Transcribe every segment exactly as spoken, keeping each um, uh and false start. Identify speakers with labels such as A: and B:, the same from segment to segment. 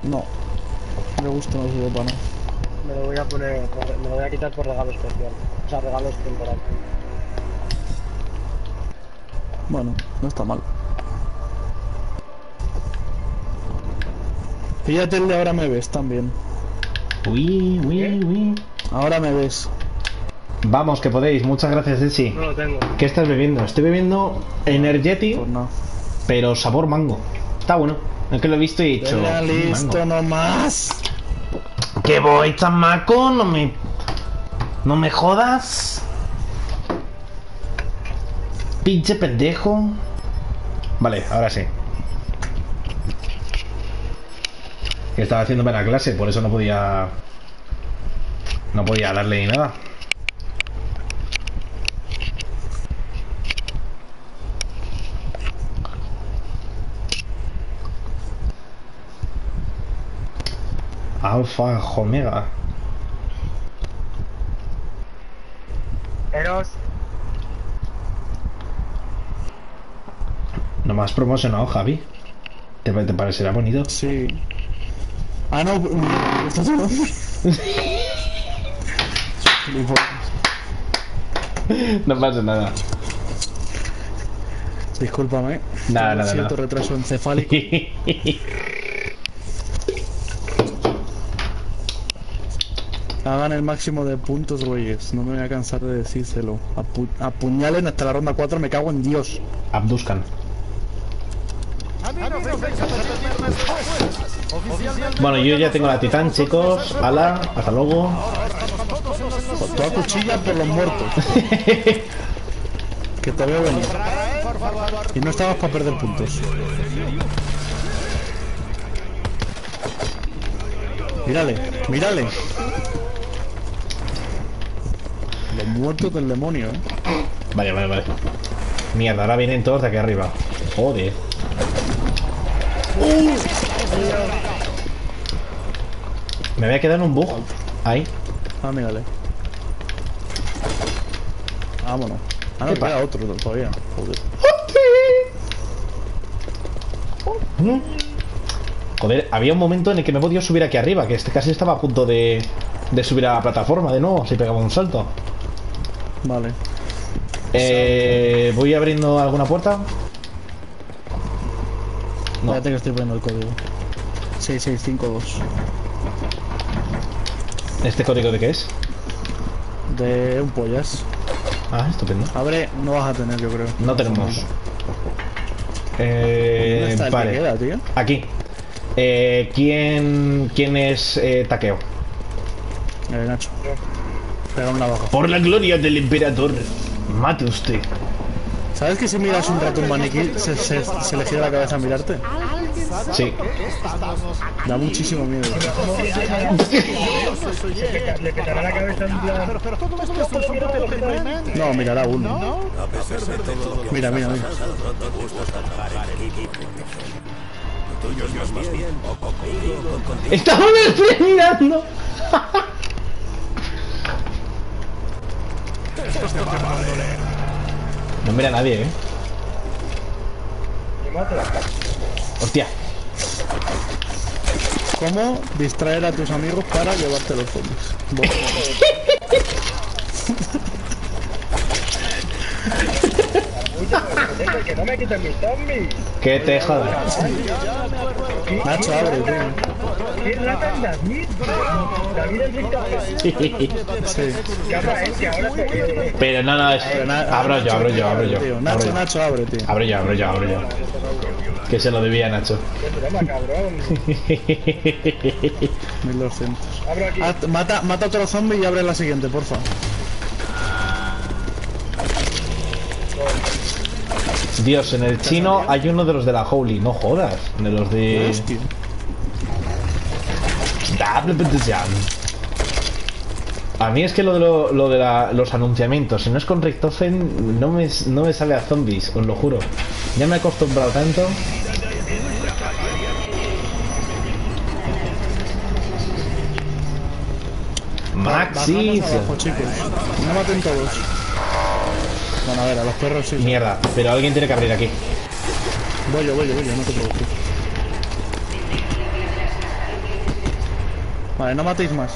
A: No, me gusta no sirve para nada.
B: Me lo voy a poner, me lo voy a quitar por regalo especial. O sea, regalos temporales.
A: Bueno, no está mal. Fíjate el de ahora me ves también.
C: Uy, uy, uy.
A: Ahora me ves.
C: Vamos, que podéis. Muchas gracias, Elsie.
B: No lo tengo.
C: ¿Qué estás bebiendo? Estoy bebiendo Energeti,
A: Pues no.
C: pero sabor mango. Está bueno. Es que lo he visto y he dicho...
A: Ya
C: "Mm,
A: listo
C: mango".
A: nomás.
C: ¿Qué voy, chamaco? No me... No me jodas. Pinche pendejo. Vale, ahora sí. Que estaba haciéndome la clase, por eso no podía... No podía darle ni nada. Alfa Omega.
B: Eros.
C: No me has promocionado, Javi. ¿Te, te parecerá bonito?
A: Sí. Ah, no, mira, estás hablando.
C: No pasa nada.
A: Discúlpame.
C: Nada,
A: Tengo
C: nada,
A: cierto
C: nada.
A: retraso encefálico. Hagan el máximo de puntos, güeyes. No me voy a cansar de decírselo. Apu apuñalen hasta la ronda cuatro, me cago en Dios.
C: Abduscan. Bueno, yo ya tengo la titán, chicos. Ala, hasta luego.
A: Toda cuchilla por los muertos. Que te veo venir. Y no estabas para perder puntos. Mírale, mírale. Los muertos del demonio, eh.
C: Vale, vale, vale. Mierda, ahora vienen todos de aquí arriba. Joder. Uh. Me voy a quedar en un bug. Ahí.
A: Ah, mírale. Vámonos. Ah, no,
C: ¿Qué
A: queda
C: pa-
A: otro todavía. Joder.
C: Joder, había un momento en el que me he podido subir aquí arriba, que este casi estaba a punto de, de subir a la plataforma de nuevo, si pegaba un salto.
A: Vale.
C: Eh, voy abriendo alguna puerta. No.
A: Espérate que estoy poniendo el código. seis seis cinco dos.
C: ¿Este código de qué es?
A: De un pollas.
C: Ah, estupendo.
A: Abre, no vas a tener, yo creo.
C: No tenemos.
A: ¿Dónde
C: Eh,
A: está el que
C: vale.
A: queda, tío?
C: Aquí. Eh, ¿quién, ¿Quién es eh, Takeo?
A: Eh, Nacho. Pega un navajo.
C: Por la gloria del emperador, mate usted.
A: ¿Sabes que si miras un rato un maniquí se, se, se le gira la cabeza a mirarte?
C: Sí.
A: Da muchísimo miedo.
B: Le petará la cabeza en plan.
A: No, mirará uno. Mira, mira, mira.
C: ¡Estaba mirando! No mira a nadie, eh. Hostia.
A: ¿Cómo distraer a tus amigos para llevarte los zombies? Vos.
B: Que no me quiten mis zombies.
C: Que te jodas.
A: Nacho, abre, tío.
B: ¿Qué rata en David? David el Víctor.
A: Sí.
B: Que ahora es, que ahora se.
C: Pero no, no, es...
A: Pero na-
C: Abro yo, abro yo, abro yo.
A: Tío,
C: Abro
A: Nacho,
C: yo.
A: Nacho, abre, tío.
C: Abro yo, abro yo, abro yo. Que se lo debía a Nacho.
B: Qué broma, cabrón.
A: mil doscientos.
B: Abro aquí.
A: Ah, mata, mata otro zombie y abre la siguiente, porfa.
C: Dios, en el chino hay uno de los de la Holy. No jodas. De los de...
A: Hostia.
C: A mí es que lo de, lo, lo de la, los anunciamientos, si no es con Richtofen, no me, no me sale a zombies, os lo juro. Ya me he acostumbrado tanto. Maxis.
A: Bajamos abajo, chicos. No maten todos. Bueno, a ver, a los perros sí.
C: Mierda, pero alguien tiene que abrir aquí.
A: Voy yo, voy yo, voy yo, no te preocupes. Vale, no matéis más.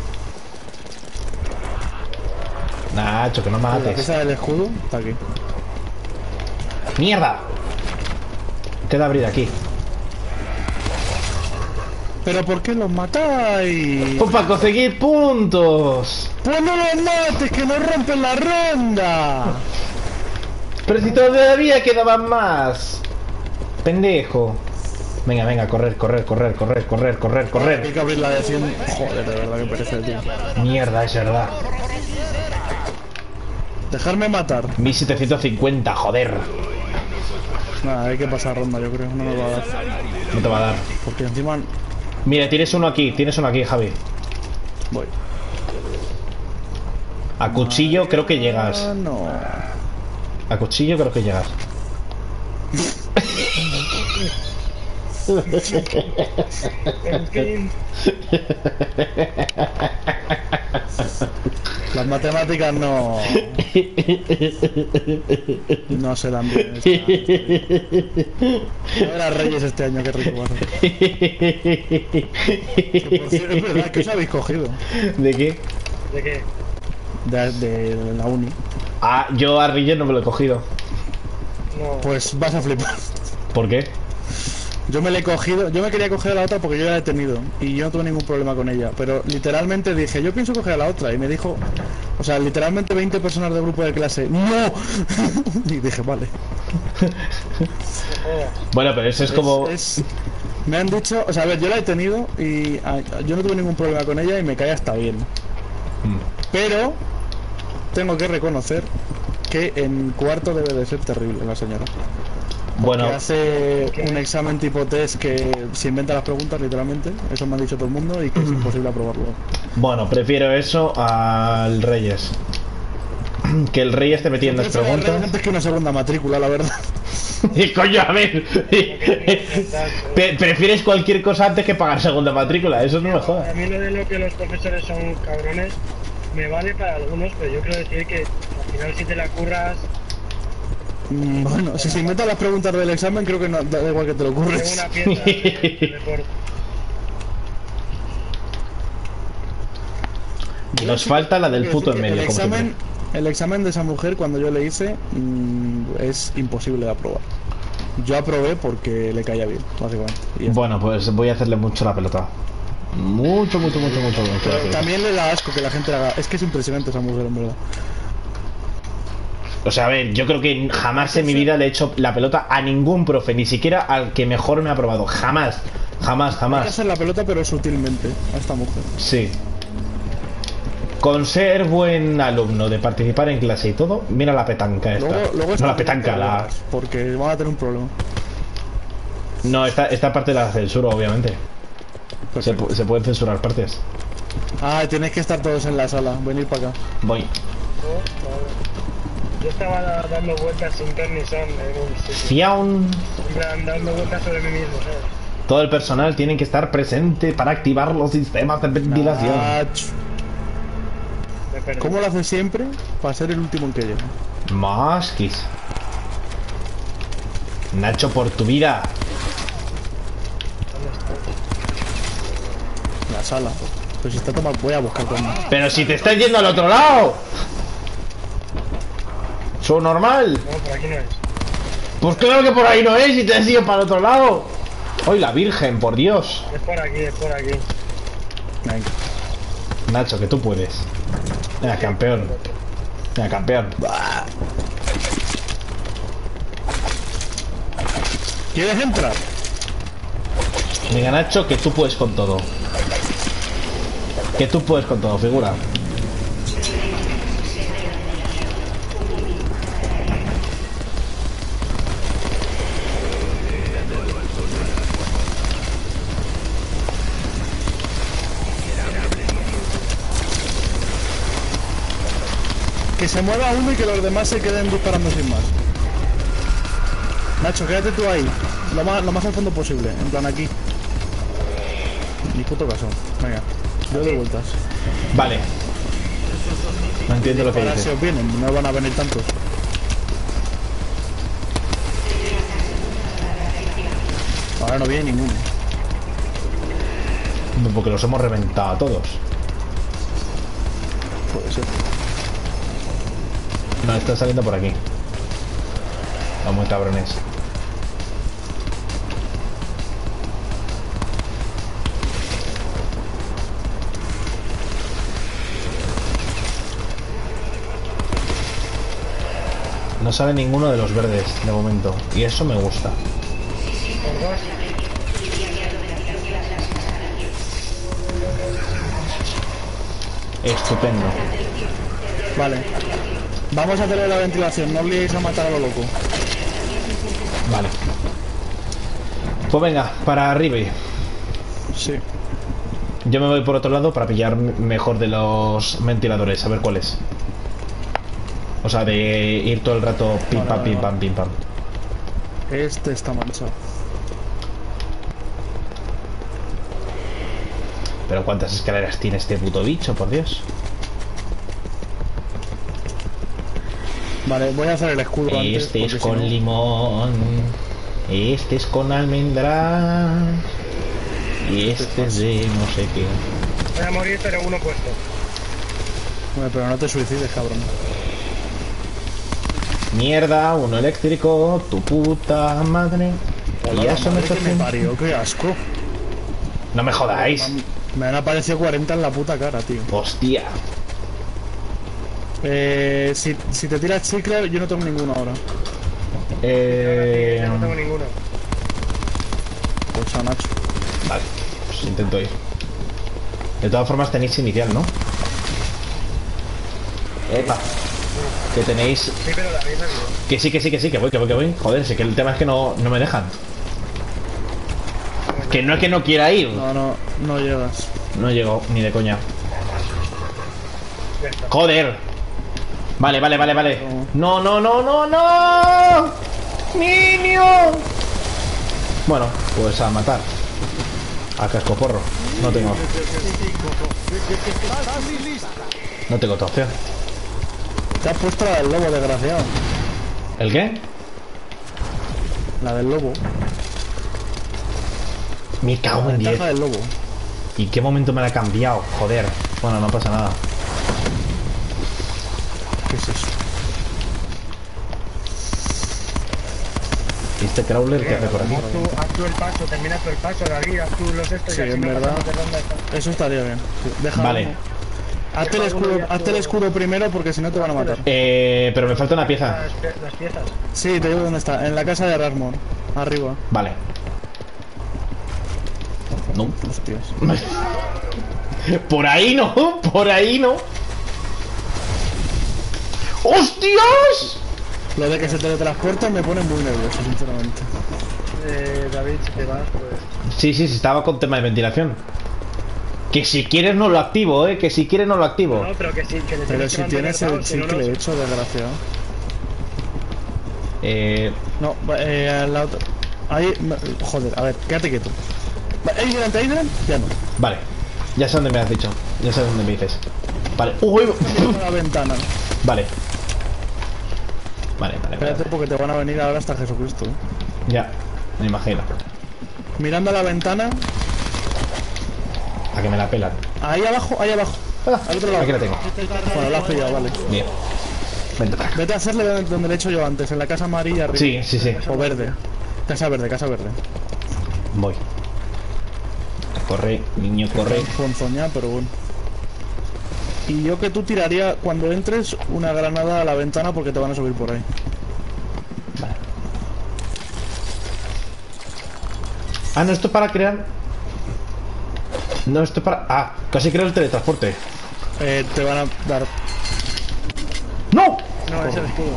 C: Nacho, que no
A: La
C: mates.
A: pieza del escudo está aquí.
C: ¡Mierda! Queda abrir aquí.
A: ¿Pero por qué los matáis?
C: Pues para conseguir puntos.
A: Pues no los mates, que nos rompen la ronda.
C: Pero si todavía quedaban más. Pendejo. Venga, venga, correr, correr, correr, correr, correr, correr,
A: Hay
C: correr.
A: que abrir la de cien. Joder, de verdad que perece, tío.
C: Mierda, es verdad.
A: Dejarme matar.
C: mil setecientos cincuenta, joder.
A: Nada, hay que pasar ronda, yo creo. No nos va a dar.
C: No te va a dar.
A: Porque encima...
C: Mira, tienes uno aquí, tienes uno aquí, Javi.
A: Voy.
C: A cuchillo creo que llegas.
A: Ah, no.
C: A cuchillo creo que llegas.
B: En fin,
A: Las matemáticas no... No se dan bien. No era Reyes este año, qué rico va a ser. Que por cierto, es verdad que os habéis cogido.
C: ¿De qué?
B: ¿de qué?
A: De, de la uni.
C: Ah, yo a Reyes no me lo he cogido.
B: No,
A: Pues vas a flipar.
C: ¿Por qué?
A: Yo me la he cogido, yo me quería coger a la otra porque yo ya la he tenido y yo no tuve ningún problema con ella, pero literalmente dije, yo pienso coger a la otra y me dijo, o sea, literalmente veinte personas del grupo de clase, ¡no! Y dije, vale.
B: no jodas.
C: Bueno, pero eso es como...
A: Es- es- me han dicho, o sea, a ver, yo la he tenido y ah, yo no tuve ningún problema con ella y me cae hasta bien.
C: Mm.
A: Pero tengo que reconocer que en cuarto debe de ser terrible la señora.
C: Bueno,
A: Que hace un examen tipo test que se inventa las preguntas literalmente, eso me ha dicho todo el mundo y que es imposible aprobarlo.
C: bueno, prefiero eso al Reyes. Que el Reyes te metía en las
A: Prefiero
C: preguntas.
A: antes que una segunda matrícula, la verdad.
C: Y coño, a ver. Pe- Prefieres cualquier cosa antes que pagar segunda matrícula, eso no me
B: A
C: jodas.
B: mí lo de lo que los profesores son cabrones me vale para algunos, pero yo quiero decir que al final si te la curras,
A: Mm, Bueno, si se inventan las preguntas del examen, creo que no, da igual que te lo
B: tengo
A: ocurres.
B: una pieza de por...
C: Nos falta la del
A: Quiero
C: puto en
A: decir que
C: medio,
A: el
C: como
A: examen,
C: siempre.
A: el examen de esa mujer, cuando yo le hice, mm, es imposible de aprobar. Yo aprobé porque le caía bien, básicamente. y ya está.
C: Bueno, pues voy a hacerle mucho la pelota. Mucho, mucho, mucho, mucho, mucho la
A: Pero
C: pelota.
A: también le da asco que la gente haga. Es que es impresionante esa mujer, en verdad.
C: O sea, a ver, yo creo que jamás en mi vida le he hecho la pelota a ningún profe, ni siquiera al que mejor me ha aprobado. Jamás, jamás,
A: Hay que
C: jamás.
A: hacer la pelota, pero sutilmente, a esta mujer.
C: Sí. Con ser buen alumno, de participar en clase y todo, mira la petanca esta.
A: Luego, luego
C: no
A: esta
C: la petanca, la...
A: Porque van a tener un problema.
C: No, esta, esta parte de la censura, obviamente. Se,
A: Perfecto.
C: pu- se pueden censurar partes.
A: Ah, tenéis que estar todos en la sala. Venid para acá.
C: Voy.
B: Yo estaba dando vueltas sin ton ni son en un sitio.
C: Fiaun.
B: En plan, dando vueltas sobre mí mismo, ¿sabes?
C: Todo el personal tiene que estar presente para activar los sistemas de ventilación.
A: Nacho.
B: Me perdí.
A: ¿Cómo lo hace siempre? Para ser el último en que llegue.
C: Masquis. Nacho, por tu vida.
B: ¿Dónde estoy?
A: La sala. Pero si está tomado, voy a buscar con.
C: Pero si te estás yendo al otro lado. ¿Eso normal?
B: No, por aquí no es.
C: Pues claro que por ahí no es y te has ido para el otro lado. ¡Ay, la Virgen, por Dios!
B: Es por aquí, es por aquí.
A: Venga.
C: Nacho, que tú puedes. Venga, campeón. Venga, campeón.
A: ¿Quieres entrar?
C: Venga, Nacho, que tú puedes con todo. Que tú puedes con todo, figura.
A: Que se mueva uno y que los demás se queden disparando sin más. Nacho, quédate tú ahí. Lo más, lo más al fondo posible. En plan aquí. Ni puto caso. Venga. Yo doy vueltas.
C: Vale. No entiendo lo que
A: Ahora si
C: dices.
A: os vienen, no van a venir tantos. Ahora no viene ninguno.
C: porque los hemos reventado a todos.
A: Puede ser.
C: No, están saliendo por aquí. Vamos, cabrones. No sale ninguno de los verdes de momento. Y eso me gusta.
B: Por dos.
C: Estupendo.
A: Vale. Vamos a hacerle la ventilación, no os liéis a matar a lo loco.
C: Vale. Pues venga, para arriba.
A: Sí.
C: Yo me voy por otro lado para pillar mejor de los ventiladores, a ver cuál es. O sea, de ir todo el rato pim
A: Vale,
C: pam,
A: vale,
C: pim
A: vale.
C: pam, pim pam.
A: Este está manchado.
C: Pero ¿cuántas escaleras tiene este puto bicho, por Dios?
A: Vale, voy a hacer el escudo antes.
C: Este es
A: porque
C: con
A: si no-
C: limón. Este es con almendra. Y este es de no sé qué.
B: Voy a morir, pero uno puesto.
A: Hombre, pero no te suicides, cabrón.
C: Mierda, uno eléctrico, tu puta madre. Y ya son
A: Madre
C: estos
A: que me
C: cien-
A: parió, qué asco.
C: No me jodáis.
A: Me han aparecido cuarenta en la puta cara, tío.
C: Hostia.
A: Eh, si, si te tiras chicle, yo no tengo ninguno ahora.
C: Eh...
B: Yo no tengo ninguno.
A: Pues a Nacho.
C: Vale, pues intento ir. De todas formas tenéis inicial, ¿no? Epa. Que tenéis...
B: Sí, pero la vida no.
C: Que sí, que sí, que sí, que voy, que voy, que voy. Joder, sé que el tema es que no, no me dejan. Que no es que no quiera ir.
A: No, no, no llegas.
C: No llego ni de coña.
B: Ya está.
C: Joder. Vale, vale, vale, vale. No, no, no, no, no. Niño. Bueno, pues a matar. A cascoporro. No tengo. No tengo otra opción.
A: Te has puesto la del lobo, desgraciado.
C: ¿El qué?
A: La del lobo.
C: Me cago en diez.
A: Ventaja del lobo.
C: ¿Y qué momento me la ha cambiado? Joder. Bueno, no pasa nada.
A: ¿Qué es eso?
C: ¿Y este crawler qué hace por aquí?
B: Haz tú, haz tú el paso, termina tú el paso, David, haz tú los estos
A: Sí,
B: y así
A: en
B: no
A: verdad.
B: pasamos de ronda, está.
A: Eso estaría bien. Sí, deja
C: Vale.
A: uno. Hazte el escudo, hazte el escudo primero porque si no te van a matar.
C: Eh, pero me falta una pieza.
B: Las, pie- las piezas.
A: Sí, te digo dónde está. En la casa de Rasmor. Arriba.
C: Vale. No.
A: Hostias.
C: Por ahí no, por ahí no. ¡Hostias!
A: Lo de que se teletransporta me pone muy nervioso, sinceramente.
B: Eh, David, si te vas, pues...
C: Sí, sí, sí, estaba con tema de ventilación. Que si quieres no lo activo, eh. Que si quieres no lo activo.
B: No, pero que sí, que le
A: Pero
B: tienes
A: si
B: que mantener
A: tienes el
B: dado, si no,
A: chicle
B: no-
A: hecho, desgraciado.
C: Eh.
A: No, va- eh, a la otra. Ahí, me- joder, a ver, quédate quieto. Va, Ahí delante, ahí delante, ya no.
C: Vale. Ya sé dónde me has dicho. Ya sé dónde me dices. Vale. Uy,
A: Cierra la ventana.
C: vale. Vale, vale,
A: Espérate
C: vale.
A: porque te van a venir ahora hasta Jesucristo. ¿eh?
C: Ya, me imagino.
A: Mirando a la ventana,
C: A que me la pelan.
A: ahí abajo, ahí abajo.
C: Ah,
A: Al otro lado.
C: aquí la tengo.
A: Bueno, la has pillado, vale.
C: Bien. Vente para acá.
A: Vete a hacerle donde, donde le he hecho yo antes, en la casa amarilla arriba.
C: Sí, sí, sí.
A: O verde. Casa verde, casa verde.
C: Voy. Corre, niño, corre.
A: Ponzoña, pero bueno. Y yo que tú tiraría cuando entres una granada a la ventana porque te van a subir por ahí.
C: Ah, no, esto es para crear. No, esto es para. Ah, casi creo el teletransporte.
A: Eh, te van a dar.
C: ¡No!
B: No, es el escudo.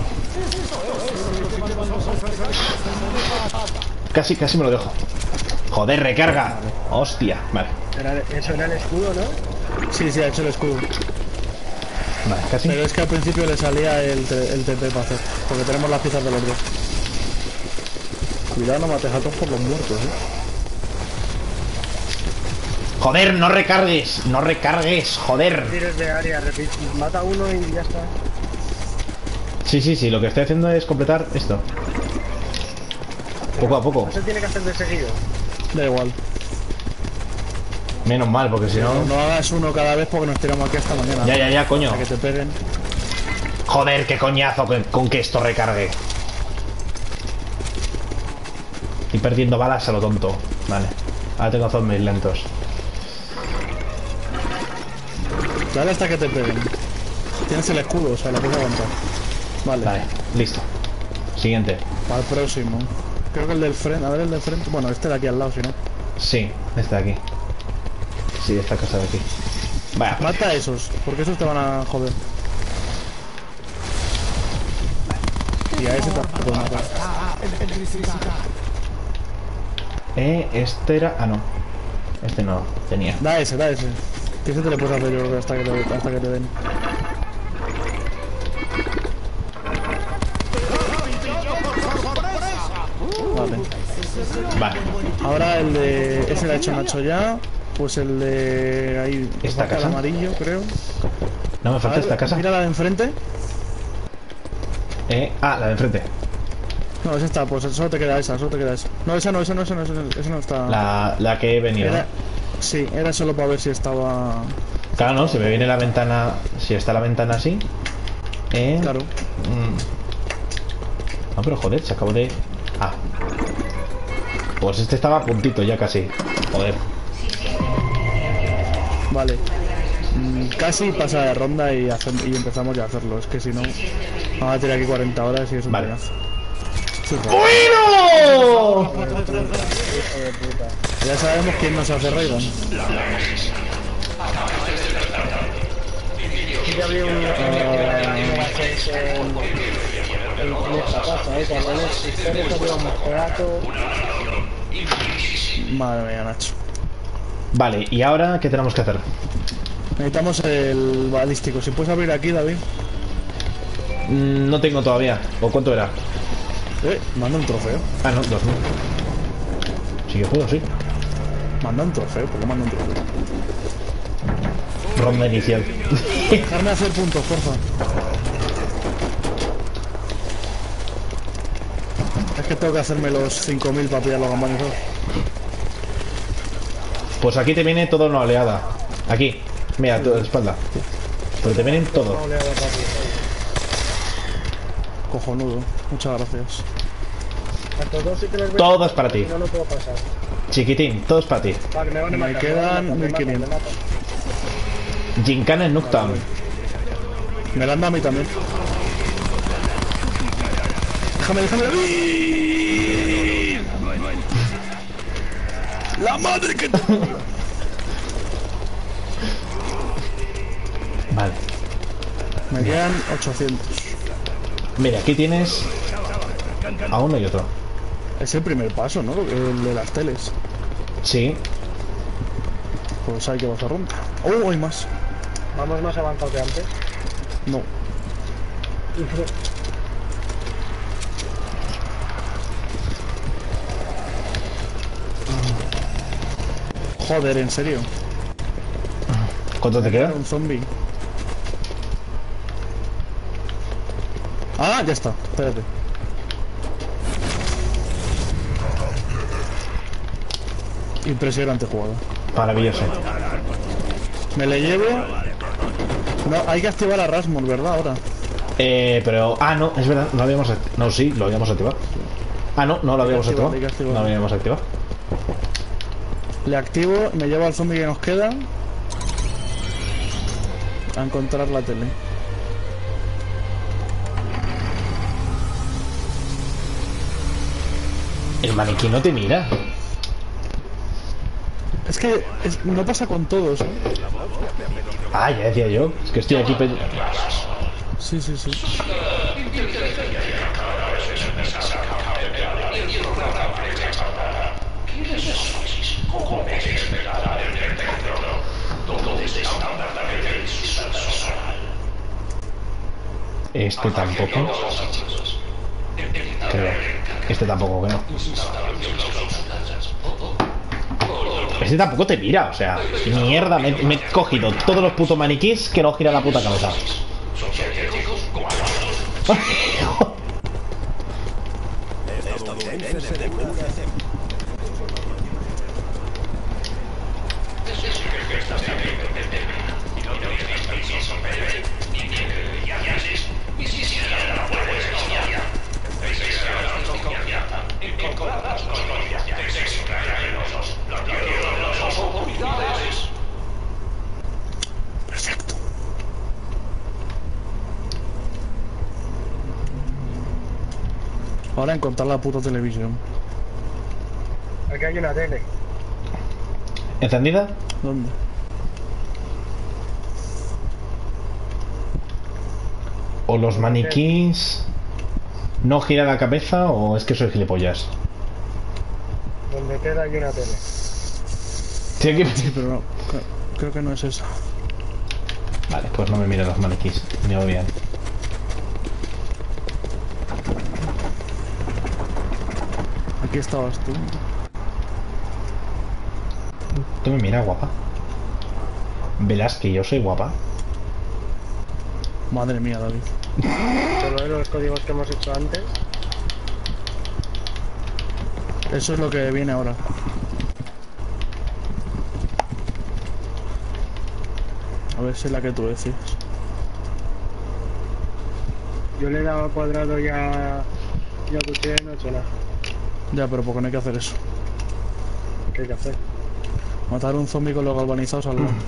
C: Casi, casi me lo dejo. Joder, recarga. Hostia, vale.
B: Era- Eso era el escudo, ¿no?
A: Sí, sí, ha hecho el escudo.
C: Vale, casi.
A: Pero es que al principio le salía el, te- el T P para hacer. Porque tenemos las piezas de los dos. Cuidado, no mates a todos por los muertos, eh.
C: Joder, no recargues. No recargues, joder.
B: Tiros de área, repite, mata a uno y ya está.
C: Sí, sí, sí, lo que estoy haciendo es completar esto. Poco a poco.
B: No se tiene que hacer de seguido.
A: Da igual.
C: Menos mal, porque si no...
A: No, no hagas uno cada vez porque nos tiramos aquí hasta mañana.
C: Ya, ya, ya, coño.
A: Para que te peguen.
C: Joder, qué coñazo con, con que esto recargue. Estoy perdiendo balas a lo tonto. Vale. Ahora tengo zombies lentos.
A: Dale hasta que te peguen. Tienes el escudo, o sea, la puedes aguantar. Vale.
C: Vale, listo. Siguiente.
A: Para el próximo. Creo que el del frente. A ver el del frente. Bueno, este de aquí al lado, si no.
C: Sí, este de aquí. Sí, esta casa de aquí. Vaya.
A: Mata a esos, porque esos te van a joder. Y a ese tampoco puedes matar.
C: Eh, este era... Ah, no. Este no tenía.
A: Da ese, da ese. Que ese te le puedes hacer yo creo hasta que te, hasta que te den. Vale.
C: Vale.
A: Ahora el de... Ese lo ha hecho Nacho ya. Pues el de... Ahí...
C: ¿Esta
A: marca el
C: casa?
A: amarillo, creo.
C: No me
A: A
C: falta
A: ver,
C: esta casa.
A: mira la de enfrente.
C: Eh, ah, la de enfrente.
A: No, esa está, pues solo te queda esa, solo te queda esa. No, esa no, esa no, esa no, esa no, esa no está...
C: La, la que he venido.
A: Era... Sí, era solo para ver si estaba...
C: Claro, no, si me viene la ventana. Si está la ventana así. Eh.
A: Claro.
C: mm. No, pero joder, se acabó de. Ah. Pues este estaba a puntito ya casi. Joder.
A: Vale. Mm, casi pasa de ronda y, hace- y empezamos ya a hacerlo. Es que si no, vamos a tirar aquí cuarenta horas y es un
C: Vale.
A: pedazo. Sí, pues,
C: ¡Bueno!
A: ya sabemos quién nos hace Raiden.
B: Ya había un... En esta casa, ¿eh? Cuando en el sistema habíamos pegato...
A: Madre mía, Nacho.
C: Vale, ¿y ahora qué tenemos que hacer?
A: Necesitamos el balístico. Si puedes abrir aquí, David.
C: Mm, no tengo todavía. ¿O cuánto era?
A: Eh, manda un trofeo.
C: Ah, no, dos mil. Sí que puedo, sí.
A: Manda un trofeo, ¿por qué manda un trofeo?
C: Ronda inicial.
A: Dejarme hacer puntos, porfa. Es que tengo que hacerme los cinco mil para pillar los gambanes.
C: Pues aquí te viene toda una oleada. Aquí. Mira, a tu espalda. Pero te vienen todo.
A: Cojonudo. Muchas gracias.
B: A todos dos sí que les veo,
C: Todo es para ti.
B: no lo puedo pasar.
C: Chiquitín, todo es para ti.
B: Vale, me van a
A: Me
B: matar.
A: quedan
B: me matan, me
A: mil quinientos.
B: matan, me matan.
C: Gincana en Nuketown.
A: Me la han dado a mí también. Déjame, déjame. David. La madre que...
C: Vale.
A: Me quedan ochocientos.
C: Mira, aquí tienes a uno y otro.
A: Es el primer paso, ¿no? El de las teles.
C: Sí.
A: Pues hay que pasar ronda. Oh, hay más.
B: Vamos más avanzados que antes.
A: No. Joder, en serio.
C: ¿Cuánto te queda?
A: Un zombie. Ah, ya está. Espérate. Impresionante jugada.
C: Maravilloso.
A: Me le llevo. No, hay que activar a Rasmus, ¿verdad? Ahora.
C: Eh, pero... Ah, no, es verdad. No habíamos... act- No, sí, lo habíamos activado. Ah, no, no lo habíamos
A: activar,
C: activado.
A: hay que activar.
C: No lo habíamos activado.
A: Le activo y me llevo al zombie que nos queda a encontrar la tele.
C: El maniquí no te mira.
A: Es que es- no pasa con todos, ¿eh?
C: Ah, ya decía yo. Es que estoy aquí... pe-
A: Sí, sí, sí.
C: Este tampoco. Creo. Este tampoco, creo. Este tampoco te mira, o sea, mierda, me, me he cogido todos los putos maniquís que no gira la puta cabeza.
A: Ahora encontrar la puta televisión.
B: Aquí hay una tele.
C: ¿Encendida?
A: ¿Dónde?
C: ¿O los maniquís no gira la cabeza o es que soy gilipollas?
B: Donde queda hay una tele.
C: Sí, aquí-
A: Sí, pero no. Creo, creo que no es esa.
C: Vale, pues no me mire los maniquís. Me voy bien.
A: Aquí estabas tú.
C: Tú me miras, guapa. Verás que yo soy guapa.
A: Madre mía, David.
B: Solo de los códigos que hemos hecho antes.
A: Eso es lo que viene ahora. A ver si es la que tú decís.
B: Yo le he dado cuadrado ya. Ya puse y no he hecho nada.
A: Ya, pero porque no hay que hacer eso.
B: ¿Qué hay que hacer?
A: Matar a un zombie con los galvanizados al lado.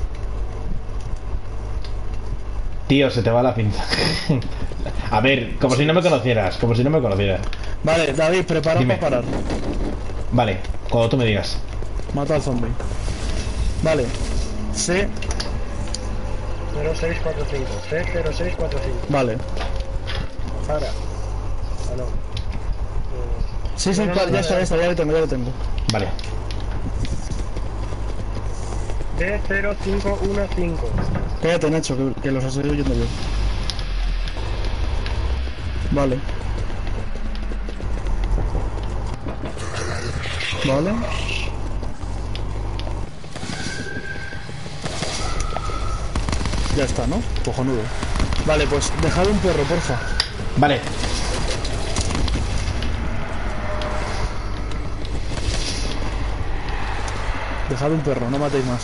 C: Tío, se te va la pinza. A ver, como si no me conocieras. Como si no me conocieras.
A: Vale, David, prepara
C: Dime.
A: para parar.
C: Vale, cuando tú me digas.
A: Mata al zombie. Vale. C.
B: cero seis cuatro cinco. C cero seis cuatro cinco.
A: Vale.
B: Zara. Ah, no. Eh,
A: Sí, sí,
B: No, no,
A: pa-
B: no,
A: ya
B: no,
A: está,
B: no.
A: ya está, ya lo tengo, ya lo tengo.
C: Vale.
B: D cero cinco uno cinco.
A: Cállate, Nacho, que, que los he seguido oyendo yo. Vale. Vale. Ya está, ¿no? Cojonudo. Vale, pues dejad un perro, porfa.
C: Vale.
A: Dejad un perro, no matéis más.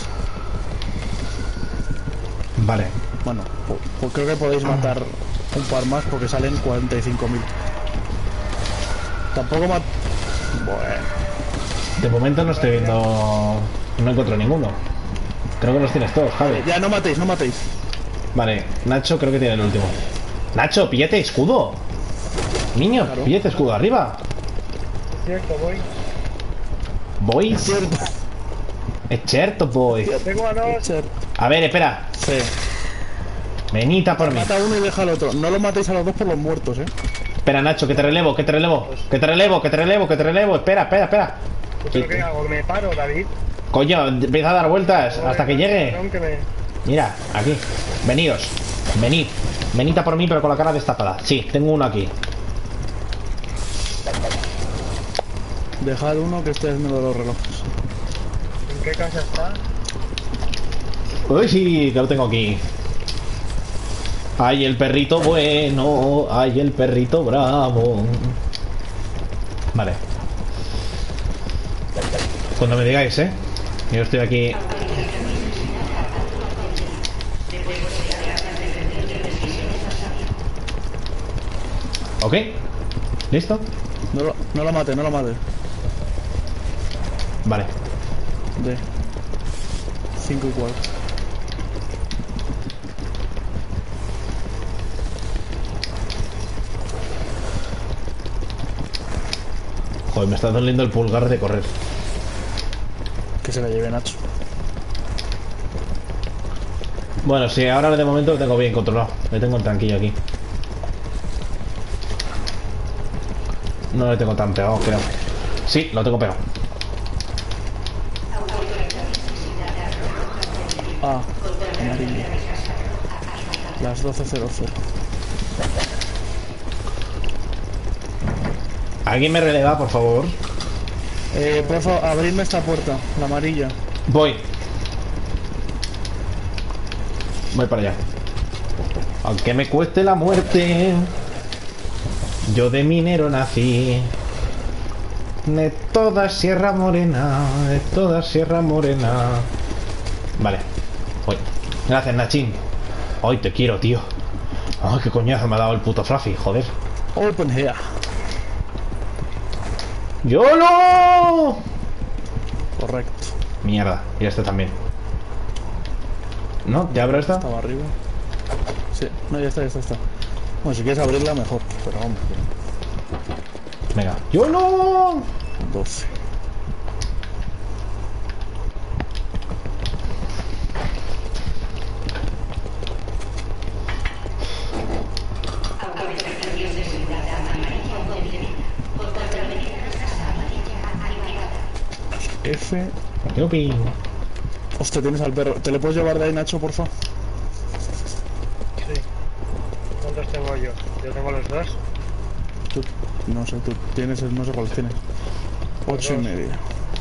C: Vale.
A: Bueno, pu- pues creo que podéis matar un par más porque salen cuarenta y cinco mil. Tampoco mat... Bueno.
C: De momento no estoy viendo... No encuentro ninguno. Creo que los tienes todos, Javi.
A: Ya, no matéis, no matéis.
C: Vale, Nacho creo que tiene el último. Nacho, píllate escudo. Niño,
A: Claro.
C: píllate escudo arriba.
B: Es cierto, voy.
C: Boys.
A: Cierto.
C: Es cierto, boys.
B: Tengo a dos.
A: Cierto.
C: A ver, espera.
A: Sí.
C: Venita por mí.
A: Mata a uno y deja al otro. No lo matéis a los dos por los muertos, eh.
C: Espera, Nacho, que te relevo, que te relevo. Que te relevo, que te relevo, que te relevo. Espera, espera, espera.
B: ¿Pero qué hago? ¿Me paro, David?
C: Coño, empieza a dar vueltas hasta que llegue.
B: Perdón, que me-
C: Mira, aquí. Venidos. Venid. Venita por mí, pero con la cara destapada. Sí, tengo uno aquí.
A: Dejad uno que esté haciendo los relojes.
B: ¿En qué casa está?
C: Uy, sí, que lo tengo aquí. Ay, el perrito bueno. Ay, el perrito bravo. Vale. Cuando me digáis, ¿eh? Yo estoy aquí. ¿Ok? ¿Listo?
A: No lo, no lo mate, no lo mate.
C: Vale.
A: De cinco y cuatro.
C: Joder, me está doliendo el pulgar de correr.
A: Que se la lleve Nacho.
C: Bueno, sí, ahora de momento lo tengo bien controlado. Le tengo el tranquillo aquí. No le tengo tan pegado, creo. Sí, lo tengo pegado.
A: Ah, amarillo. Las doce cero cero.
C: ¿Alguien me releva, por favor?
A: Eh, por favor, abridme esta puerta, la amarilla.
C: Voy. Voy para allá. Aunque me cueste la muerte, yo de minero nací. De toda Sierra Morena, de toda Sierra Morena. Vale. Voy. Gracias, Nachín. Ay, te quiero, tío. Ay, qué coñazo me ha dado el puto Fluffy, joder.
A: Open here.
C: ¡Yolo!
A: Correcto.
C: Mierda, y este también. ¿No? ¿Ya abro esta?
A: Estaba arriba. Sí, no, ya está, ya está, ya está. Bueno, si quieres abrirla, mejor. Pero vamos.
C: Venga. ¡YOLO!
A: doce. F.
C: Yupi.
A: Hostia, tienes al perro. ¿Te le puedes llevar de ahí, Nacho, porfa?
B: Sí. ¿Cuántos tengo yo? Yo tengo los dos.
A: Tú, no sé, tú tienes, el- no sé cuál tienes. Ocho y
B: dos.
A: medio.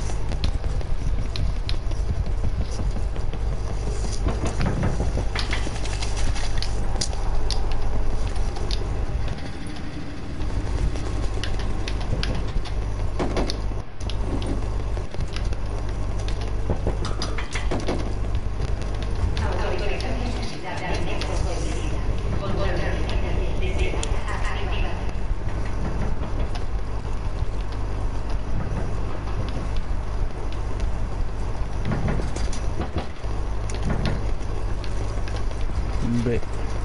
A: B.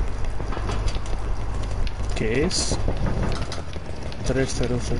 A: ¿Qué es? trescientos.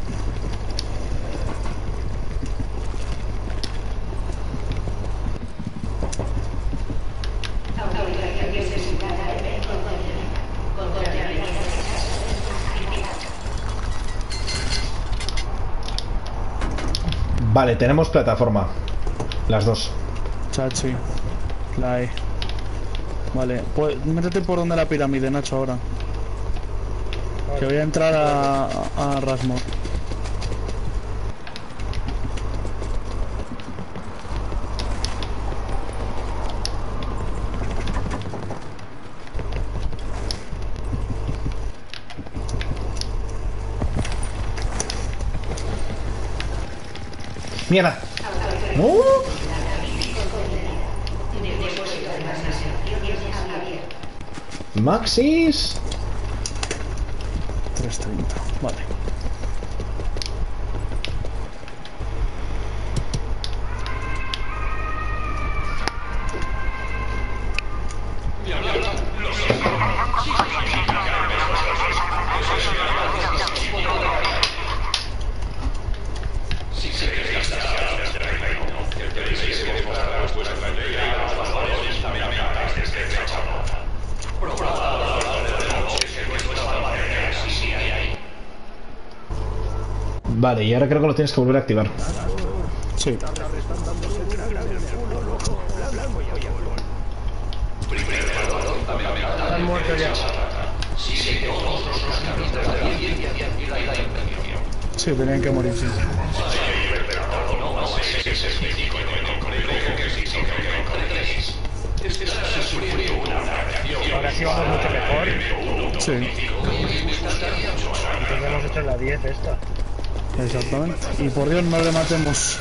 C: Vale, tenemos plataforma. Las dos.
A: Chachi. La E. Vale, pues métete por donde la pirámide, Nacho, ahora. Que voy a entrar a, a, a Rasmor.
C: ¡Mierda! ¡No! Maxis.
A: trescientos treinta. Vale.
C: Vale, y ahora creo que lo tienes que volver a activar.
A: Sí.
B: Están muertos ya.
A: Sí, tenían que morir, sí.
B: Ahora sí vamos mucho mejor.
A: Sí,
B: Entonces hemos hecho la diez esta.
A: exactamente. Y por Dios, no le matemos.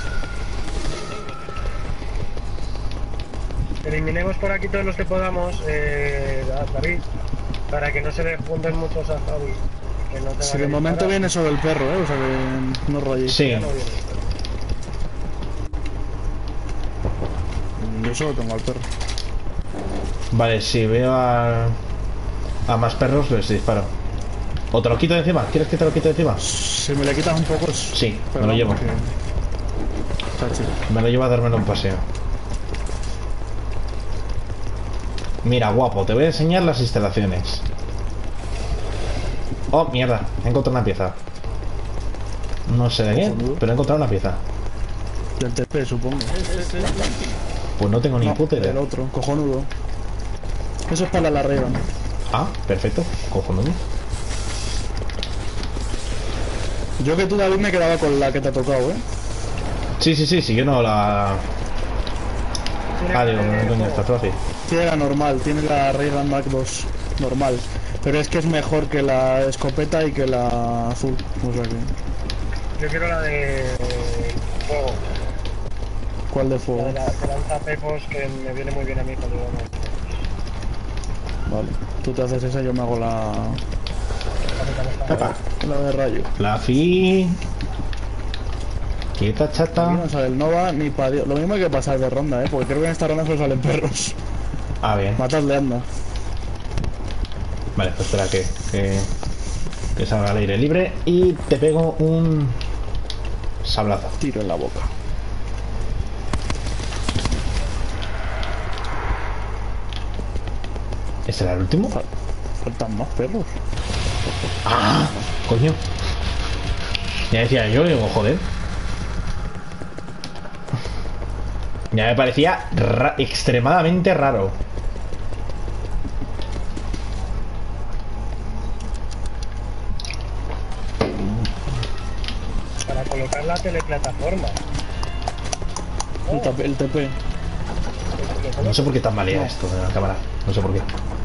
B: Eliminemos por aquí todos los que podamos, eh, David, para que no se le junten muchos a Javi. Que no tenga
A: Si
B: que
A: de momento
B: disparar.
A: viene sobre el perro, eh, o sea que no rayéis.
C: Sí.
B: Ya no viene.
A: Yo solo tengo al perro.
C: Vale, si veo a, a más perros, les disparo. ¿O te lo quito de encima? ¿Quieres que te lo quite de encima?
A: Si me le quitas un poco, es...
C: Sí,
A: pero
C: me lo
A: vamos,
C: llevo.
A: que- Chachi.
C: Me lo llevo a dármelo un paseo. Mira, guapo, te voy a enseñar las instalaciones. Oh, mierda, he encontrado una pieza. No sé de qué,
A: Cojonudo.
C: pero he encontrado una pieza.
A: Del T P, supongo.
C: Pues no tengo ni
A: No,
C: puta idea.
A: el otro, cojonudo. Eso es para la arriba.
C: Ah, perfecto, cojonudo.
A: Yo que tú, David, me quedaba con la que te ha tocado, ¿eh?
C: Sí, sí, sí, sí, yo no la...
B: Tiene
C: Ah,
B: que
C: digo,
B: tener
C: no coño, está
B: fuego.
C: fácil.
A: Tiene la normal, tiene la Raygun Mark dos normal. Pero es que es mejor que la escopeta y que la azul. O sea que...
B: Yo quiero la de fuego.
A: ¿Cuál de
B: La
A: fuego?
B: de la que lanza pepos, que me viene muy bien a mí cuando vamos.
A: Vale. Tú te haces esa, yo me hago la...
C: Epa.
A: La de rayo.
C: Fluffy. Quieta, chata.
A: Aquí no sale el Nova ni para Dios. Lo mismo hay que pasar de ronda, ¿eh? Porque creo que en esta ronda solo salen perros.
C: Ah, bien.
A: Matadle, anda.
C: Vale, pues espera que... que... Que salga al aire libre y te pego un sablazo.
A: Tiro en la boca.
C: ¿Ese era el último?
A: Fal- Faltan más perros.
C: ¡Ah! Coño. Ya decía yo, digo, joder. Ya me parecía ra extremadamente raro.
B: Para colocar la teleplataforma.
A: El, tap- el T P.
C: No sé por qué tan malea esto de la cámara. No sé por qué.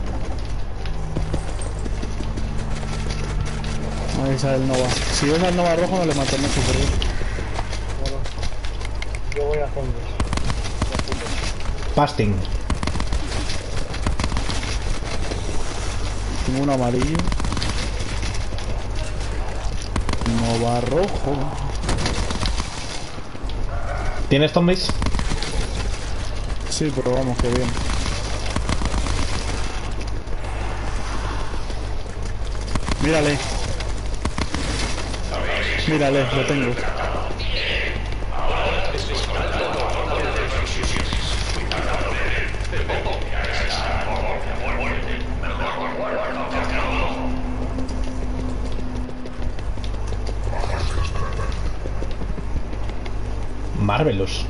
A: Ahí sale el Nova. Si ves al Nova rojo no le matamos súper bien.
B: Bueno, yo voy a fondos.
C: Pasting.
A: Tengo un amarillo. Nova rojo.
C: ¿Tienes zombies?
A: Sí, pero vamos, que bien. Mírale. Mírale, lo tengo.
C: Marvelous.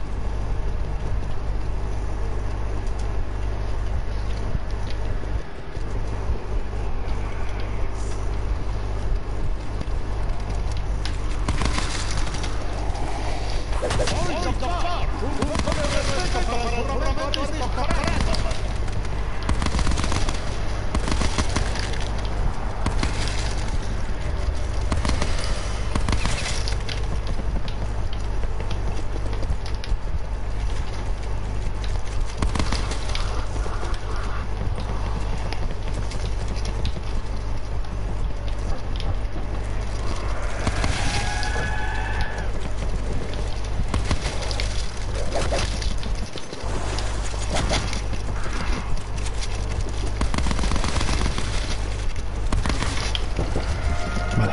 C: Vale.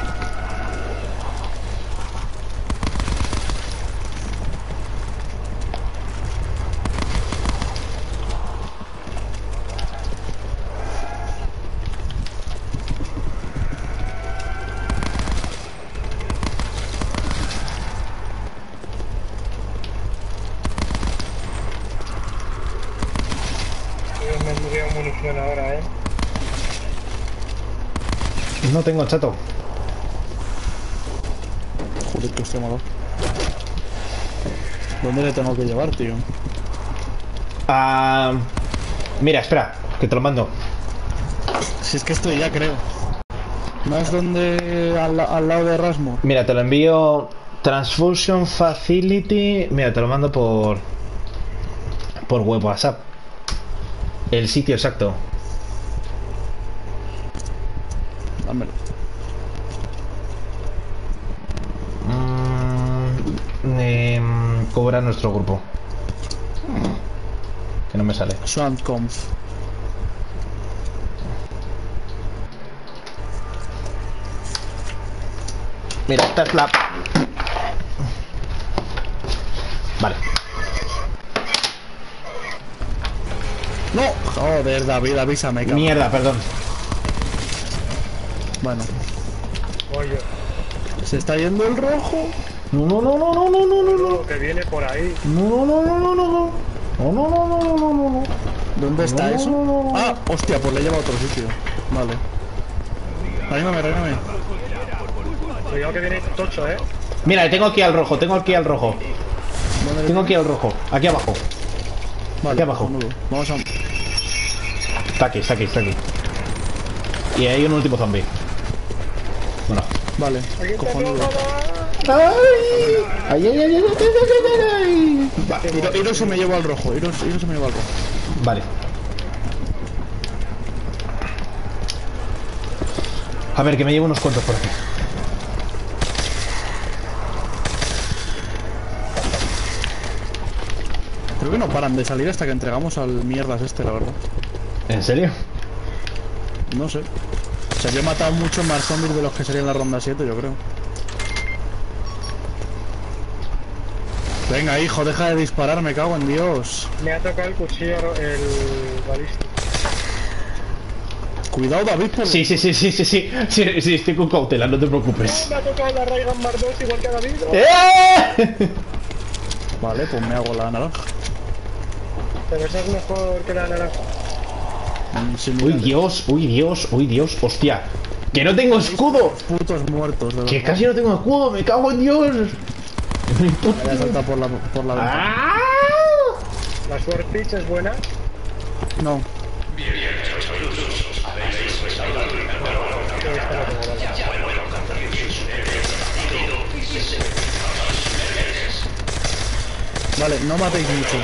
B: Yo me murió munición ahora, eh.
C: No tengo chato.
A: Joder, que hostia malo. ¿Dónde le tengo que llevar, tío?
C: Ah, mira, espera, que te lo mando.
A: Si es que estoy ya, creo. ¿No es donde al, la- al lado de Erasmus?
C: Mira, te lo envío. Transfusion Facility. Mira, te lo mando por por web WhatsApp. El sitio exacto.
A: Dámelo.
C: Mm, em, cobra nuestro grupo. Que no me sale.
A: Swamp.conf.
C: Mira, esta es la. Vale.
A: ¡No! Joder, David, avísame, cabrón.
C: Mierda, perdón.
A: Bueno,
B: Oye,
A: se está yendo el rojo.
C: No, no, no, no, no, no, no, no, no.
B: lo que viene por ahí.
C: No, no, no, no, no, no. No, no, no, no, no, no, no, no.
A: ¿Dónde está
C: No,
A: eso?
C: no, no, no.
A: Ah, hostia, pues le lleva a otro sitio. Vale. Reíname, reíname.
B: Cuidado que viene tocho, eh.
C: Mira, tengo aquí al rojo, tengo aquí al rojo.
A: ¿Dónde le-
C: Tengo aquí al rojo. Aquí abajo.
A: Vale,
C: aquí abajo.
A: cojonudo. Vamos a...
C: Está aquí, está aquí, está aquí. Y hay un último zombie. Bueno.
A: Vale,
B: Aquí está
A: cojonudo.
B: rojo,
C: ¡Ay! ¡Ay, ay, ay, ay, ay, ay, ay!
A: Va, Iro, Iro se me lleva al rojo. Iro, Iro se me lleva al rojo.
C: Vale. A ver, que me llevo unos cuantos por aquí.
A: Creo que no paran de salir hasta que entregamos al mierdas este, la verdad.
C: ¿En serio?
A: No sé. sea, yo he matado muchos más zombies de los que serían la ronda siete, yo creo. Venga, hijo, deja de disparar, me cago en Dios.
B: Me ha tocado el cuchillo, el balístico.
A: Cuidado, David, por...
C: Sí, sí, sí, sí, sí, sí, sí, sí, estoy con cautela, no te preocupes.
B: Me ha tocado la Raygun Mark dos igual que a David.
C: ¡Eh!
A: Vale, pues me hago la naranja.
B: Pero esa es mejor que la naranja.
A: Mm, sí,
C: Uy,
A: mira,
C: Dios, uy, Dios, uy, Dios, hostia. ¡Que no tengo escudo!
A: putos muertos, de
C: ¡Que
A: verdad.
C: casi no tengo escudo! ¡Me cago en Dios! Mi puta-
A: Voy a saltar por la, por la ventana.
C: ¡Ah!
B: La Sword Pitch es buena.
A: No,
B: Pero esta no tengo, vale.
A: vale, no matéis mucho.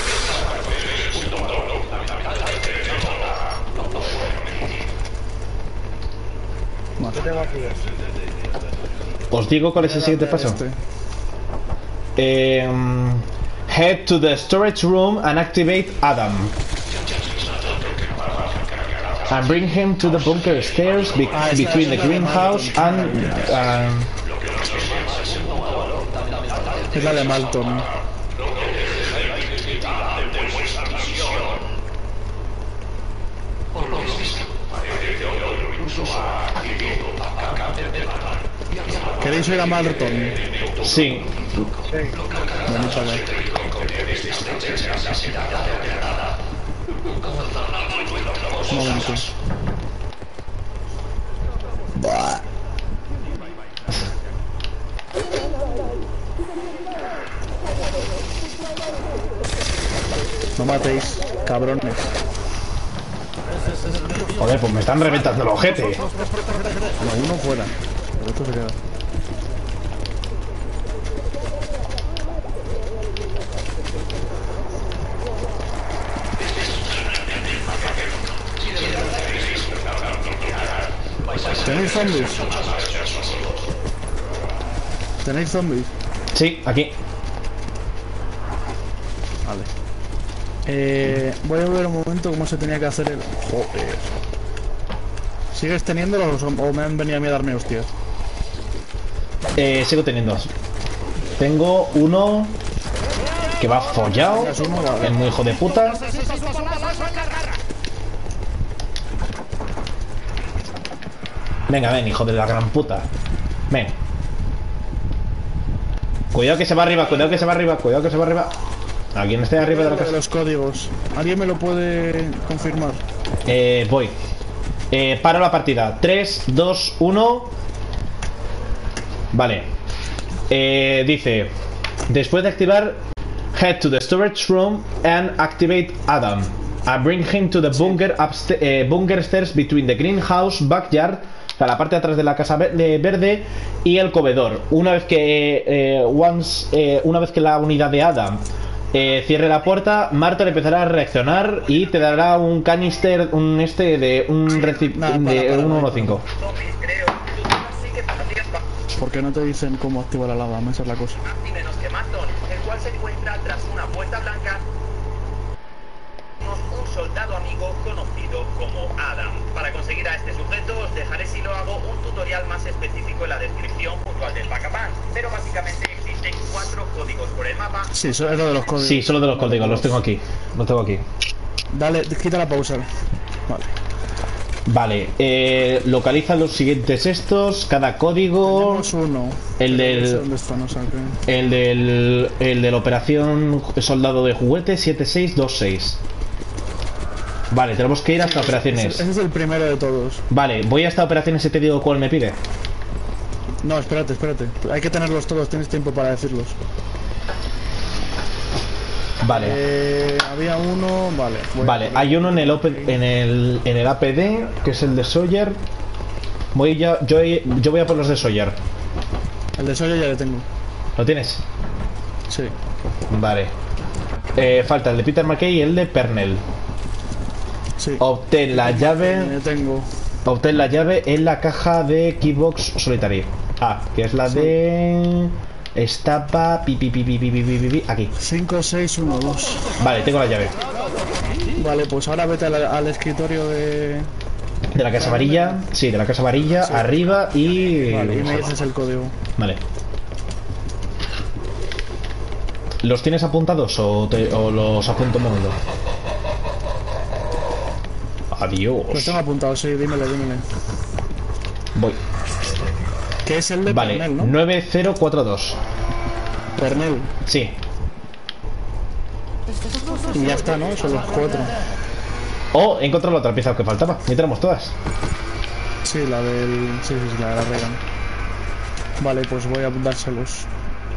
B: Yo tengo aquí dos.
C: Os digo cuál es el siguiente paso.
A: Este.
C: Eh, head to the storage room and activate Adam. And bring him to the bunker stairs be
A: Ah, esa-
C: between the
A: esa es la de
C: greenhouse
A: Malton.
C: and... um,
A: Es la de Malton. ¿Queréis ir a Malton?
C: sí.
B: Sí.
A: Venid para acá. Un momento. Buah. No matéis, cabrones.
C: Joder, pues me están reventando el ojete.
A: No, uno fuera. El otro se queda. ¿Tenéis zombies? ¿Tenéis zombies?
C: Sí, aquí.
A: Vale. Eh, voy a ver un momento cómo se tenía que hacer el... Joder. ¿Sigues teniéndolos o o me han venido a mí a darme hostias?
C: Eh, sigo teniendo. Tengo uno que va follado.
A: ¿Tienes uno? Vale.
C: Es muy hijo de puta. Venga, ven, hijo de la gran puta. Ven. Cuidado que se va arriba, cuidado que se va arriba, cuidado que se va arriba. ¿A quién esté arriba de la
A: Lo de
C: casa?
A: los códigos. ¿Alguien me lo puede confirmar?
C: Eh, voy. Eh, paro la partida. tres, dos, uno. Vale. Eh, dice: después de activar, head to the storage room and activate Adam. And bring him to the bunker, upsta- eh, bunker stairs between the greenhouse, backyard, o sea, la parte de atrás de la casa ver- de verde y el comedor. Una vez que eh, once, eh, una vez que la unidad de Adam eh, cierre la puerta, Marton empezará a reaccionar y te dará un canister, un este de un reci-
A: Nah, para,
C: de
A: para,
C: un
A: para.
C: uno cinco.
A: ¿Por qué no te dicen cómo activar la lava? Esa es la cosa.
D: y menos que Marton, el cual se encuentra tras una puerta blanca. Un soldado amigo conocido como Adam. Para conseguir a este sujeto os dejaré, si lo hago, un tutorial más específico en la descripción junto al del Pacapan. Pero básicamente existen cuatro códigos por el mapa.
A: Sí, eso es lo de los códigos.
C: Sí, solo de los códigos, los tengo aquí. Los tengo aquí.
A: Dale, quita la pausa. Vale.
C: Vale, eh, localiza los siguientes estos, cada código.
A: Tenemos uno.
C: El
A: Pero no sé
C: del.
A: ¿Dónde está? No sé qué.
C: El del. El de la operación soldado de juguete siete seis dos seis. Vale, tenemos que ir hasta
A: Ese,
C: operaciones.
A: ese es el primero de todos.
C: Vale, voy hasta operaciones y te digo cuál me pide.
A: No, espérate, espérate. Hay que tenerlos todos, tienes tiempo para decirlos.
C: Vale.
A: Eh, había uno, vale. voy
C: Vale,
A: a-
C: hay uno en el, open, en el en el A P D, que es el de Sawyer. Voy ya, yo, yo voy a por los de Sawyer.
A: El de Sawyer ya le tengo.
C: ¿Lo tienes?
A: Sí.
C: Vale. Eh, falta el de Peter McKay y el de Pernell.
A: Sí.
C: Obtén la
A: Le
C: llave.
A: tengo.
C: Obtén la llave en la caja de Keybox Solitary. Ah, que es la de. Estapa. Pi, pi, pi, pi, pi, pi, pi, pi, pi, aquí.
A: cinco, seis, uno, dos.
C: Vale, tengo la llave.
A: Vale, pues ahora vete al, al escritorio de...
C: De la casa varilla. Sí, de la casa varilla, sí. Arriba y...
A: Vale, y me dices el código.
C: Vale. ¿Los tienes apuntados o, te, o los apunto un momento? Adiós.
A: Los tengo apuntados, sí, dímelo, dímelo.
C: Voy.
A: Que es el de
C: vale,
A: Pernel, ¿no?
C: nueve cero cuatro dos.
A: Pernel.
C: Sí.
A: Y ya está, ¿no? Son los cuatro.
C: Oh, he encontrado la otra pieza que faltaba. Ya tenemos todas.
A: Sí, la del... Sí, sí, sí, la de la Reagan. Vale, pues voy a dárselos.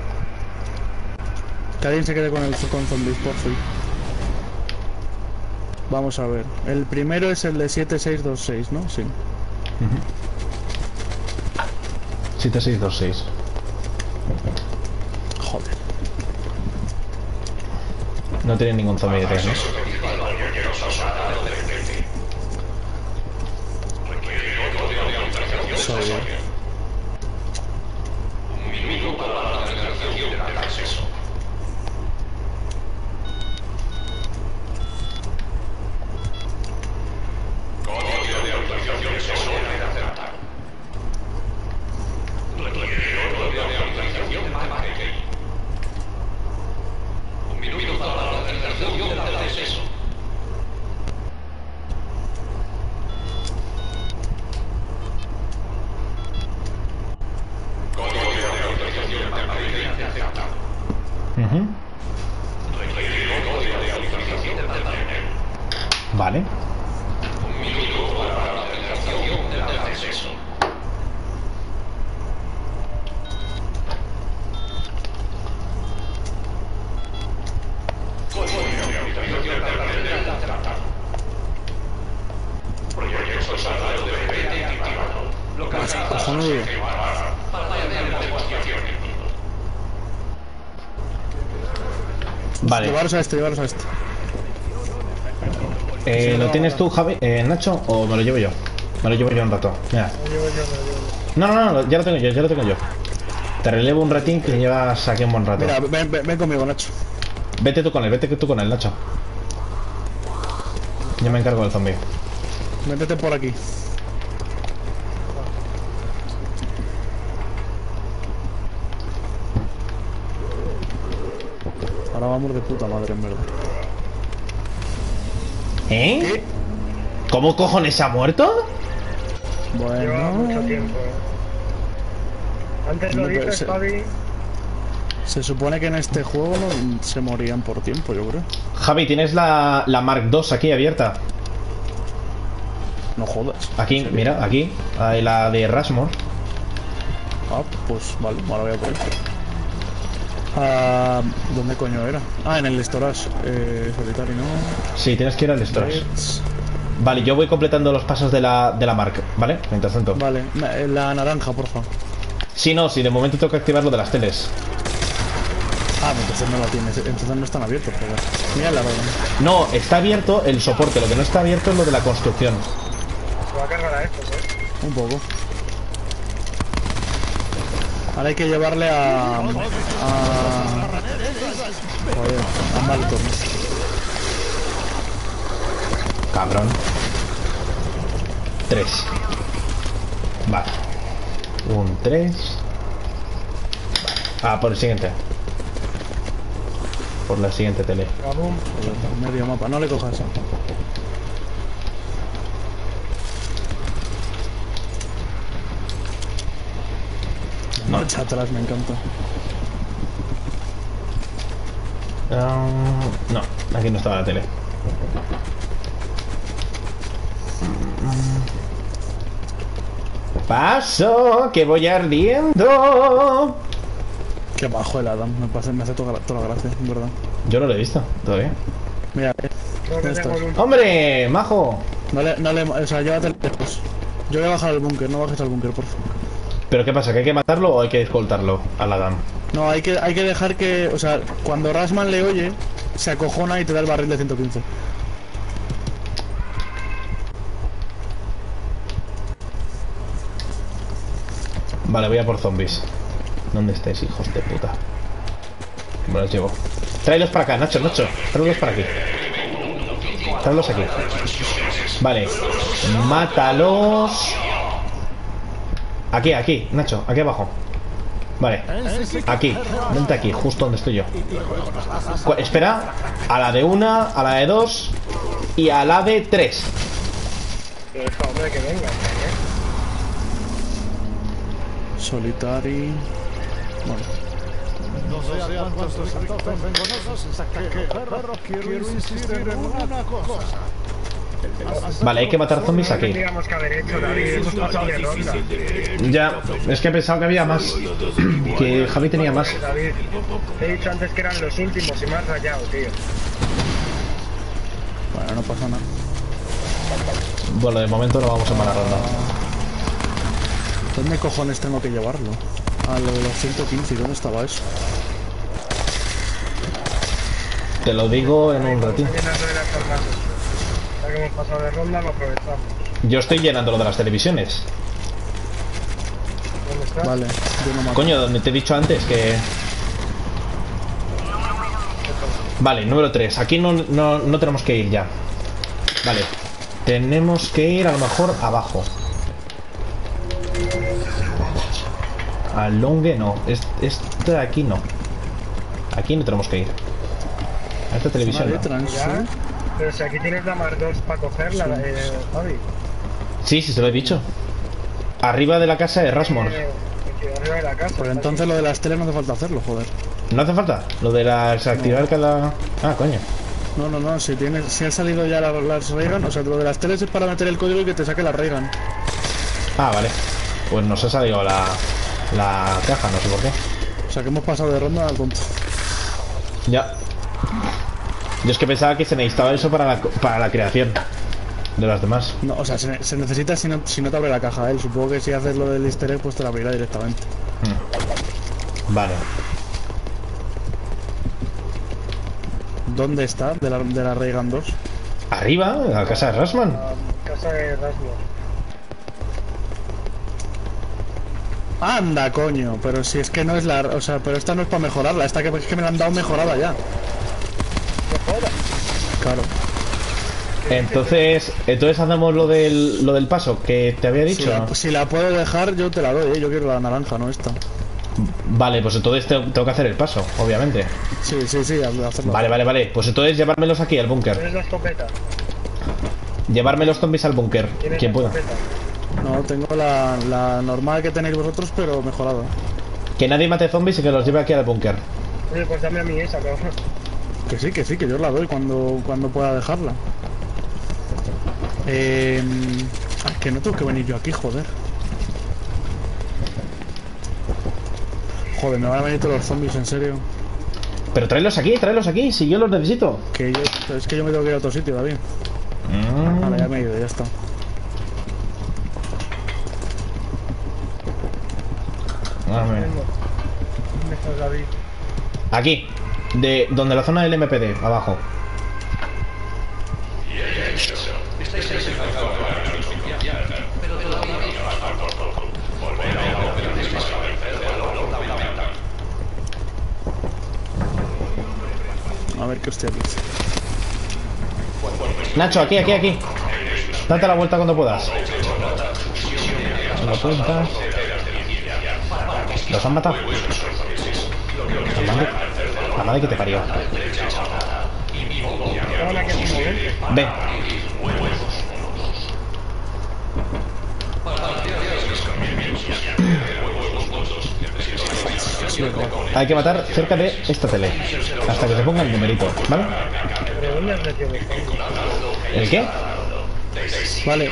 A: Que alguien se quede con el con zombies, por fin. Vamos a ver. El primero es el de siete seis dos seis, ¿no? Sí.
C: Uh-huh. siete seis dos seis.
A: Joder.
C: No tiene ningún zombie detrás, ¿no?
A: Soy yo.
C: Uh-huh. Vale.
A: Cojonudo.
C: Vale.
A: Llevaros a este, llevaros a este.
C: Eh, ¿Lo tienes tú, Javi, eh, Nacho, o me lo llevo yo? Me lo llevo yo un rato. Mira. No, no, no, ya lo tengo yo, ya lo tengo yo. Te relevo un ratín que llevas aquí un buen rato.
A: Mira, ven, ven, ven conmigo, Nacho.
C: Vete tú con él, vete tú con él, Nacho. Yo me encargo del zombie.
A: Métete por aquí. Ahora vamos de puta madre, en verdad.
C: ¿Eh?
A: ¿Qué?
C: ¿Cómo cojones se ha muerto?
B: Lleva mucho
A: Bueno...
B: tiempo, ¿eh? Antes lo
A: No, pero
B: dices,
A: se-
B: Fabi.
A: Se supone que en este juego no se morían por tiempo, yo creo.
C: Javi, tienes la, la Mark dos aquí abierta.
A: No jodas.
C: Aquí, mira, aquí. Ahí la de Rasmus.
A: Ah, pues vale, ahora voy a por él. Ah, ¿dónde coño era? Ah, en el storage eh, solitario, ¿no?
C: Sí, tienes que ir al Stras.
A: Reds.
C: Vale, yo voy completando los pasos de la, de la Mark, ¿vale? Mientras tanto.
A: Vale, na- eh, la naranja, porfa.
C: Sí, no, sí, de momento tengo que activar lo de las teles.
A: Ah, pues entonces no la tienes, entonces no están abiertos, joder. Mira la verdad.
C: No, está abierto el soporte, lo que no está abierto es lo de la construcción.
B: Se va a cargar a estos, ¿eh?
A: Un poco. Ahora hay que llevarle a... a... Joder, a Malcolm.
C: Cabrón. Tres. Vale. Un tres. Vale. Ah, por el siguiente. Por la siguiente tele.
B: Kabum.
A: Joder, medio mapa, no le cojas. Marcha atrás, me encanta.
C: Um, no, aquí no estaba la tele. Paso, que voy ardiendo.
A: Qué bajo el Adam, me, pasa, me hace toda la, toda la gracia, en verdad.
C: Yo no lo he visto todavía.
A: Mira, eh,
B: Creo que
A: ¿dónde
B: tengo
A: estás?
B: el
C: ¡Hombre, majo!
A: No le, no le, o sea, llévate lejos. Yo voy a bajar al búnker, no bajes al búnker, por favor.
C: ¿Pero qué pasa? ¿Que hay que matarlo o hay que escoltarlo al Adam?
A: No, hay que, hay que dejar que, o sea, cuando Rasman le oye, se acojona y te da el barril de ciento quince.
C: Vale, voy a por zombies. ¿Dónde estáis, hijos de puta? Me los llevo. Tráelos para acá, Nacho, Nacho. Tráelos para aquí. Tráelos aquí. Vale. Mátalos. Aquí, aquí, Nacho, aquí abajo. Vale. Aquí, vente aquí, justo donde estoy yo. Cu- Espera. A la de una, a la de dos y a la de tres.
B: Que es hombre que venga, ¿eh?
A: Solitari. Bueno.
E: No sé a cuántos se antojen vengonosos, que perro, quiero insistir en una cosa.
C: Vale, hay que matar zombies
B: No
C: aquí.
B: tendríamos que haber hecho, David, hemos pasado de ronda.
C: Ya, es que he pensado que había más. Que Javi tenía más.
B: David, te he dicho antes que eran los últimos y me has rayado, tío.
A: Bueno, no pasa nada.
C: Bueno, de momento no vamos en mala ronda.
A: ¿Dónde cojones tengo que llevarlo? A lo de los ciento quince, ¿dónde estaba eso?
C: Te lo digo en un ratito.
B: Llenando de las formas. Ya que hemos pasado de ronda, lo aprovechamos.
C: Yo estoy llenando lo de las televisiones.
B: ¿Dónde estás?
A: Vale, yo no mato.
C: Coño, donde te he dicho antes que... Vale, número tres. Aquí no, no, no tenemos que ir ya. Vale. Tenemos que ir a lo mejor abajo. Al longue no. Es- Este de aquí no. Aquí no tenemos que ir. A esta televisión
A: Vale,
C: no.
A: trans,
B: Ya.
A: ¿eh?
B: Pero si aquí tienes la Mar dos para cogerla, eh, Javi.
C: Sí, sí, se lo he dicho. Arriba de la casa de Rasmor.
B: Eh, aquí arriba de la casa.
A: Pues
B: está
A: entonces
B: aquí.
A: lo de las teles no hace falta hacerlo, joder.
C: ¿No hace falta? Lo de la desactivar cada... Ah, coño.
A: No, no, no, si tienes, si han salido ya las, las Reagan, o sea, lo de las teles es para meter el código y que te saque las Reagan.
C: Ah, vale. Pues nos ha salido la, la caja, no sé por qué.
A: O sea, que hemos pasado de ronda al tonto.
C: Ya. Yo es que pensaba que se necesitaba eso para la, para la creación de las demás.
A: No, o sea, se, se necesita si no, si no te abre la caja él. Supongo que si haces lo del easter egg, pues te la abrirá directamente.
C: Vale.
A: ¿Dónde está? De la, de la Reagan dos.
C: Arriba, en la casa de Rasman.
B: La casa de Rasmus.
A: Anda, coño, pero si es que no es la... O sea, pero esta no es para mejorarla. Esta que es que me la han dado mejorada ya.
B: No jodas.
A: Claro.
C: Entonces, entonces hacemos lo del, lo del paso que te había
A: Si
C: dicho.
A: la, si la puedo dejar, yo te la doy, ¿eh? Yo quiero la naranja, no esta.
C: Vale, pues entonces te- tengo que hacer el paso, obviamente.
A: Sí, sí, sí, haz- hacerlo.
C: Vale, vale, vale. Pues entonces llevármelos aquí al búnker.
B: ¿Tienes la escopeta?
C: Llevarme los zombies al búnker.
B: ¿Tienes
C: Quien
B: la
C: pueda.
B: escopeta?
A: No, tengo la, la normal que tenéis vosotros, pero mejorada.
C: Que nadie mate zombies y que los lleve aquí al búnker.
B: Oye, pues dame a mí esa, cabrón.
A: Que sí, que sí, que yo os la doy cuando, cuando pueda dejarla. Eh... ah, que no tengo que venir yo aquí, joder. Joder, me van a venir todos los zombies, en serio.
C: Pero tráelos aquí, tráelos aquí, si yo los necesito.
A: Que yo, es que yo me tengo que ir a otro sitio, David.
C: Mm.
A: Vale, ya me he ido, ya está.
C: A ver.
B: ¿Dónde estás, David?
C: Aquí, de donde la zona del M P D, abajo.
A: A ver qué hostia dice.
C: Nacho, aquí, aquí, aquí. Date la vuelta cuando puedas. Lo apuntas. ¿Los han matado? La madre, la madre que te parió.
B: Estaban aquí hace un momento.
C: Ven. Hay que matar cerca de esta tele. Hasta que se ponga el numerito, ¿vale?
B: ¿Pero dónde has metido los zombies?
C: ¿El qué?
A: Vale.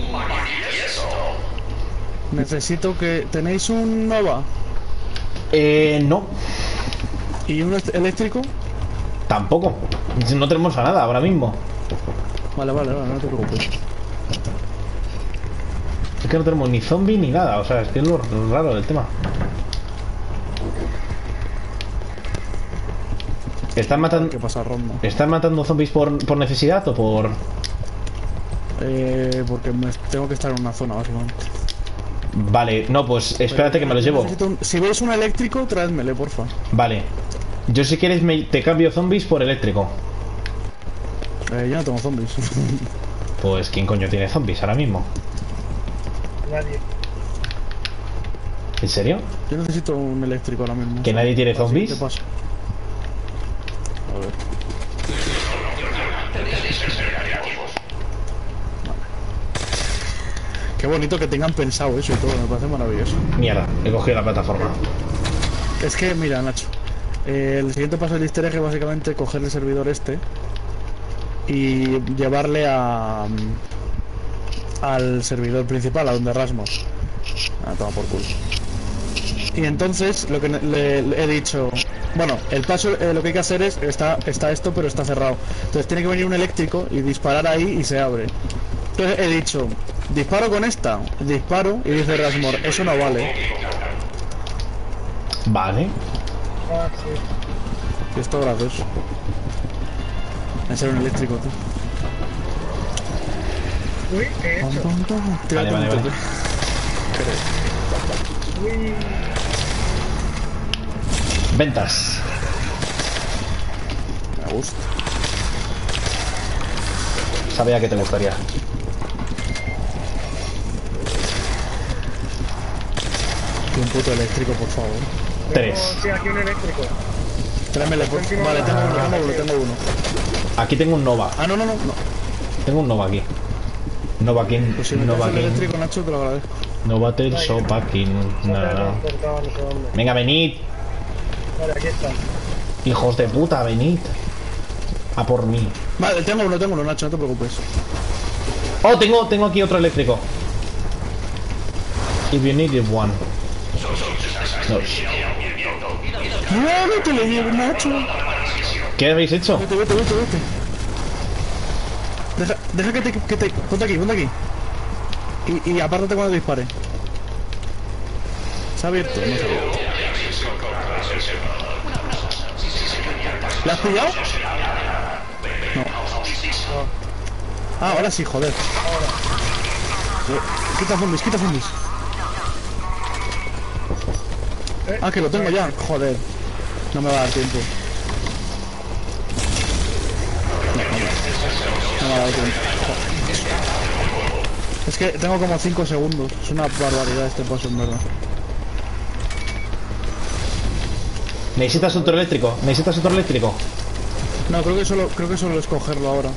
A: Necesito que... ¿Tenéis un Nova?
C: Eh, no.
A: ¿Y un est- eléctrico?
C: Tampoco. No tenemos a nada ahora mismo.
A: Vale, vale, vale, no te preocupes.
C: Es que no tenemos ni zombie ni nada. O sea, es que es lo raro del tema. ¿Están matando,
A: ¿Qué pasa, ronda?
C: ¿están matando zombies por, por necesidad o por...?
A: Eh, porque me tengo que estar en una zona, básicamente.
C: Vale, no, pues espérate que me los llevo.
A: Necesito un- Si veis un eléctrico, traédmele, porfa.
C: Vale. Yo si quieres me, te cambio zombies por eléctrico.
A: Eh, yo no tengo zombies.
C: Pues ¿quién coño tiene zombies ahora mismo?
B: Nadie.
C: ¿En serio?
A: Yo necesito un eléctrico ahora mismo.
C: ¿Que nadie tiene
A: Así,
C: zombies?
A: ¿qué pasa? A ver. Qué bonito que tengan pensado eso y todo, me parece maravilloso.
C: Mierda, he cogido la plataforma.
A: Es que, mira, Nacho, eh, el siguiente paso del easter egg es básicamente coger el servidor este y llevarle a al servidor principal, a donde Rasmus. Ah, toma por culo. Y entonces lo que le, le he dicho, bueno, el paso, eh, lo que hay que hacer es, está, está esto pero está cerrado. Entonces tiene que venir un eléctrico y disparar ahí y se abre. Entonces he dicho, disparo con esta, disparo y dice Rasmus, eso no vale.
C: Vale.
B: Ah, sí.
A: Y esto gracioso. En ser un eléctrico, tío.
B: Uy, ¿qué he hecho?
C: Vale, vale, vale.
B: Uy.
C: Ventas.
A: Me gusta.
C: Sabía que te gustaría.
A: Un puto eléctrico, por favor.
C: Tres.
B: Tengo- Sí, aquí un eléctrico.
A: Tráemele, por favor. Vale, tengo uno, tengo uno, tengo uno.
C: Aquí tengo un Nova.
A: Ah, no, no, no. no.
C: Tengo un Nova aquí. Nova King.
A: Pues si me
C: Nova
A: traes el
C: King.
A: eléctrico, Nacho, te lo agradezco.
C: Novatel Sopa King.
B: No
C: No,
B: te
C: no, no.
B: habían cortado, no sé dónde.
C: Venga, venid.
B: Vale, aquí está.
C: Hijos de puta, venid. A por mí.
A: Vale, tengo uno, tengo uno, Nacho, no te preocupes.
C: Oh, tengo, tengo aquí otro eléctrico. If you need one. No.
A: No, no te lo llevo, Nacho.
C: ¿Qué habéis hecho?
A: Vete, vete, vete, vete. Deja, deja que te, que te... Ponte aquí, ponte aquí. Y, y apártate cuando dispare. ¿Se ha abierto? No se ha abierto. ¿La has pillado? No. Ah, ahora sí, joder. Eh, Quita zombies, quita zombies. Ah, que lo tengo ya. Joder. No me va a dar tiempo. No, no me, no me ha dado tiempo. Joder. Es que tengo como cinco segundos. Es una barbaridad este paso, en verdad.
C: ¿Necesitas otro eléctrico? ¿Necesitas otro eléctrico?
A: No, creo que solo, creo que solo es cogerlo ahora.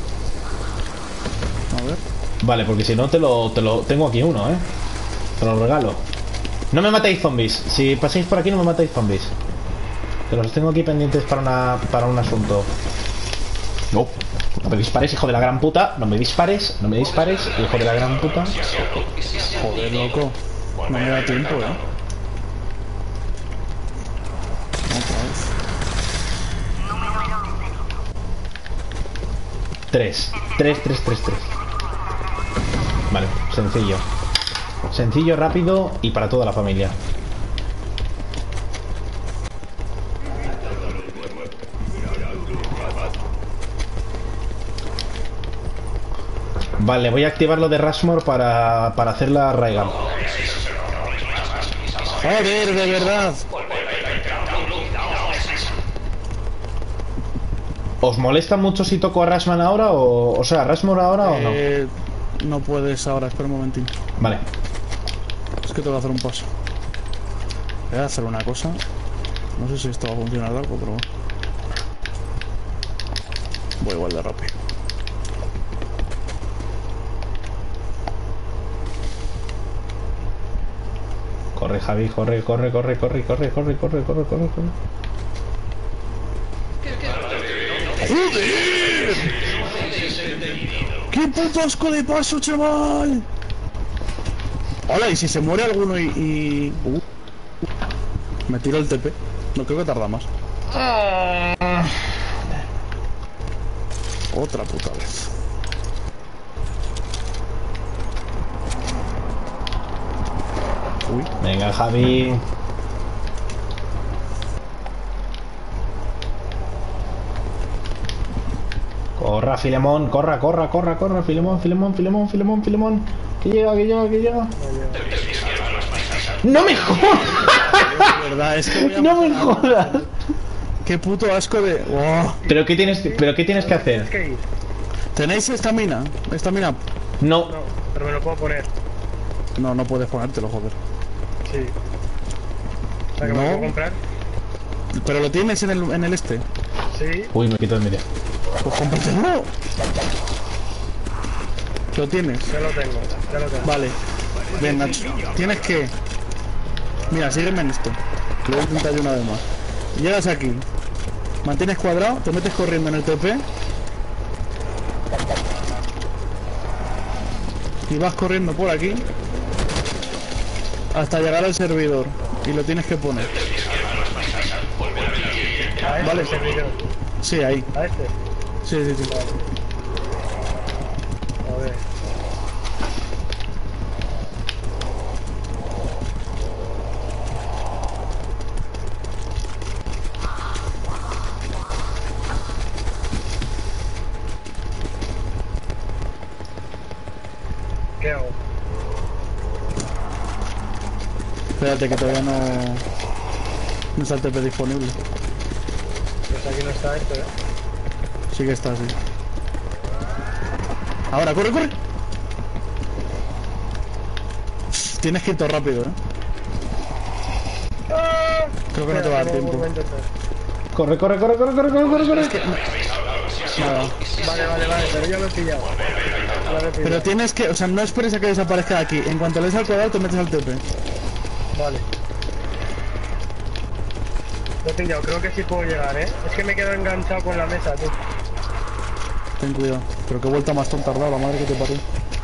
A: A ver.
C: Vale, porque si no te lo, te lo... Tengo aquí uno, ¿eh? Te lo regalo. No me matéis zombies. Si pasáis por aquí no me matéis zombies. Que los tengo aquí pendientes para una, para un asunto. No. No me dispares, hijo de la gran puta. No me dispares, no me dispares, hijo de la gran puta.
A: Joder, loco. No me da tiempo, eh. Otra vez.
C: Tres. Tres, tres, tres, tres. Vale, sencillo. Sencillo, rápido y para toda la familia. Vale, voy a activar lo de Rushmore para, para hacer la Raigan.
A: Joder, de verdad.
C: ¿Os molesta mucho si toco a Rashman ahora o... O sea, Rushmore ahora o no?
A: Eh, no puedes ahora, espera un momentín.
C: Vale.
A: Es que te voy a hacer un paso. Voy a hacer una cosa. No sé si esto va a funcionar algo, pero bueno. Voy igual de rápido.
C: Corre, Javi, corre, corre, corre, corre, corre, corre, corre, corre, corre, corre.
A: ¡Joder! ¡Qué puto asco de paso, chaval! Hola, y si se muere alguno y... y... Uh. Me tiro el T P. No creo que tarda más. Otra puta vez. Uy.
C: Venga, Javi. Corra, Filemón, corra, corra, corra, corra, Filemón, Filemón, Filemón, Filemón, Filemón. Que llega, que llega, que llega. ¡No me jodas!
A: De verdad, es que voy a
C: ¡No me
A: matar a-
C: jodas!
A: Qué puto asco de... Oh.
C: ¿Pero qué tienes, pero qué tienes que hacer?
B: Es que ir.
A: ¿Tenéis estamina? Estamina.
C: No.
B: No, pero me lo puedo poner.
A: No, no puedes ponértelo, joder.
B: Sí. O sea, que me lo
A: No.
B: puedo comprar.
A: Pero lo tienes en el, en el este.
B: Sí.
C: Uy, me quito el medio.
A: Pues cómpratelo. Lo tienes.
B: Ya lo tengo, ya lo tengo.
A: Vale. Bien, Nacho. Tienes que... Mira, sígueme en esto. Lo voy a intentar yo una vez más. Llegas aquí. Mantienes cuadrado, te metes corriendo en el T P. Y vas corriendo por aquí. Hasta llegar al servidor. Y lo tienes que poner.
B: A este
A: Vale.
B: servidor.
A: Sí, ahí.
B: A este.
A: Sí, sí, sí.
B: A ver. ¿Qué hago?
A: Espérate que todavía no... No está el T P disponible.
B: Pues aquí no está esto, ¿eh?
A: Sí que está, sí. Ahora, corre, corre. Tienes que ir todo rápido, ¿eh?
B: ¡Ah!
A: Creo que no te va a dar
B: Espera,
A: tiempo.
B: un momento, espera.
C: Corre, corre, corre, corre, corre, corre, corre, corre.
A: Nada.
B: Vale, vale, vale, pero ya lo he pillado. Ya lo he pillado.
A: Pero tienes que... O sea, no esperes a que desaparezca de aquí. En cuanto le des al cuadrado, te metes al T P.
B: Vale. Lo he pillado, creo que sí puedo llegar, ¿eh? Es que me quedo enganchado con la mesa, tú.
A: Ten cuidado. Pero qué vuelta más tonta has dado, la madre que te parió.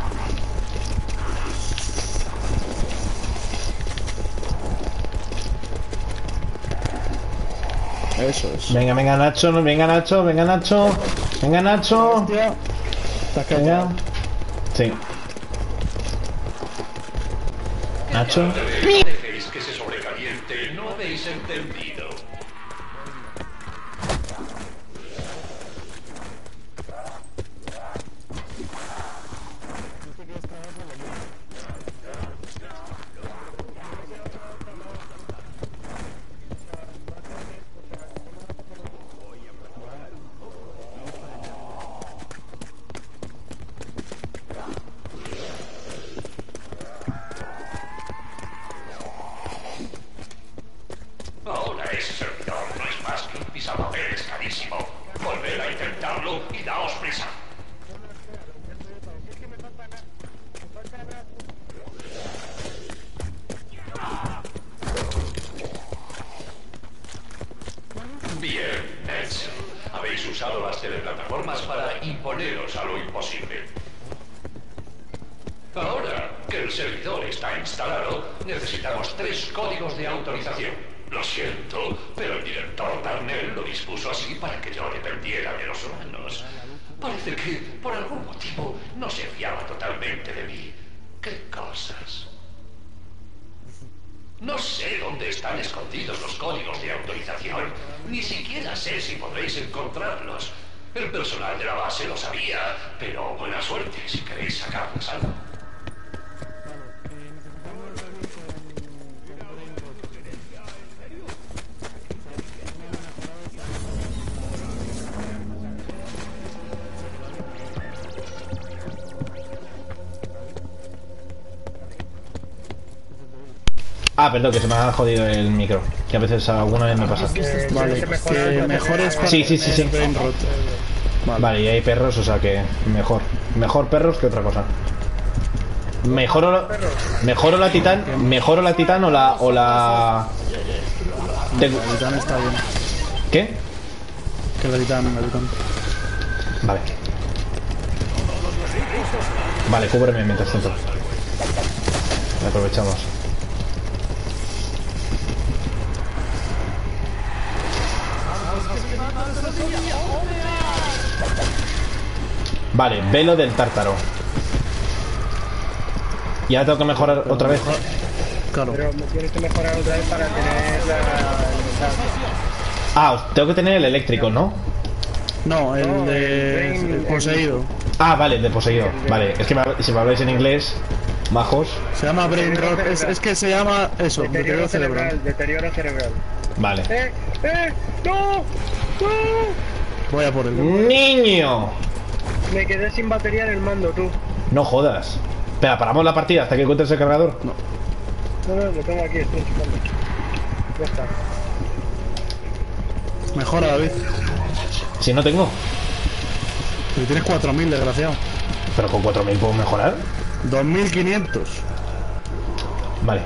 A: Eso es.
C: Venga, venga, Nacho, venga, Nacho, venga, Nacho. Venga, Nacho.
A: Hostia. Te has
C: Venga.
A: quedado.
C: Sí. Nacho.
F: Dejéis que se sobrecaliente, no habéis entendido. Ahora ese servidor no es más que un pisapapeles carísimo. Volver a intentarlo y daos prisa. Bien, Nets. Habéis usado las teleplataformas para imponeros a lo imposible. Ahora que el servidor está instalado, necesitamos tres códigos de autorización. Lo siento, pero el director Darnell lo dispuso así para que yo dependiera de los humanos. Parece que, por algún motivo, no se fiaba totalmente de mí. ¿Qué cosas? No sé dónde están escondidos los códigos de autorización. Ni siquiera sé si podréis encontrarlos. El personal de la base lo sabía, pero buena suerte si queréis sacarles algo.
C: Ah, perdón, que se me ha jodido el micro. Que a veces alguna vez me pasa.
B: Eh,
A: Vale,
B: tienes que mejorar
A: que
B: la
A: mejores
B: batería.
C: Sí, sí, sí, sí.
A: brain rot. Vale.
C: Vale, y hay perros, o sea que mejor. Mejor perros que otra cosa. Mejoro la, mejoro la titán, mejoro la titán o la o la. Te-
A: La titán está bien.
C: ¿Qué?
A: Que la titán, la titán.
C: Vale. Vale, cúbreme mientras tanto. Aprovechamos. Vale, velo del tártaro. Y ahora tengo que mejorar otra vez.
A: Claro.
B: Pero me tienes que mejorar otra vez para tener la...
C: Ah, tengo que tener el eléctrico, ¿no?
A: No, el
B: No,
A: de...
B: el brain-
A: el poseído.
C: Ah, vale, el de poseído. Vale, es que me- si me habláis en inglés, bajos.
A: Se llama brain rot. Es, es que se llama eso,
B: Deterioro
A: deterioro
B: cerebral,
A: cerebral.
B: deterioro cerebral.
C: Vale.
B: ¡Eh! ¡Eh! ¡No! ¡No!
A: Voy a por él.
C: ¡Niño!
B: Me quedé sin batería en el mando, tú.
C: No jodas. Espera, paramos la partida hasta que encuentres el cargador.
A: No.
B: No, no, lo tengo aquí, estoy chupando. Ya está.
A: Mejora, David.
C: Si no tengo.
A: Si tienes cuatro mil, desgraciado.
C: Pero con cuatro mil puedo mejorar.
A: dos mil quinientos.
C: Vale.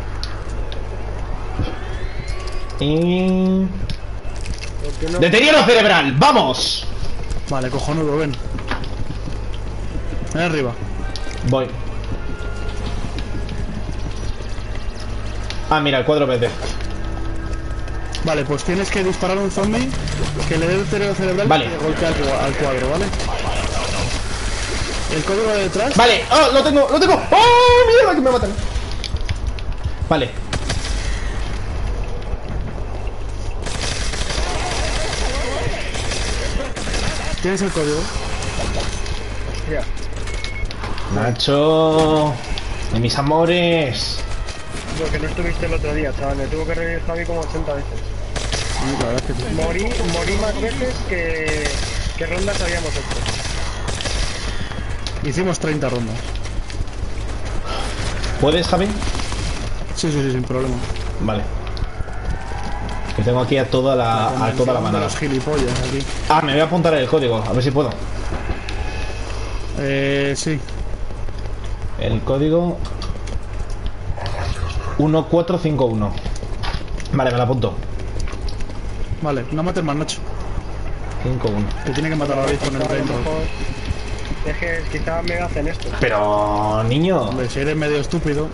C: Y...
B: ¿Por qué no?
C: ¡Deterioro cerebral! ¡Vamos!
A: Vale, cojonudo, ven. Ven arriba.
C: Voy. Ah, mira, el cuadro verde.
A: Vale, pues tienes que disparar a un zombie que le dé el cerebro cerebral
C: Vale.
A: y que golpea al, cua- al cuadro, ¿vale? El código de detrás.
C: Vale, oh, lo tengo, lo tengo. ¡Oh, mierda, que me matan! Vale.
A: ¿Tienes el código?
B: Ya.
C: Nacho. De mis amores.
B: Lo que no estuviste el otro día, chaval. Me tuvo que revivir Javi como ochenta veces.
A: Sí, la verdad es que sí.
B: Morí, morí más veces que, que rondas habíamos hecho.
A: Hicimos treinta rondas.
C: ¿Puedes, Javi?
A: Sí, sí, sí, sin problema.
C: Vale. Que tengo aquí a toda la, a toda la
A: de
C: manada.
A: los gilipollas aquí.
C: Ah, me voy a apuntar el código, a ver si puedo.
A: Eh, sí.
C: El código uno cuatro cinco uno. Vale, me lo apunto.
A: Vale, no mates más, Nacho.
C: cinco uno.
A: Que tiene que matar a David con el
B: A lo
A: reino.
B: mejor es que quizás me hacen esto.
C: Pero, niño,
A: Hombre, si eres medio estúpido.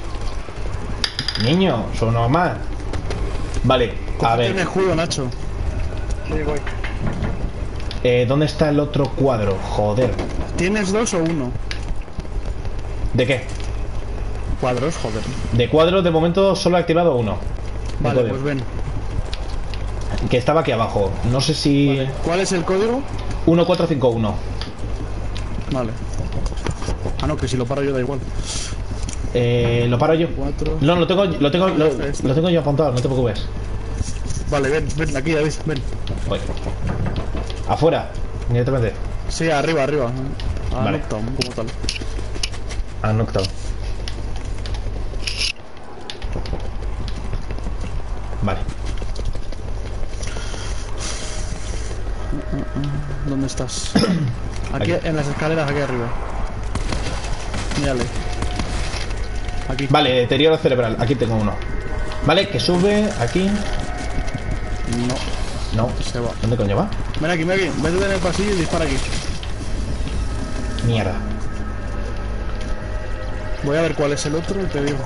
C: niño, soy normal. Vale, a
A: Cógete un
C: ver,
A: escudo, Nacho.
B: Sí, voy.
C: eh, ¿dónde está el otro cuadro? Joder.
A: ¿Tienes dos o uno?
C: ¿De qué?
A: Cuadros, joder.
C: De cuadro, de momento solo he activado uno. De
A: Vale,
C: código.
A: pues ven.
C: Que estaba aquí abajo. No sé si...
A: ¿Cuál es el código?
C: uno cuatro cinco uno.
A: Vale. Ah, no, que si lo paro yo da igual.
C: Eh, ¿Lo paro yo?
A: Cuatro.
C: No, lo tengo, lo tengo, lo, lo tengo yo apuntado, no te preocupes.
A: Vale, ven, ven, aquí, David, ven.
C: Voy. Afuera, inmediatamente.
A: Sí, arriba, arriba. A
C: Vale.
A: Knockdown, como tal.
C: Ah, knockdown. Vale.
A: ¿Dónde estás? Aquí,
C: Aquí.
A: en las escaleras, aquí arriba. Mírale. Aquí.
C: Vale, deterioro cerebral. Aquí tengo uno. Vale, que sube aquí.
A: No,
C: No.
A: se va.
C: ¿Dónde coño va?
A: Ven aquí, ven aquí. Métete en el pasillo y dispara aquí.
C: Mierda.
A: Voy a ver cuál es el otro y te digo.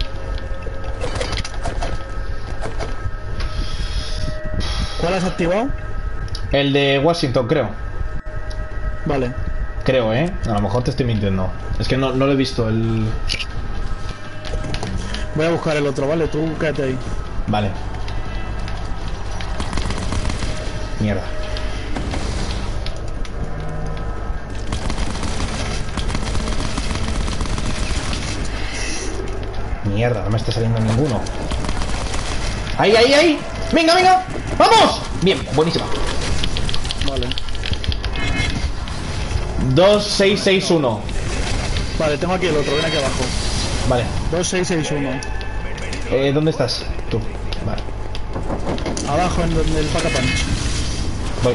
A: ¿Cuál has activado?
C: El de Washington, creo.
A: Vale.
C: Creo, ¿eh? A lo mejor te estoy mintiendo. Es que no, no lo he visto el...
A: Voy a buscar el otro, ¿vale? Tú quédate ahí.
C: Vale. Mierda. Mierda, no me está saliendo ninguno. ¡Ahí, ahí, ahí! ¡Venga, venga! ¡Vamos! Bien, buenísima.
A: Vale.
C: dos seis seis uno.
A: Vale, tengo aquí el otro, ven aquí abajo.
C: Vale.
A: dos seis seis uno.
C: Eh, ¿dónde estás? Tú. Vale.
A: Abajo en donde el pack a punch.
C: Voy.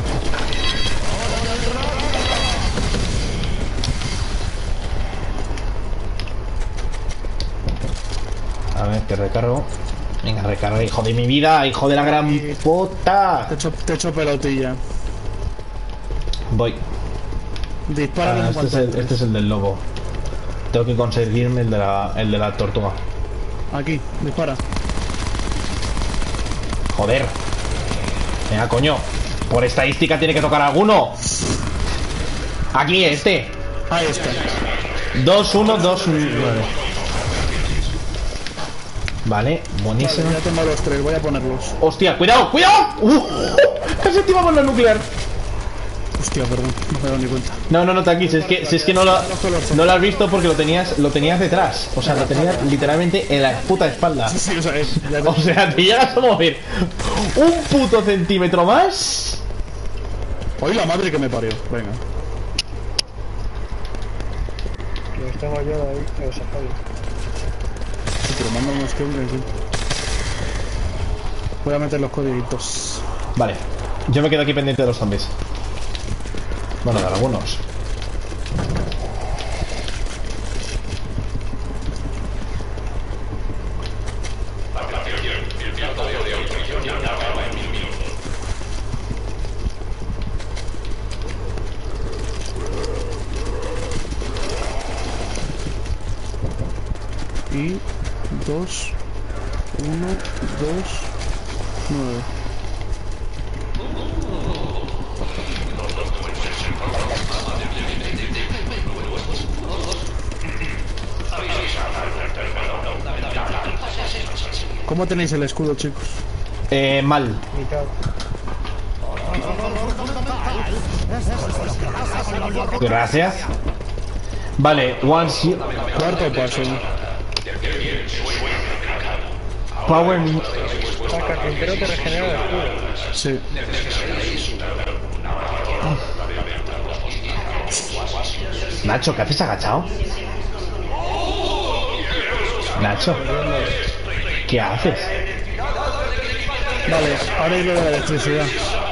C: A ver, que recargo. Venga, recarga, hijo de mi vida, hijo de la gran puta.
A: Te echo, te echo pelotilla.
C: Voy.
A: Dispara
C: Ah,
A: en
C: este,
A: cuanto
C: es el,
A: entres.
C: este es el del lobo. Tengo que conseguirme el de la, el de la tortuga.
A: Aquí, dispara.
C: Joder. Venga, coño. Por estadística tiene que tocar alguno. Aquí, este.
A: Ahí está.
C: dos uno dos nueve. Vale,
A: Vale,
C: buenísimo.
A: ya tengo los tres, voy a ponerlos.
C: Hostia, cuidado, cuidado. Uh, casi activamos la nuclear.
A: Hostia, perdón, no me he dado ni cuenta.
C: No, no, no, tranqui, si es que, si es que no, lo, no lo has visto porque lo tenías, lo tenías detrás. O sea, lo tenías literalmente en la puta espalda.
A: Sí, sí, o sea, es- ya te-
C: O sea, te llegas a mover un puto centímetro más.
A: Hoy la madre que me parió. Venga.
B: Los tengo yo ahí, los saco.
A: Sí, pero manda unos que hombres, sí. Voy a meter los códigos.
C: Vale. Yo me quedo aquí pendiente de los zombies. Bueno, de algunos.
A: Y dos, uno, dos, nueve. ¿Cómo tenéis el escudo, chicos?
C: Eh, mal.
B: Mitad.
C: Gracias. Vale, once you...
A: Cuarto paso.
C: Power...
B: Saca, que entero te regenera el escudo.
A: Sí.
C: Nacho, ¿qué haces agachado? Nacho, ¿qué haces?
A: Vale, ahora es lo de la electricidad.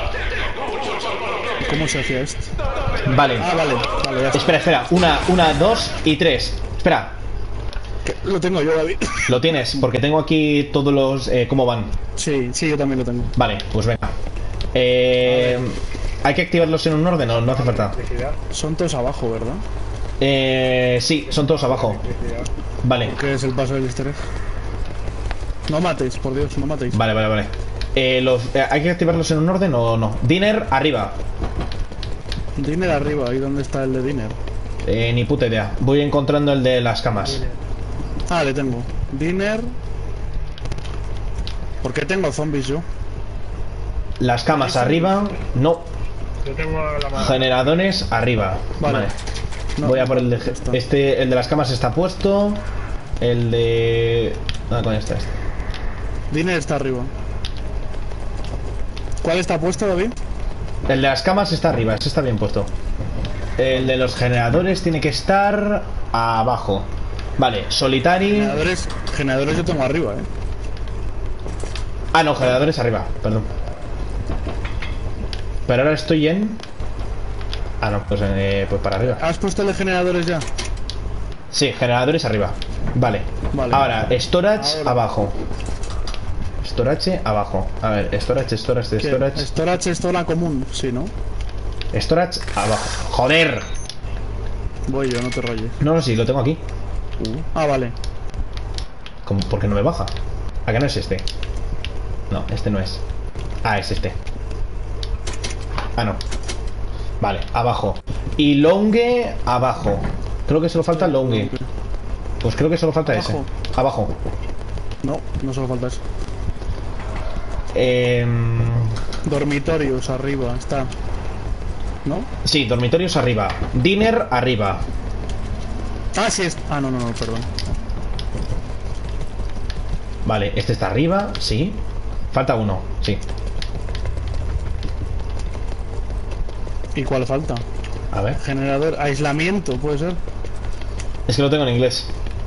A: ¿Cómo se hacía esto?
C: Vale.
A: Ah, vale, vale, ya está.
C: Espera, espera. Una, una, dos y tres. Espera.
A: Que lo tengo yo, David.
C: Lo tienes, porque tengo aquí todos los... Eh, ¿Cómo van?
A: Sí, sí, yo también lo tengo.
C: Vale, pues venga. Eh, ¿Hay que activarlos en un orden o no hace falta?
B: Electricidad,
A: Son todos abajo, ¿verdad?
C: Eh, sí, son todos abajo.
B: electricidad.
C: Vale,
A: ¿Qué es el paso del easter egg? No matéis, por Dios, no matéis.
C: vale, vale, vale. Eh, los, eh, ¿Hay que activarlos en un orden o no? Dinner, arriba.
A: Dinner arriba, ¿y dónde está el de Dinner?
C: Eh, ni puta idea. Voy encontrando el de las camas.
A: Ah, le tengo. Dinner. ¿Por qué tengo zombies yo?
C: Las camas arriba. No.
B: Yo tengo la mano.
C: Generadores arriba.
A: Vale.
C: Vale.
A: No,
C: Voy a por el de...
A: ya está.
C: Este, el de las camas está puesto. El de... Ah, coño está este.
A: Dinner está arriba. ¿Cuál está puesto, David?
C: El de las camas está arriba, ese está bien puesto. El de los generadores tiene que estar abajo. Vale, solitary.
A: Generadores, generadores yo tengo arriba, eh.
C: Ah, no, generadores arriba, perdón. Pero ahora estoy en... Ah, no, pues, eh, pues para arriba.
A: ¿Has puesto el de generadores ya?
C: Sí, generadores arriba. Vale.
A: Vale.
C: Ahora, storage
A: Ahora.
C: abajo. Storage abajo. A ver, storage, storage,
A: ¿Qué?
C: storage.
A: Storage es zona común, sí, ¿no?
C: Storage abajo. Joder.
A: Voy yo, no te rayes.
C: No, no, sí, lo tengo aquí.
A: Ah, vale.
C: ¿Cómo? ¿Por qué no me baja? ¿A qué no es este? No, este no es. Ah, es este. Ah, no. Vale, abajo. Y longue abajo. Creo que solo falta el longue. Pues creo que solo falta ese.
A: Abajo.
C: Abajo.
A: No, no solo falta eso.
C: Eh...
A: Dormitorios arriba, está. ¿No?
C: Sí, dormitorios arriba. Dinner arriba.
A: Ah, sí es. Ah, no, no, no, perdón.
C: Vale, este está arriba, sí. Falta uno, sí.
A: ¿Y cuál falta?
C: A ver.
A: Generador, aislamiento, puede ser.
C: Es que lo tengo en inglés.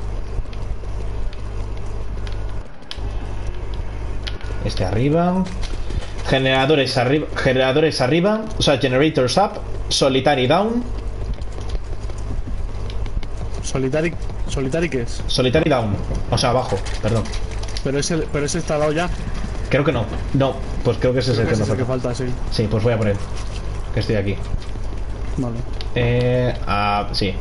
C: Este arriba. Generadores arriba. Generadores arriba. O sea, generators up. Solitary down.
A: Solitary. ¿Solitary qué es?
C: Solitary down. O sea, abajo, perdón.
A: Pero ese, pero ese está dado ya.
C: Creo que no. No, pues creo que ese es el
A: Creo
C: que
A: que ese
C: nos
A: es el que
C: falta.
A: falta, sí.
C: Sí, pues voy a por él. Que estoy aquí.
A: Vale.
C: Eh. Ah, sí.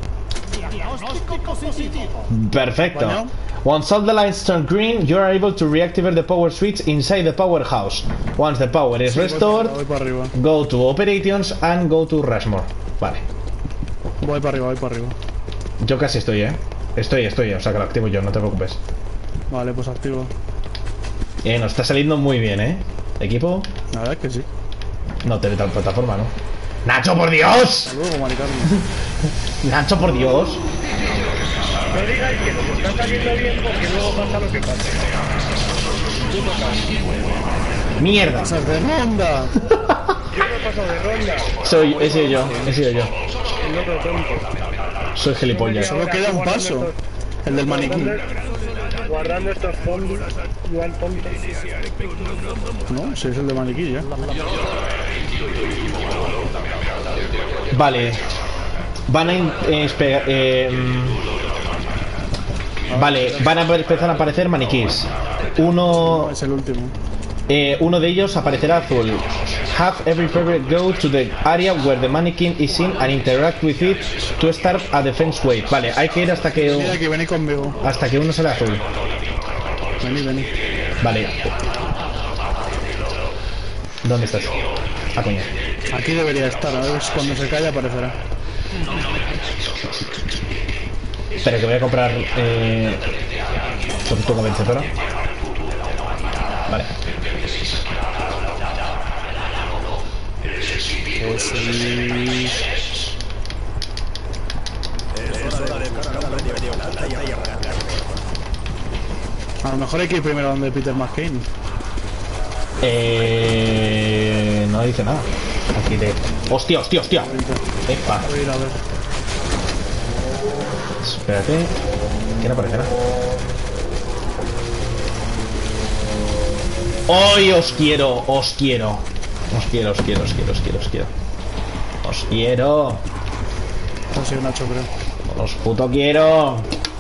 C: Perfecto.
A: Bueno.
C: Once all the lights turn green, you are able to reactivate the power switch inside the powerhouse. Once the power is
A: Sí, voy
C: restored,
A: para- voy para arriba.
C: go to operations and go to Rushmore. Vale.
A: Voy para arriba, voy para arriba.
C: Yo casi estoy, ¿eh? Estoy, estoy, o sea que lo activo yo, no te preocupes.
A: Vale, pues activo.
C: Eh, nos está saliendo muy bien, ¿eh? Equipo.
A: La verdad es que sí.
C: No, plataforma, ¿no? ¡Nacho, por Dios!
A: Hasta luego, Mari Carmen.
C: ¡Nacho, por Dios!
B: No digáis que nos está saliendo bien porque luego pasa lo que pasa.
C: ¡Mierda!
A: Pasas de ronda.
B: Yo no he pasado de ronda.
C: Soy, he sido yo, he sido yo.
B: El otro tonto.
C: Soy gilipollas.
A: Solo queda un paso. El del maniquí.
B: Guardando estos zombies, igual tontos.
A: No, si es el de maniquí ya.
C: Vale. Van a... in- eh, espe- eh, vale, van a empezar a aparecer maniquís. Uno...
A: No, es el último.
C: Eh, uno de ellos aparecerá azul. Have every player go to the area where the mannequin is in and interact with it to start a defense wave. Vale, hay que ir hasta
A: Mira
C: que
A: aquí, vení conmigo.
C: hasta que uno sale azul.
A: Vení, vení.
C: Vale. ¿Dónde estás? Ah, coño.
A: Aquí debería estar, a ver si cuando se calle aparecerá.
C: Espera, que voy a comprar eh, tortuga vencedora. Vale.
A: Pues el... A lo mejor hay que ir primero donde Peter McCain.
C: Eh, no dice nada. Aquí de... ¡Hostia, hostia, hostia! Epa.
A: Voy a ir a ver.
C: Espérate. ¿Quién aparecerá? ¡Hoy os quiero! ¡Os quiero! Os quiero, os quiero, os quiero, os quiero, os quiero. ¡Os quiero!
A: No sé, Nacho, creo.
C: ¡Os puto quiero!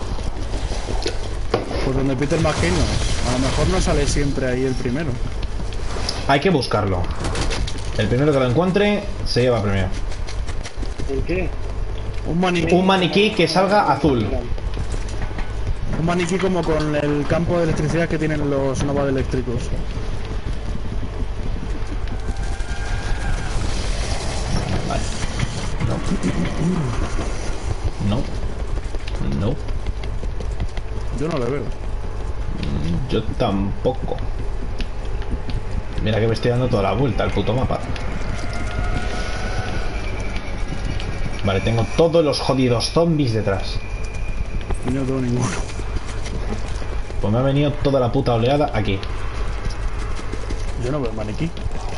A: Pues donde Peter McCain no. A lo mejor no sale siempre ahí el primero.
C: Hay que buscarlo. El primero que lo encuentre se lleva premio.
B: ¿El qué?
A: Un maniquí.
C: Un maniquí que salga azul.
A: Un maniquí como con el campo de electricidad que tienen los Nova eléctricos.
C: No. No.
A: Yo no le veo.
C: Yo tampoco. Mira que me estoy dando toda la vuelta al puto mapa. Vale, tengo todos los jodidos zombies detrás.
A: Y no veo ninguno.
C: Pues me ha venido toda la puta oleada aquí.
A: Yo no veo maniquí.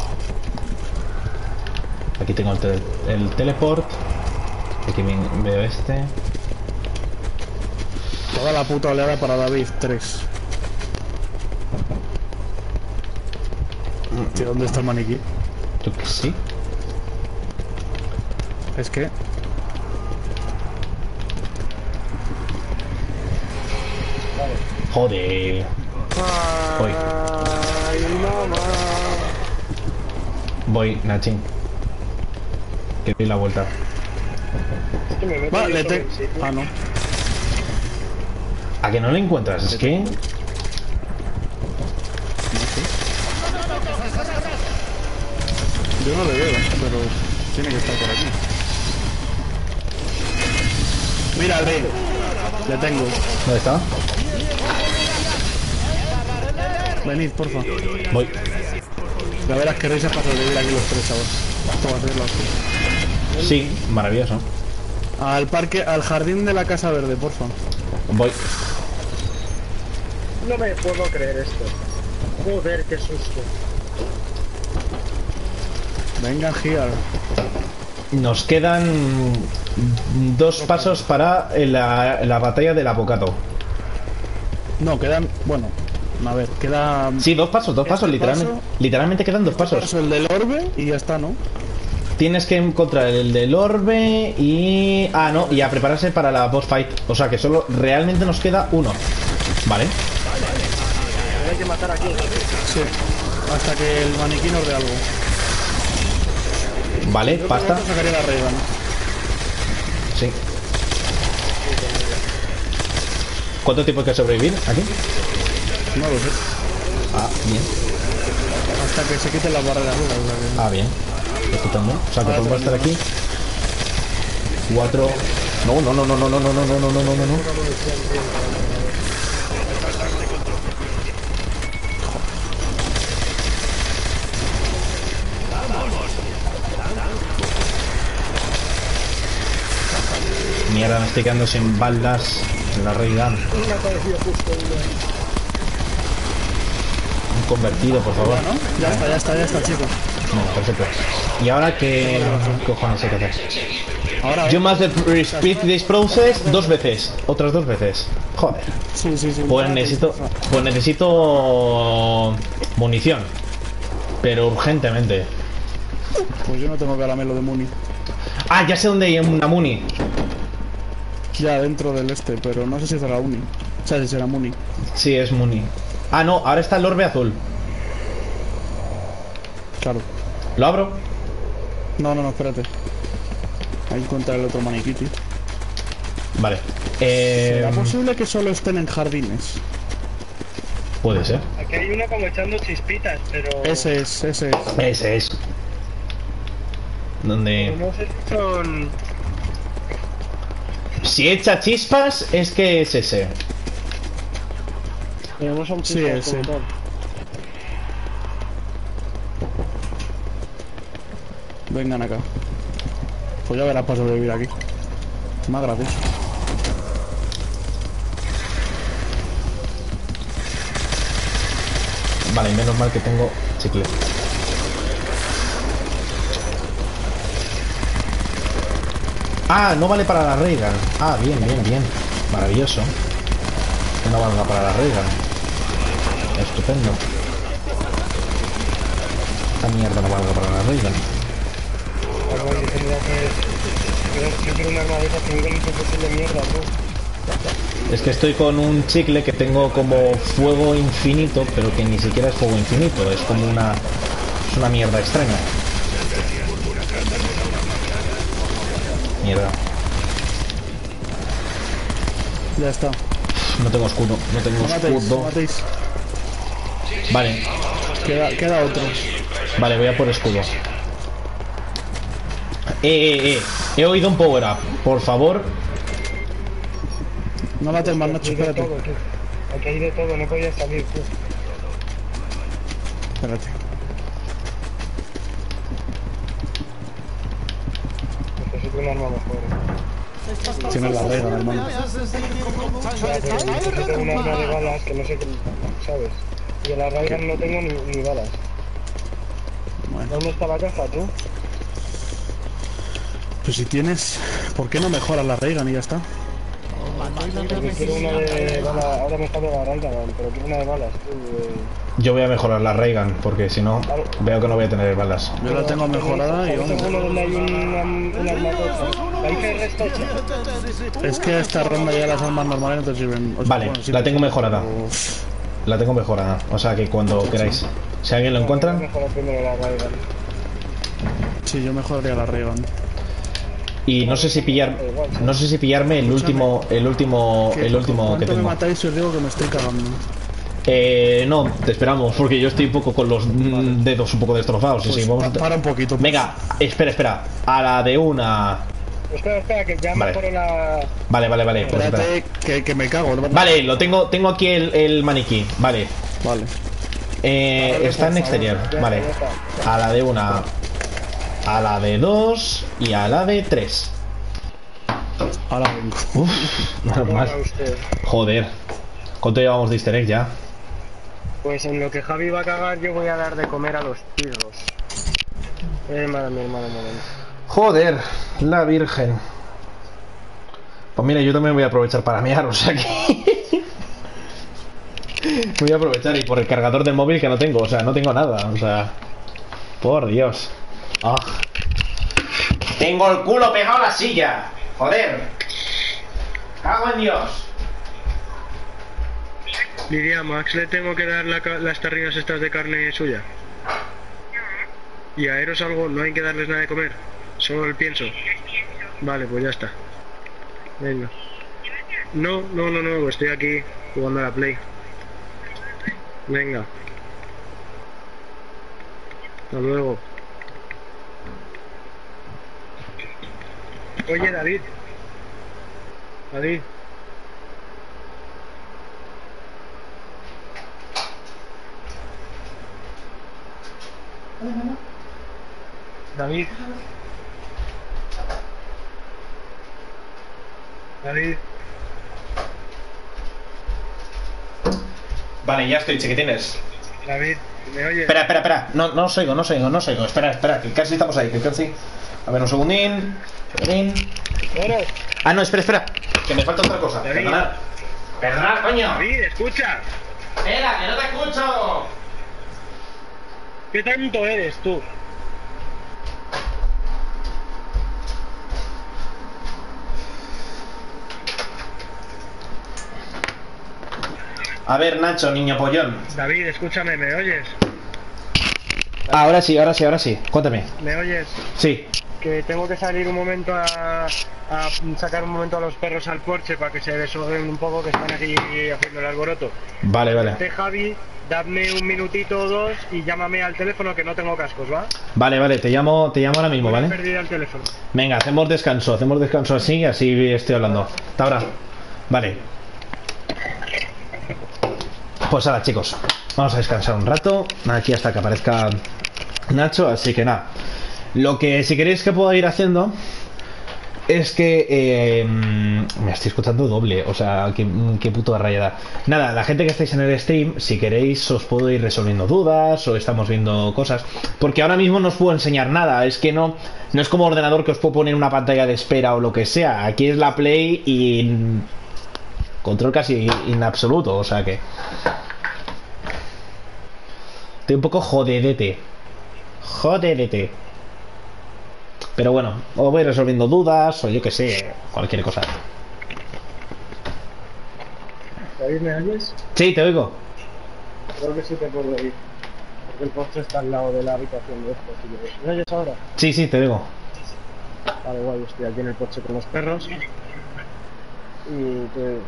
C: Aquí tengo el, tele- el teleport. Aquí me- veo este.
A: Toda la puta oleada para David tres. Tío, ¿dónde está el maniquí?
C: ¿Tú que sí?
A: Es que...
C: Joder. Voy. Voy, Nachin. Que doy la vuelta.
B: Es que me meto
A: Vale,
B: yo sobre
A: te...
B: el sitio.
A: Ah, no.
C: ¿A que no lo encuentras? Es que...
A: Yo no le veo, pero tiene que estar por aquí. Mira, ve. Le tengo.
C: ¿Dónde está?
A: Venid, porfa.
C: Voy.
A: Ya verás que risas para sobrevivir aquí los tres, chavos. Esto va a ser la hostia.
C: Sí, maravilloso.
A: Al parque, al jardín de la Casa Verde, porfa.
C: Voy.
B: No me puedo creer esto. Joder, qué susto.
A: Venga, here.
C: Nos quedan dos pasos para la, la batalla del avocado.
A: No, quedan... Bueno, a ver, queda...
C: Sí, dos pasos, dos pasos,
A: Este
C: literalmente.
A: paso-
C: Literalmente quedan dos pasos.
A: Paso el del orbe y ya está, ¿no?
C: Tienes que encontrar el del orbe y... Ah, no, y a prepararse para la boss fight. O sea que solo realmente nos queda uno. Vale.
B: Hay que matar aquí.
A: Sí. Hasta que el maniquí nos dé algo.
C: Vale,
A: Yo
C: pasta.
A: creo que sacaría la Reagan.
C: Sí. ¿Cuánto tiempo hay que sobrevivir aquí?
A: No lo sé.
C: Ah, bien.
A: Hasta que se quiten las barreras. O sea
C: Ah, bien. Estupendo. O sea que
A: Vale,
C: podemos estar
A: termino.
C: aquí. Cuatro. No, no, no, no, no, no, no, no, no, no, no, no, no. Mierda, me estoy quedando sin baldas en la realidad.
B: Me ha parecido justo uno.
C: Un convertido, por favor.
A: que- ¿no? Ya está, ya está, ya está, chicos.
C: No, perfecto. ¿Y ahora qué cojones hay que hacer?
A: Ahora,
C: You must repeat this process dos veces. Otras dos veces. Joder.
A: Sí, sí, sí.
C: Pues necesito. Pues necesito. Munición. Pero urgentemente.
A: Pues yo no tengo caramelo de Muni.
C: Ah, ya sé dónde hay una Muni.
A: Ya dentro del este, pero no sé si será Uni. O sea, si será Muni.
C: Sí, es Muni. Ah, no, ahora está el orbe azul.
A: Claro.
C: ¿Lo abro?
A: No, no, no, espérate. Ahí encontrar el otro maniquí, tío.
C: Vale. Eh,
A: ¿Será posible que solo estén en jardines?
C: puede ser.
B: Aquí hay uno como echando chispitas, pero...
A: Ese es, ese es.
C: Ese es. Donde.
B: No sé si son...
C: Si echa chispas, es que es ese.
B: Pero no son
A: Sí,
B: chispas
A: ese.
B: como tal.
A: Vengan acá. Pues ya verás para sobrevivir aquí. Más gracioso.
C: Vale, menos mal que tengo chicle. Ah, no vale para la Reagan. Ah, bien, bien, bien. Maravilloso. Que no valga para la Reagan. Estupendo. Esta mierda no valga para la Reagan.
B: Algo que tendría que... Pero si quiero una arma de esas tengo un poco de mierda, ¿no?
C: Es que estoy con un chicle que tengo como fuego infinito, pero que ni siquiera es fuego infinito. Es como una... Es una mierda extraña. Mierda.
A: Ya está.
C: No tengo escudo. No tengo
A: No matéis, no
C: escudo.
A: matéis.
C: Vale.
A: Queda, queda otro.
C: Vale, voy a por escudo. Eh, eh, eh. He oído un power up. Por favor.
A: No mates más, Nacho,
B: Aquí hay de
A: espérate.
B: todo, tío. Aquí hay de todo, no podía salir, tío.
A: Espérate.
B: Necesito un arma mejor. ¿eh?
A: Tienes la regla, hermano.
B: Ya, pero necesito un arma de balas que no sé qué... ¿Sabes? Y en la Raygun no tengo ni, ni balas.
A: Bueno,
B: ¿Dónde está la caja, tú?
A: pues si tienes... ¿Por qué no mejoras la Reagan y ya está?
B: Porque quiero una de balas... Ahora me está de la Raygun, pero quiero una de balas, tú. eh.
C: Yo voy a mejorar la Reagan, porque si no, veo que no voy a tener balas.
A: Yo la tengo mejorada y
B: ¿Sabes
A: vamos.
B: alguno donde hay un, un arma tocha? Ahí que hay restocha.
A: Es que esta ronda ya las armas normales no te sirven. O sea,
C: Vale,
A: bueno, sí,
C: la tengo mejorada.
A: Uf.
C: La tengo mejorada. O sea que cuando queráis. Si alguien lo encuentra.
B: Mejor primero la Raygun.
A: Sí, yo mejoraría la Reagan.
C: Y no sé si pillar. No sé si pillarme el último. El último.
A: ¿Qué-
C: El último que
A: ¿Cuánto me
C: tengo.
A: matáis si os digo que me estoy cagando?
C: Eh. No, te esperamos, porque yo estoy un poco con los mm, dedos un poco destrozados. Sí,
A: Pues
C: sí, vamos
A: pa-
C: a.
A: para un poquito. pues.
C: Venga, espera, espera. A la de una.
B: Espera, espera, que ya
C: Vale.
B: mejoro la...
C: Vale, vale, vale. Pues espera.
A: Espérate, que, que me cago. ¿no?
C: Vale, lo tengo. Tengo aquí el, el maniquí. Vale.
A: Vale.
C: Eh,
A: Vale,
C: está en
A: por
C: exterior.
B: Ya
C: Vale.
B: está, ya está.
C: A la de una. A la de dos. Y a la de tres.
A: Ahora vengo.
C: Uf, menos mal.
B: Venga usted.
C: Joder. ¿Cuánto llevamos de easter egg ya?
B: Pues en lo que Javi va a cagar yo voy a dar de comer a los pirros. Eh, madre mía, hermano, un momento.
C: Joder, la virgen. Pues mira, yo también voy a aprovechar para mear, o sea que... Voy a aprovechar y por el cargador del móvil que no tengo, o sea, no tengo nada, o sea... Por Dios. Ah. Tengo el culo pegado a la silla. Joder. Cago en Dios.
B: Lidia, Max le tengo que dar la ca- las tarrinas estas de carne suya. Y a Eros algo, no hay que darles nada de comer. Solo el pienso. Vale, pues ya está. Venga. No, no, no, no, estoy aquí jugando a la Play. Venga. Hasta luego. Oye, David. David. David. David.
C: Vale, ya estoy, chiquitines.
B: David, ¿me oyes?
C: Espera, espera, espera. No, no os oigo, no os oigo, no os oigo. Espera, espera, que casi estamos ahí, que casi. A ver, un segundín. Un segundín.
B: Eros,
C: Ah, no, espera, espera. Que me falta otra cosa.
B: David.
C: Perdonad. Perdonad, coño.
B: David, escucha.
C: Espera, que no te escucho.
B: ¿Qué tanto eres tú?
C: A ver, Nacho, niño pollón.
B: David, escúchame, ¿me oyes?
C: Ahora sí, ahora sí, ahora sí. Cuéntame.
B: ¿Me oyes?
C: Sí.
B: Que tengo que salir un momento a, a sacar un momento a los perros al porche para que se desorden un poco, que están aquí haciendo el alboroto.
C: Vale, vale.
B: Este Javi, dadme un minutito o dos y llámame al teléfono que no tengo cascos, ¿va?
C: Vale, vale, te llamo, te llamo ahora mismo,
B: He
C: ¿vale?
B: perdido el teléfono.
C: Venga, hacemos descanso, hacemos descanso así, así estoy hablando. Hasta ahora. Vale. Pues ahora, chicos, vamos a descansar un rato. Aquí hasta que aparezca Nacho, así que nada. Lo que si queréis que pueda ir haciendo es que eh, me estoy escuchando doble, o sea, qué, qué puto rayada. Nada, la gente que estáis en el stream, si queréis os puedo ir resolviendo dudas o estamos viendo cosas, porque ahora mismo no os puedo enseñar nada, es que no no es como ordenador que os puedo poner una pantalla de espera o lo que sea. Aquí es la Play y control casi en absoluto, o sea que estoy un poco jodedete. Jodedete. Pero bueno, os voy resolviendo dudas o yo que sé, cualquier cosa.
B: ¿David, me oyes?
C: Sí, te oigo.
B: Creo que sí te puedo oír. Porque el porche está al lado de la habitación de estos. y ¿Me oyes ahora?
C: Sí, sí, te oigo.
B: Vale, guay, estoy aquí en el porche con los perros. Y te...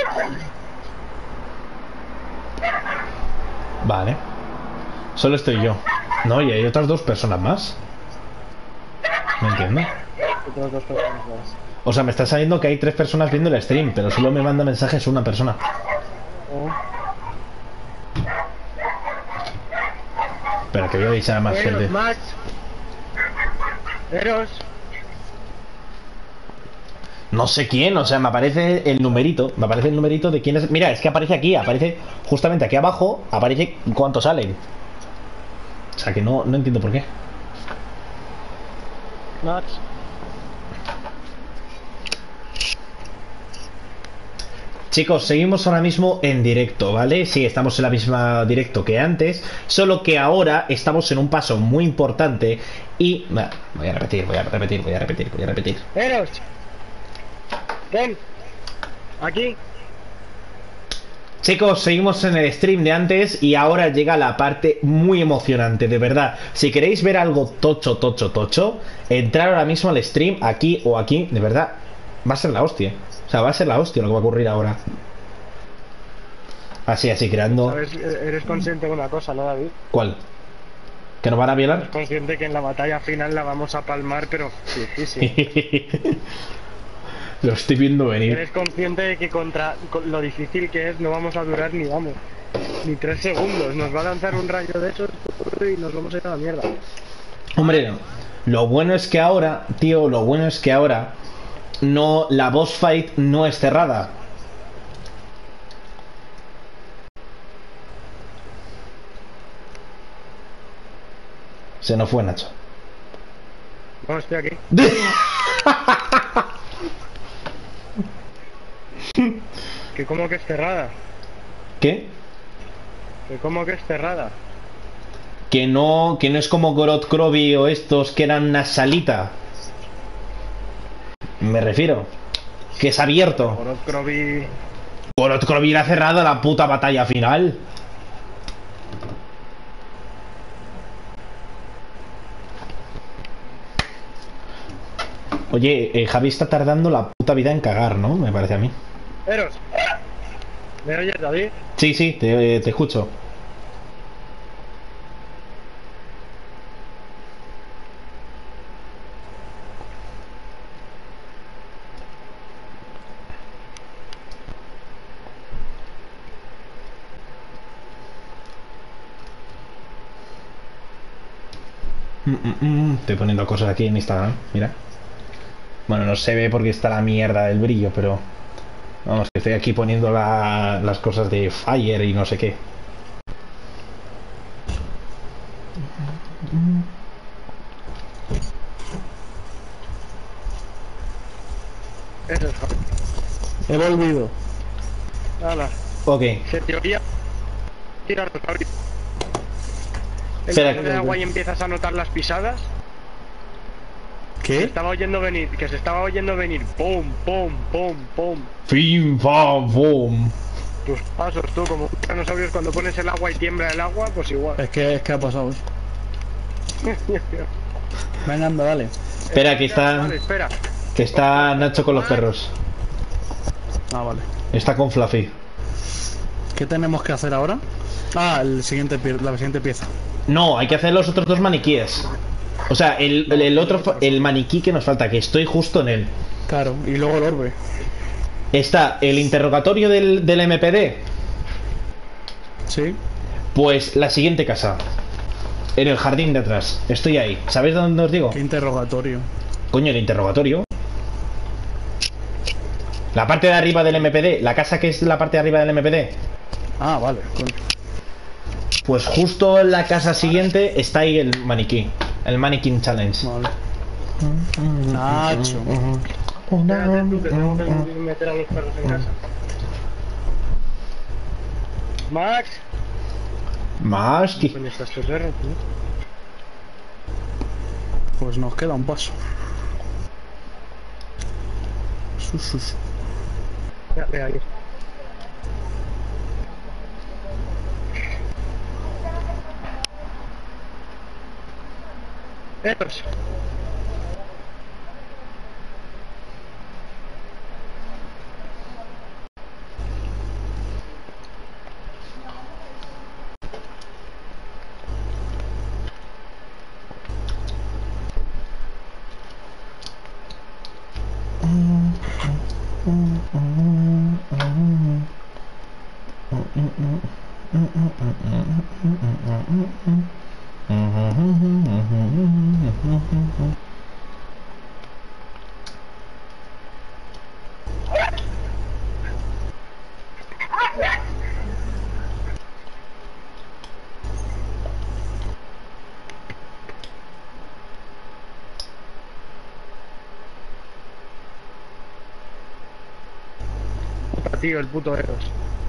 C: Vale. Solo estoy yo. No, y hay otras dos personas más. No entiendo.
B: Otras dos personas más.
C: O sea, me está saliendo que hay tres personas viendo el stream, pero solo me manda mensajes una persona.
B: Oh.
C: Espera, que voy a avisar a más
B: Eros,
C: gente.
B: Max. Eros.
C: No sé quién, o sea, me aparece el numerito. Me aparece el numerito de quién es. Mira, es que aparece aquí, aparece justamente aquí abajo, aparece cuántos salen. O sea, que no, no entiendo por qué.
B: Max.
C: Chicos, seguimos ahora mismo en directo, ¿vale? Sí, estamos en la misma directo que antes, solo que ahora estamos en un paso muy importante y... Bah, voy a repetir, voy a repetir, voy a repetir, voy a repetir.
B: Eros. Ven. Aquí.
C: Chicos, seguimos en el stream de antes y ahora llega la parte muy emocionante, de verdad. Si queréis ver algo tocho, tocho, tocho, entrar ahora mismo al stream, aquí o aquí, de verdad, va a ser la hostia. O sea, va a ser la hostia lo que va a ocurrir ahora. Así, así, creando...
B: ¿Sabes? Eres consciente de una cosa, ¿no, David?
C: ¿Cuál? ¿Que nos van a violar?
B: Eres consciente que en la batalla final la vamos a palmar, pero sí, sí, sí.
C: Lo estoy viendo venir.
B: Eres consciente de que contra con lo difícil que es no vamos a durar ni vamos ni tres segundos. Nos va a lanzar un rayo de esos y nos vamos a ir a la mierda.
C: Hombre, lo bueno es que ahora, tío, lo bueno es que ahora no, la boss fight no es cerrada. Se nos fue Nacho.
B: No, estoy aquí. ¿Que cómo que es cerrada?
C: ¿Qué?
B: ¿Que cómo que es cerrada?
C: Que no, que no es como Gorod Krovi o estos que eran una salita. Me refiero. Que es abierto.
B: Gorod Krovi...
C: Gorod Krovi era cerrada la puta batalla final. Oye, eh, Javi está tardando la puta vida en cagar, ¿no? Me parece a mí.
B: Eros. ¿Me oyes, David?
C: Sí, sí, te, te escucho. Mm, mm, mm. Estoy poniendo cosas aquí en Instagram, mira. Bueno, no se ve porque está la mierda del brillo, pero... Vamos, que estoy aquí poniendo la, las cosas de Fire y no sé qué.
B: Eso es.
A: He volvido.
B: Hala.
C: Ok.
B: Se te oía. Tira los cables.
C: Espera,
B: Entras en el agua y empiezas a notar las pisadas. Se
A: ¿Qué?
B: estaba oyendo venir, que se estaba oyendo venir. Pum, pum, pum, pum.
C: Fim, fam, fum.
B: Tus pasos, tú, como dinosaurios cuando pones el agua y tiembla el agua, pues igual.
A: Es que, es que ha pasado eso. Venga, anda, dale.
C: Espera, aquí está.
B: Vale, espera.
C: Que está Nacho con los perros.
A: Ah, vale.
C: Está con Fluffy.
A: ¿Qué tenemos que hacer ahora? Ah, el siguiente, pie- la siguiente pieza.
C: No, hay que hacer los otros dos maniquíes. O sea, el, el, el otro, fa- el maniquí que nos falta, que estoy justo en él.
A: Claro, y luego el orbe.
C: Está el interrogatorio del, del M P D.
A: ¿Sí?
C: Pues la siguiente casa. En el jardín de atrás. Estoy ahí. ¿Sabéis dónde os digo?
A: Qué interrogatorio.
C: Coño, el interrogatorio. La parte de arriba del M P D. La casa que es la parte de arriba del M P D.
A: Ah, vale. coño.
C: Pues justo en la casa siguiente está ahí el maniquí. El Mannequin Challenge.
A: Vale. Nacho.
B: Espérate tú, que tengo que meter a los perros en casa. Max.
C: Más que...
B: ¿Dónde está este perro, tío?
A: Pues nos queda un paso. Sus, sus.
B: Ya, ve ahí. Perros. Puta, tío, el puto Eros.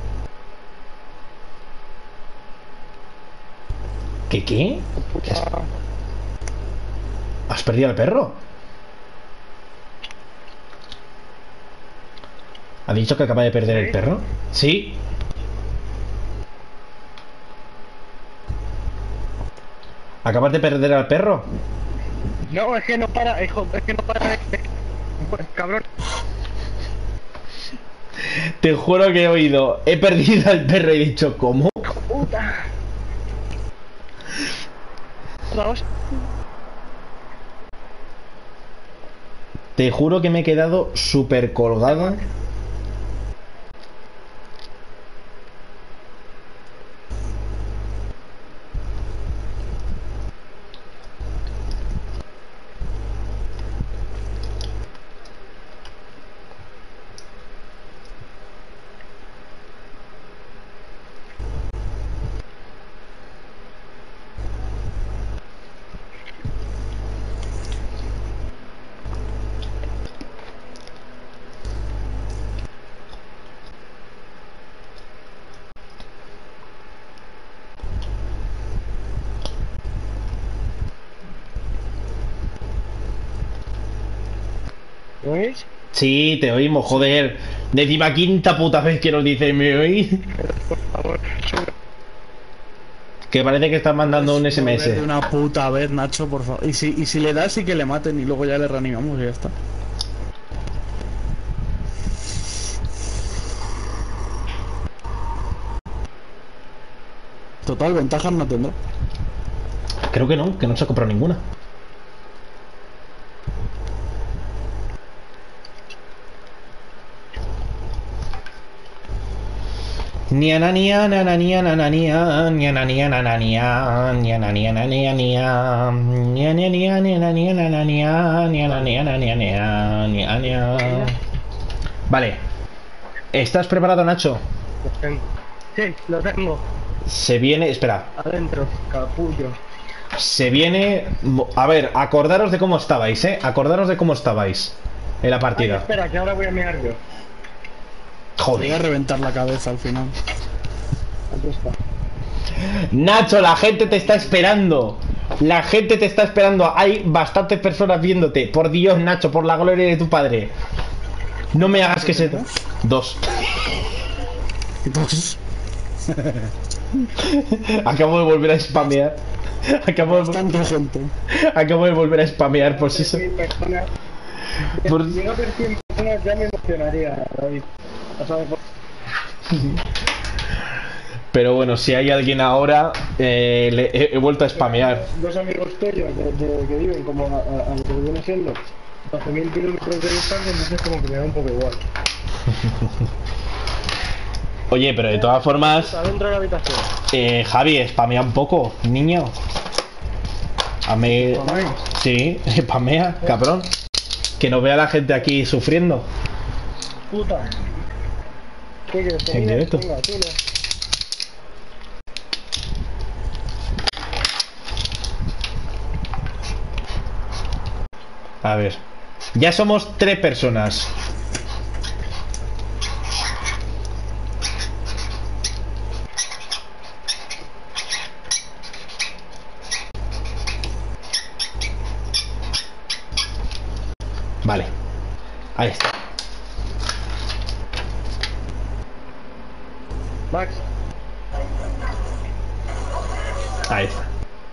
C: ¿Qué qué? ¿Qué has... ¿Has perdido al perro? ¿Ha dicho que acaba de perder el
B: ¿Sí?
C: perro? Sí. ¿Acabas de perder al perro?
B: No, es que no para, hijo, es que no para de... Pues, cabrón.
C: Te juro que he oído. He perdido al perro y he dicho, ¿cómo?
B: Puta. Vamos.
C: Te juro que me he quedado súper colgado.
B: ¿Me oís?
C: Sí, te oímos, joder. Décima quinta puta vez que nos dice, ¿me oís?
B: Por favor, sube.
C: Que parece que estás mandando un S M
A: De
C: S.
A: una puta vez, Nacho, por favor. Y si, y si le das, sí que le maten y luego ya le reanimamos y ya está. Total, ventajas no tendrá.
C: Creo que no, que no se ha comprado ninguna. Nianania, nanania, nanania, nianania, nanania, nianania, nanania, nianania, nianania, nanania, nianania, nanania, nianania. Vale. ¿Estás preparado, Nacho?
B: Lo tengo. Sí, lo tengo.
C: Se viene... Espera.
B: Adentro, capullo.
C: Se viene... A ver, acordaros de cómo estabais, ¿eh? Acordaros de cómo estabais. en la
B: Ay,
C: partida.
B: espera, que ahora voy a mirar yo.
A: Te voy a
C: Joder.
A: reventar la cabeza al final.
B: Aquí está.
C: Nacho, la gente te está esperando. La gente te está esperando. Hay bastantes personas viéndote. Por Dios, Nacho, por la gloria de tu padre. No me hagas que se... Dos.
A: Dos.
C: Acabo de volver a spamear. Acabo de,
A: Tanta gente.
C: acabo de volver a spamear por si... so-
B: cien personas.
C: por-
B: Si no ver cien personas ya me emocionaría, David. O sea, por-
C: Pero bueno, si hay alguien ahora, eh, le he, he vuelto a spamear.
B: Dos amigos tuyos de, de- que viven como a, a- a lo que viene siendo doce mil kilómetros de distancia, entonces como que me da un poco igual.
C: Oye, pero de todas formas,
B: Está dentro de la habitación.
C: eh, Javi, spamea un poco, niño. A mí...
A: Spameáis.
C: Sí, spamea, cabrón. Que no vea la gente aquí sufriendo.
B: Puta. ¿Qué quieres?
C: En
B: ¿Comida?
C: directo.
B: Venga, tú no.
C: A ver. Ya somos tres personas. Vale. Ahí está.
B: Max,
C: Ahí está.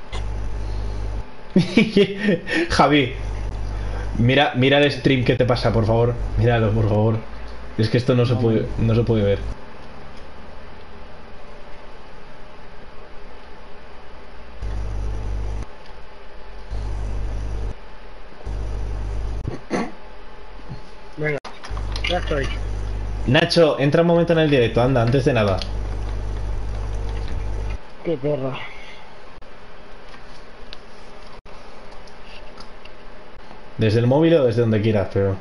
C: Javi. Mira, mira el stream que te pasa, por favor. Míralo, por favor. Es que esto no se puede, no se puede ver.
B: venga, ya estoy.
C: Nacho, entra un momento en el directo, anda, antes de nada.
B: Qué perra.
C: Desde el móvil o desde donde quieras, pero...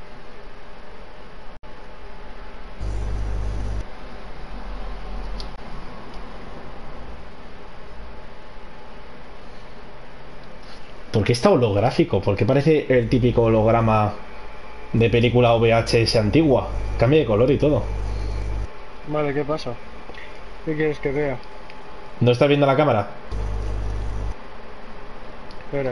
C: ¿Por qué está holográfico? ¿Por qué parece el típico holograma de película V H S antigua? Cambia de color y todo.
B: Vale, ¿qué pasa? ¿Qué quieres que vea?
C: ¿No estás viendo la cámara?
B: Espera.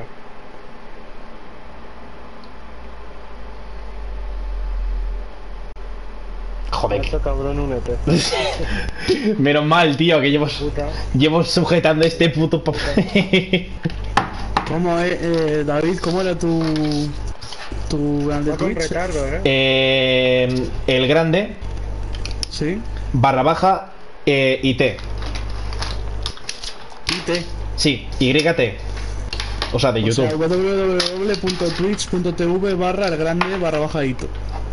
C: Joder.
B: Macho cabrón, únete.
C: Menos mal, tío, que llevo,
B: Puta.
C: llevo sujetando este puto papel.
A: ¿Cómo es, eh, David? ¿Cómo era tu. tu canal de
B: Va con
A: Twitch?
B: retardo, ¿eh?
C: Eh, el grande,
A: Sí.
C: barra baja, eh, I T.
A: I T.
C: Sí, Y T. O sea, de
A: O sea,
C: YouTube.
A: w w w punto twitch punto t v barra el grande barra baja hito.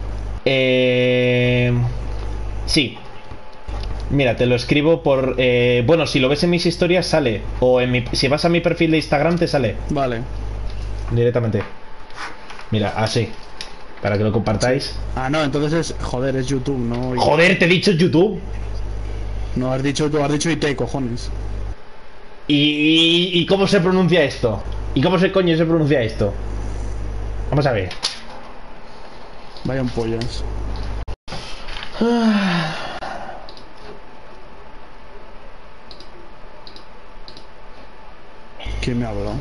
C: Eh, sí. Mira, te lo escribo por... eh, bueno, si lo ves en mis historias sale. O en mi, si vas a mi perfil de Instagram te sale
A: Vale.
C: directamente. Mira, así. Para que lo compartáis.
A: Ah, no, entonces es. Joder, es YouTube, no.
C: Joder, te he dicho YouTube.
A: No, has dicho tú, has dicho I T, cojones.
C: ¿Y, y, y cómo se pronuncia esto? ¿Y cómo se coño se pronuncia esto? Vamos a ver.
A: Vayan pollas. ¿Quién me habló?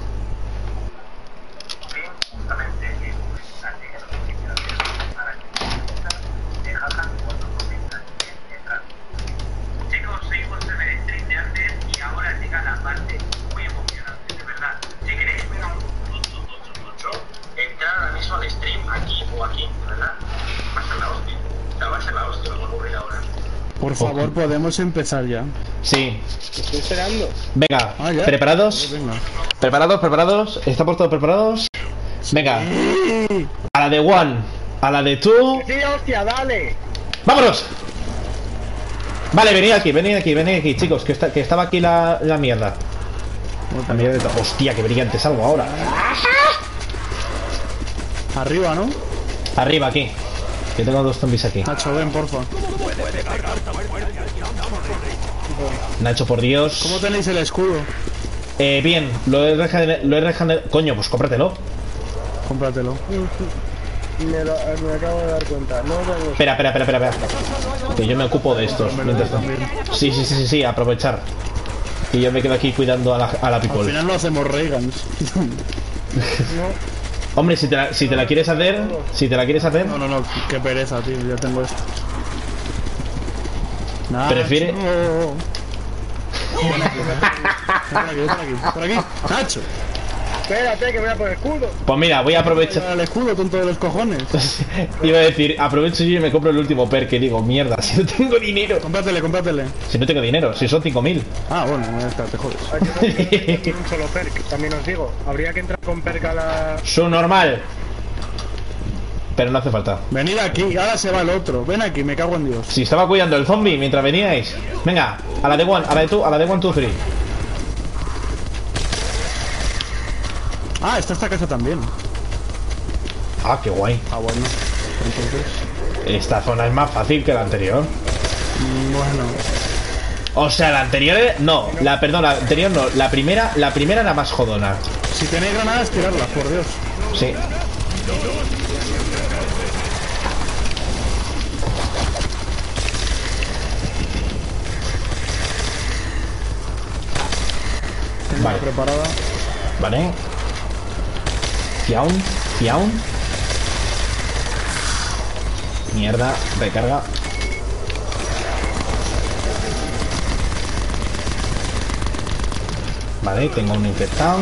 D: Chicos, seguimos en el stream de antes y ahora llega la parte muy emocionante, de verdad. Si queréis ver algo mucho, mucho, mucho, entrad ahora mismo al stream aquí o aquí, de verdad. Va a ser la hostia. La va a ser la hostia, vamos a ocurrir ahora.
A: Por favor, podemos empezar ya.
C: Sí.
B: Te estoy esperando.
C: Venga,
A: Ah, ya.
C: ¿preparados?
A: Venga.
C: ¿Preparados? ¿Preparados? ¿Estamos todos preparados? Venga. A la de one. A la de two.
B: Sí, hostia, dale.
C: ¡Vámonos! Vale, venid aquí, venid aquí, venid aquí, chicos, que, está, que estaba aquí la, la mierda. La mierda de to- Hostia, qué brillante salgo ahora.
A: Arriba, ¿no?
C: Arriba, aquí. Que tengo dos zombies aquí.
A: Nacho, ven, porfa.
C: Nacho, por Dios.
A: ¿Cómo tenéis el escudo?
C: Eh, bien, lo he regenerado. Lo he regener- Coño, pues cómpratelo.
A: Cómpratelo.
B: Me, lo, me acabo de dar cuenta. No tengo...
C: Espera, espera, espera, espera, espera. Que yo me ocupo de estos. Mientras tanto. Sí, sí, sí, sí, sí, aprovechar. Y yo me quedo aquí cuidando a la, a la
A: Al
C: people.
A: final no hacemos Reagans.
C: Hombre, si te, la, si te la quieres hacer, si te la quieres hacer,
A: No, no, no, qué pereza, tío, ya tengo esto. Nah,
C: Prefiere-
A: no. Ven aquí, ven aquí, ven aquí, por aquí, Nacho.
B: Espérate, que voy a por el escudo.
C: pues mira, voy a aprovechar.
A: El escudo, tonto de los cojones.
C: Iba a decir, aprovecho yo y me compro el último perk. Que digo, mierda, si no tengo dinero.
A: Cómpratele, cómpratele.
C: Si no tengo dinero, si son cinco mil.
A: Ah, bueno, ya está, te jodes.
B: Ay, yo no tengo un solo perk, también os digo. Habría que entrar con perk a la...
C: Su normal. Pero no hace falta.
A: Venid aquí, ahora se va el otro. Ven aquí, me cago en Dios.
C: Si estaba cuidando el zombie mientras veníais. Venga, a la de one, a la de two, a la de one, two, three.
A: Ah, está esta casa también.
C: Ah, qué guay.
A: Ah, bueno. Entonces,
C: Esta zona es más fácil que la anterior.
A: mm, bueno.
C: O sea, la anterior era- no, la perdón, la anterior no, la primera, la primera era más jodona.
A: Si tenéis granadas, tirarlas, por Dios.
C: Sí.
A: Tengo
C: Vale.
A: preparada.
C: Vale. Fiaun, fiaun. Mierda, recarga. Vale, tengo un infectado.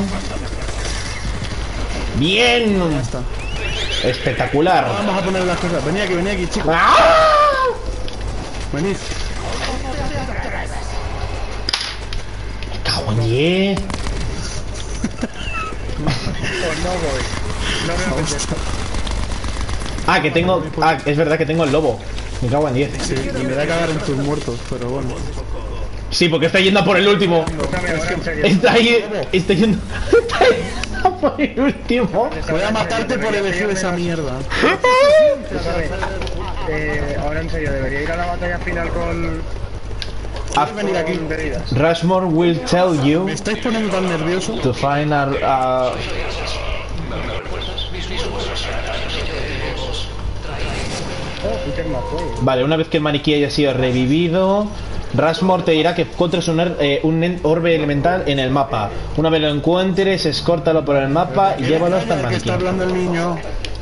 C: Bien.
A: Ya está.
C: Espectacular.
A: Vamos a poner las cosas. Venid aquí, venid aquí, chicos.
C: ¡Ah!
A: Venid.
C: Me cago en diez.
B: Pues no voy. No me apetece.
C: Ah, que tengo. Ah, es verdad que tengo el lobo. Me cago en diez.
A: Sí, y me da a cagar en tus muertos, pero bueno.
C: Sí, porque está yendo a por el último.
B: Escúchame, ahora en serio.
C: Está ahí. Está yendo. Está yendo a por el último.
A: Voy a matarte por elegir esa mierda.
B: Escúchame, eh, ahora en serio, debería ir a la batalla final con...
A: ¿Quieres venir aquí?
B: con bebidas.
C: Rushmore will tell you
A: Me estáis poniendo tan nervioso.
C: to find a. a-
B: Oh, Peter McCoy.
C: Vale, una vez que el maniquí haya sido revivido, Rushmore te dirá que encuentres un, er- eh, un en- orbe elemental en el mapa. Una vez lo encuentres, escórtalo por el mapa y llévalo hasta el
A: Que
C: maniquí.
A: está hablando el niño.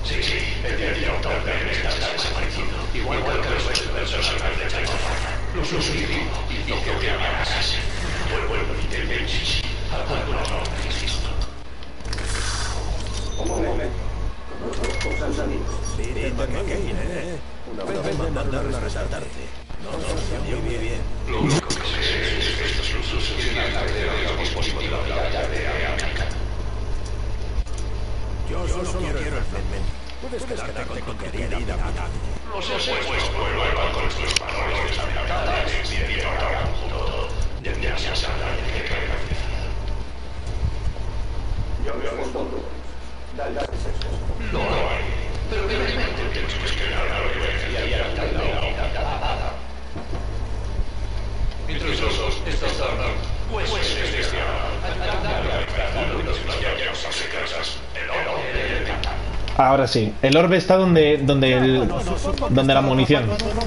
C: Ahora sí, el orbe está donde donde el, donde la munición.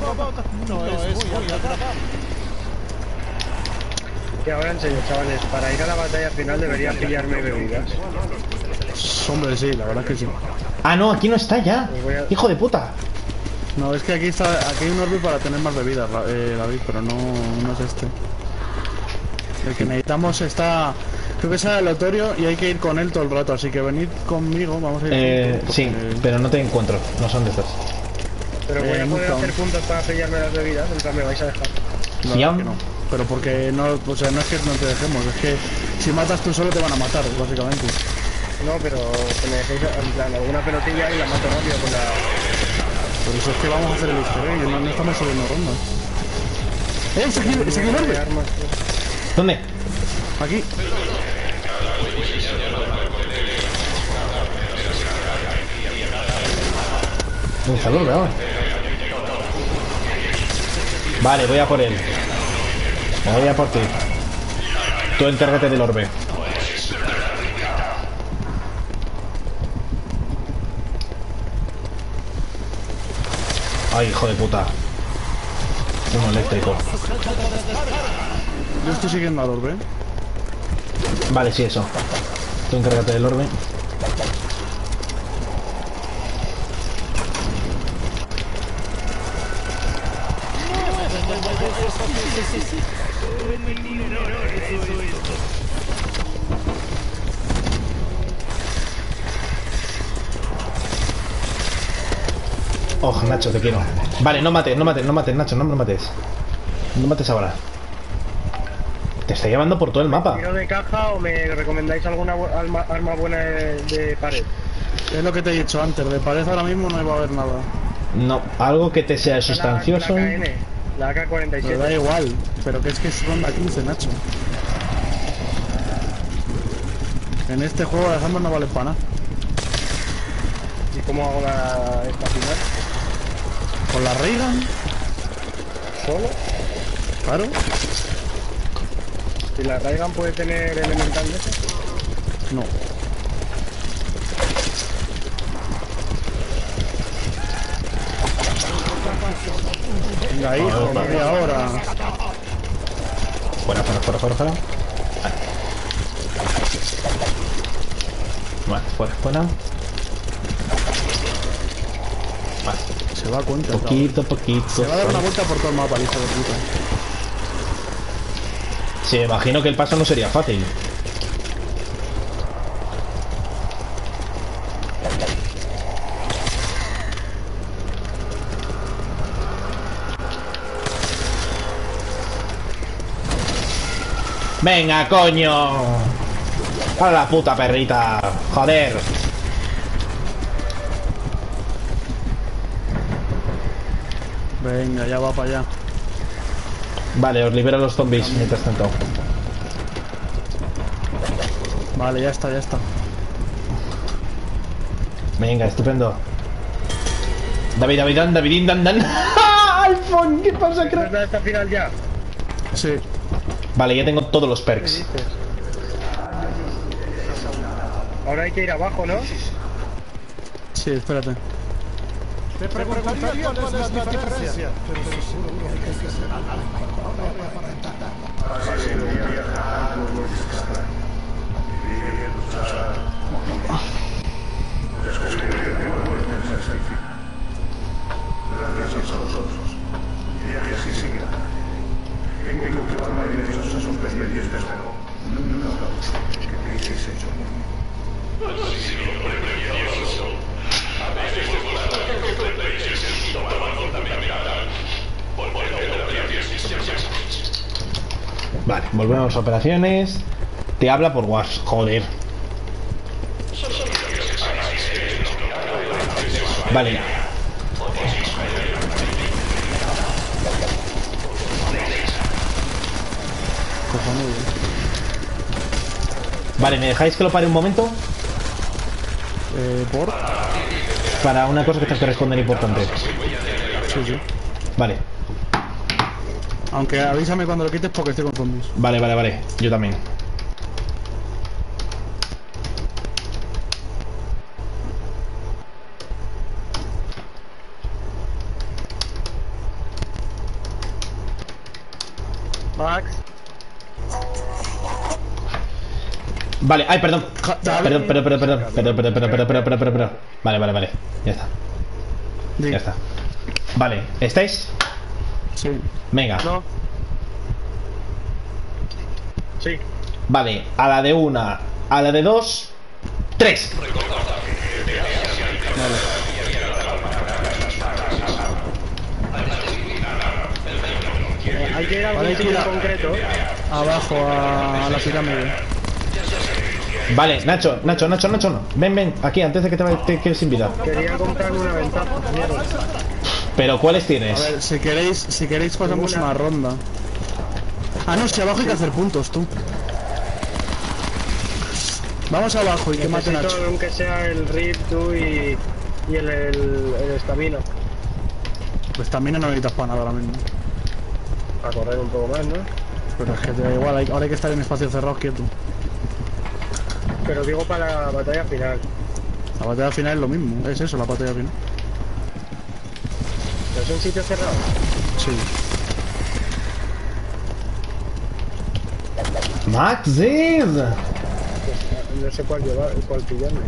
B: Y ahora en serio, chavales, para ir a la batalla final debería pillarme bebidas.
A: Hombre, sí, la verdad es que sí.
C: Ah, no, aquí no está ya.
B: Pues voy a-
C: Hijo de puta.
A: No, es que aquí está, aquí hay un orbe para tener más bebidas, la- eh, David, pero no, no es este. El que necesitamos está, creo que es aleatorio y hay que ir con él todo el rato, así que venid conmigo, vamos a ir.
C: Eh,
A: juntos,
C: sí,
A: porque-
C: pero no te encuentro. No son de estas.
B: Pero voy
A: Eh,
B: a poder
A: nunca.
B: hacer puntos para pillarme las bebidas, en plan me vais a dejar.
A: La
C: Fiam.
A: verdad que no. Pero porque no, o sea, no es que no te dejemos, es que si matas tú solo te van a matar, básicamente.
B: No, pero que me dejéis en plan alguna pelotilla y la mato rápido con la...
A: Por eso es que vamos a hacer el easter egg, no, no estamos subiendo rondas. ¡Eh! ¡Está aquí, está aquí un orbe!
B: armas.
C: ¿Dónde?
A: Aquí.
C: ¿Dónde está el orbe ahora? Vale, voy a por él. Voy a por ti. Tú encárgate del orbe. Ay, hijo de puta. Uno eléctrico.
A: Yo estoy siguiendo al orbe.
C: Vale, sí, eso. Tú encárgate del orbe. Oh, Nacho, te quiero. Vale, no mates, no mates, no mates, Nacho, no me mates. No mates ahora. Te está llevando por todo el mapa.
B: ¿Tiro de caja o me recomendáis alguna bu- arma, arma buena de, de pared?
A: Es lo que te he dicho antes, de pared ahora mismo no va a haber nada.
C: No, algo que te sea sustancioso.
B: La, la K N, la A K cuarenta y
A: Me
B: siete.
A: da igual, pero que es que es ronda quince, Nacho. En este juego las armas no valen para nada.
B: ¿Y cómo hago la esta final?
A: Con la Reagan,
B: ¿Solo?
A: claro.
B: ¿Y la Raygun puede tener elemental de eso?
A: No. Venga, hijo, media hora.
C: Fuera, fuera, fuera, fuera, fuera. Vale, fuera, fuera. Vale.
A: Se va a cuenta.
C: Poquito, poquito.
A: Se va a dar una vuelta por todo el mapa, hijo de puta.
C: Sí, imagino que el paso no sería fácil. Venga, coño. A la puta perrita. Joder.
A: Venga, ya va para allá.
C: Vale, os libero a los zombies mientras tanto.
A: Vale, ya está, ya está.
C: Venga, estupendo. David, David, Dan, Davidín, Dan, Dan. Alfon, ¿qué pasa,
B: ¿Es
C: crack?
B: verdad esta final ya?
A: Sí.
C: Vale, ya tengo todos los
B: ¿Qué
C: perks.
B: dices? Ahora hay que ir abajo, ¿no?
A: Sí, espérate.
E: Te preguntaría cuál es la diferencia, pero seguro que será
F: Gracias a vosotros. Y que así siga. Tengo que tomar derechos a sus pendientes, pero no, no, no. ¿Qué habéis hecho?
C: Vale, volvemos a operaciones. Te habla por WhatsApp, joder. Vale.
A: Cojonudo.
C: Vale, ¿me dejáis que lo pare un momento?
A: Eh, por.
C: Para una cosa que tengo que responder importante.
A: Sí, sí.
C: Vale,
A: Aunque avísame cuando lo quites porque estoy con zombies.
C: vale, vale, vale. Yo también.
B: Max.
C: Vale, ay, perdón.
A: David.
C: Perdón, perdón, perdón, perdón, perdón, perdón, perdón, perdón, perdón, perdón, perdón, perdón. Vale, vale, vale. Ya está,
A: Di.
C: ya está. Vale, ¿estáis?
A: Sí.
C: Venga.
B: No. Sí.
C: Vale, a la de una, a la de dos, tres.
B: Eh, hay que ir a algún
A: Vale,
B: sitio
A: tira.
B: en concreto.
A: Abajo a, a la pirámide.
C: Vale, Nacho, Nacho, Nacho, Nacho, no. Ven, ven, aquí, antes de que te, te quedes sin vida.
B: Quería comprarme una ventaja. Mierda.
C: Pero, ¿cuáles
A: A
C: tienes?
A: ver, si queréis, si queréis pasamos
B: Ninguna.
A: una ronda. Ah, no, si abajo hay que hacer puntos, tú. Vamos abajo y que mate
B: Necesito
A: Nacho.
B: aunque sea el rip, tú y, y el, el, el estamina.
A: Pues también no necesitas para nada ahora mismo.
B: A correr un poco más, ¿no?
A: Pero es que te da igual, hay- ahora hay que estar en espacios cerrados quieto.
B: Pero digo para la batalla final.
A: La batalla final es lo mismo, es eso, la batalla final.
B: ¿No es un sitio cerrado?
A: Sí.
C: Maxis.
B: No sé cuál llevar, cuál pillarme.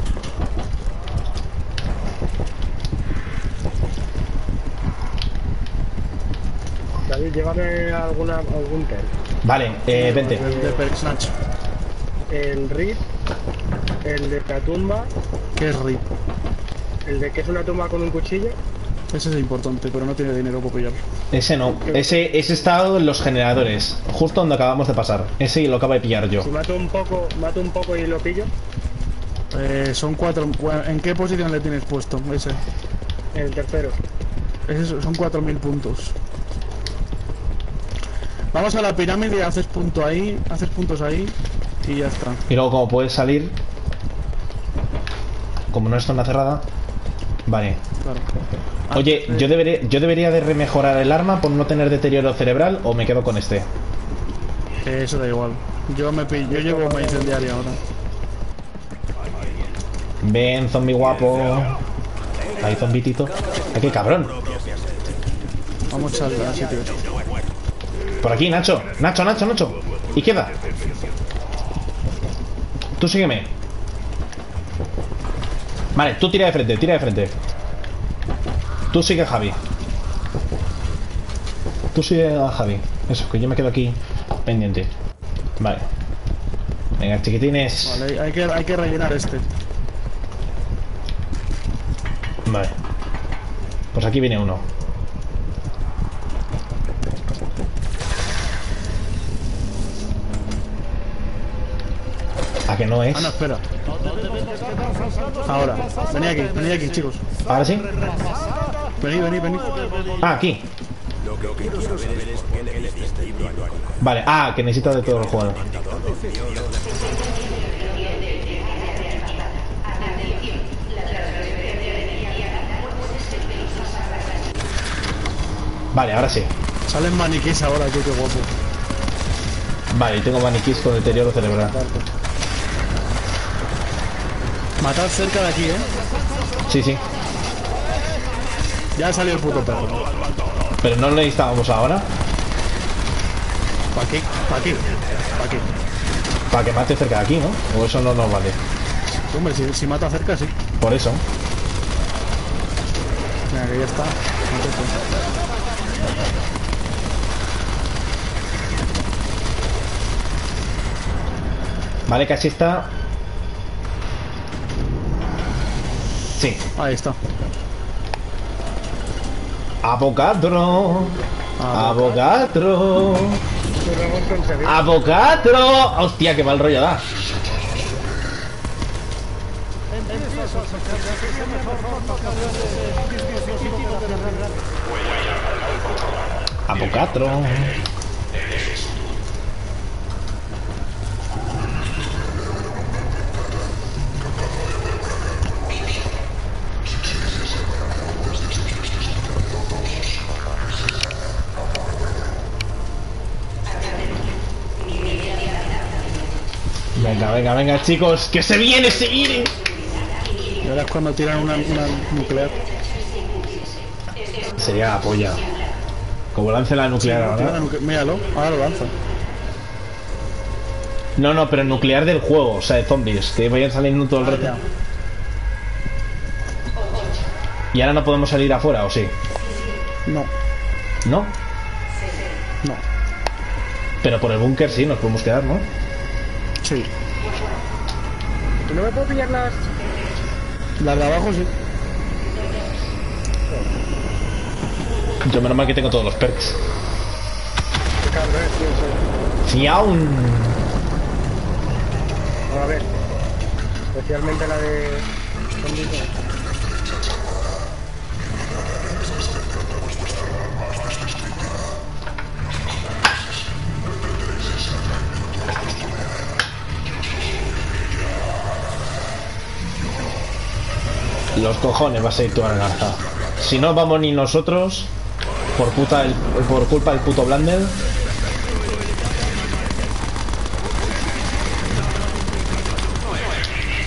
B: David, llévame alguna, algún tel.
C: Vale, eh, vente.
A: El de Perk Snatch.
B: El R I P, el de la tumba,
A: ¿Qué es R I P?
B: el de que es una tumba con un cuchillo.
A: Ese es importante, pero no tiene dinero para pillarlo.
C: Ese no. Ese, ese estado en los generadores. Justo donde acabamos de pasar. Ese lo acabo de pillar yo.
B: Si mato un poco, mato un poco y lo pillo.
A: Eh, son cuatro. ¿En qué posición le tienes puesto ese?
B: El tercero.
A: Ese son cuatro mil puntos. Vamos a la pirámide, haces punto ahí, haces puntos ahí y ya está.
C: Y luego como puedes salir, como no es zona cerrada. Vale.
A: Claro.
C: Oye,
A: Ah,
C: yo debería, yo debería de remejorar el arma por no tener deterioro cerebral o me quedo con este.
A: eh, eso da igual. Yo me pillo, yo llevo una incendiaria ahora.
C: Ven, zombie guapo. Ahí, zombitito. Ay, qué cabrón.
A: Vamos al al sitio.
C: Por aquí, Nacho. Nacho, Nacho, Nacho. Izquierda. Tú sígueme. Vale, tú tira de frente, tira de frente. Tú sigue a Javi. Tú sigue a Javi. Eso, que yo me quedo aquí pendiente. Vale. Venga, chiquitines.
A: Vale, hay que, hay que rellenar este.
C: Vale. Pues aquí viene uno. ¿A que no es?
A: Ah, no, espera. Ahora, venid aquí, venid aquí, chicos.
C: ¿Ahora sí?
A: Venid, venid, venid.
C: Ah, aquí. Vale, ah, que necesita de todo el juego. Vale, ahora sí.
A: Salen maniquís ahora, tío, qué guapo.
C: Vale, y tengo maniquís con deterioro cerebral.
A: Matad cerca de aquí, eh.
C: Sí, sí.
A: Ya ha salido el puto perro.
C: Pero no lo necesitábamos ahora.
A: Pa' aquí, pa' aquí, pa' aquí.
C: Para que mate cerca de aquí, ¿no? O eso no nos vale.
A: Hombre, si, si mata cerca, sí.
C: Por eso.
A: Mira, que ya está.
C: Vale, casi está. Sí.
A: Ahí está.
C: Avocadro. Avocadro.
B: Lo hemos conseguido.
C: Avocadro. Hostia, qué mal rollo da. Avocadro. Venga, venga, venga, chicos, que se viene, se viene.
A: Y ahora es cuando tiran una, una nuclear.
C: Sería la polla. Como lance la nuclear
A: Tiran
C: ahora.
A: la nucle- Míralo, ahora lo lanza.
C: No, no, pero nuclear del juego, o sea, de zombies, que vayan saliendo todo el rato.
A: Ya.
C: Y ahora no podemos salir afuera, ¿o sí?
A: No,
C: ¿No?
A: no.
C: Pero por el búnker sí, nos podemos quedar, ¿no?
A: Sí.
B: ¿No me puedo pillar las...?
A: Las de abajo sí.
C: Yo menos mal que tengo todos los perks.
B: Qué cabrón, tío, soy.
C: ¡Fiaun!
B: A ver. Especialmente la de...
C: Los cojones va a ser tu garganta. Si no vamos ni nosotros, por puta el- por culpa del puto Blander.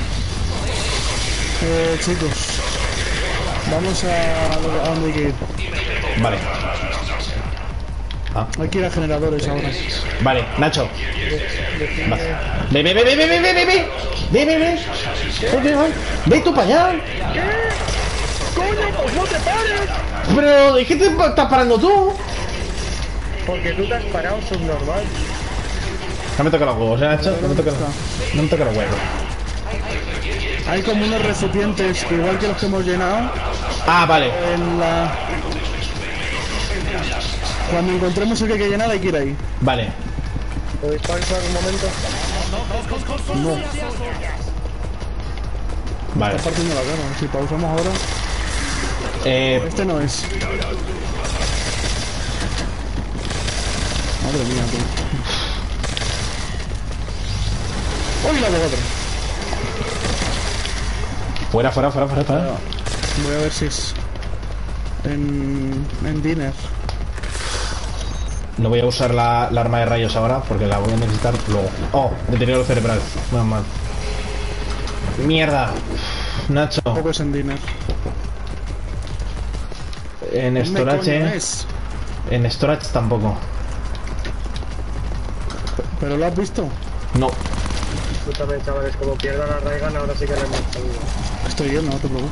A: Eh, chicos. Vamos a, a donde hay que ir.
C: Vale. Ah.
A: Hay que ir a generadores ahora.
C: Vale, Nacho. Va. Ve, ve, ve, ve, ve, ve, ve, ve, ve. Ve, ve, ve. Ve, ve, ve. Ve tú para allá.
B: ¡Coño, pues no te pares!
C: Pero, ¿de qué te estás parando tú?
B: Porque tú te has parado, subnormal.
C: No me toca los huevos, ¿eh, Nacho? No me toca los, no me toca los huevos.
A: Hay como unos recipientes, igual que los que hemos llenado,
C: Ah, vale.
A: en la... Cuando encontremos el que hay que llenar hay que ir ahí.
C: Vale.
B: ¿Podéis pausar un momento?
A: No,
C: Vale.
A: está partiendo la cara. Si pausamos ahora...
C: Eh,
A: Este no es. Madre mía, tú. ¡Uy, la abogada!
C: fuera, fuera, fuera, fuera, fuera.
A: Voy a ver si es... En... En Dinner.
C: No voy a usar la, la arma de rayos ahora porque la voy a necesitar luego. Oh, deterioro cerebral. Muy mal. Mierda. Nacho.
A: Tampoco es en Dinner.
C: En
A: ¿Dónde coño
C: storage.
A: es?
C: En storage tampoco.
A: ¿Pero lo has visto?
C: No.
B: Escúchame, chavales, como pierdan a Raigan, ahora sí que le hemos salido.
A: Estoy bien, no te preocupes.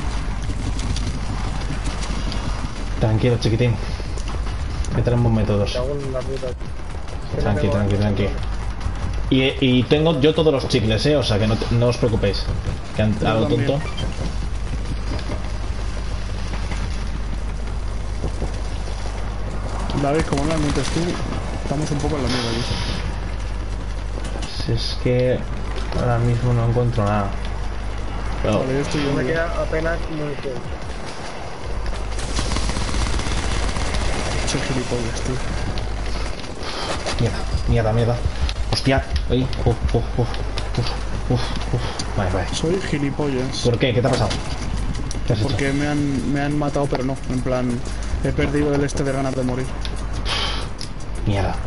C: Tranquilo, chiquitín. Que tenemos métodos.
B: Te hago una puta.
C: Tranqui, tranqui, tranqui. Y, y tengo yo todos los chicles, eh. O sea que no, te- no os preocupéis. Que han,
A: Yo
C: a lo
A: también.
C: tonto.
A: David, como no la montes tú, estamos un poco en la mierda aquí.
C: Si es que ahora mismo no encuentro nada. Pero,
A: Vale, yo estoy
B: Me
A: yendo.
B: queda apenas muy poco.
A: Che gilipollas, tío.
C: mierda, mierda, mierda. Hostia. Ay, uf, uf, uf, uf, uf, uf. Vale, vale.
A: Soy gilipollas.
C: ¿Por qué? ¿Qué te ha pasado? ¿Qué has hecho?
A: Porque me han, me han matado, pero no. En plan, he perdido el este de ganas de morir.
C: Mierda.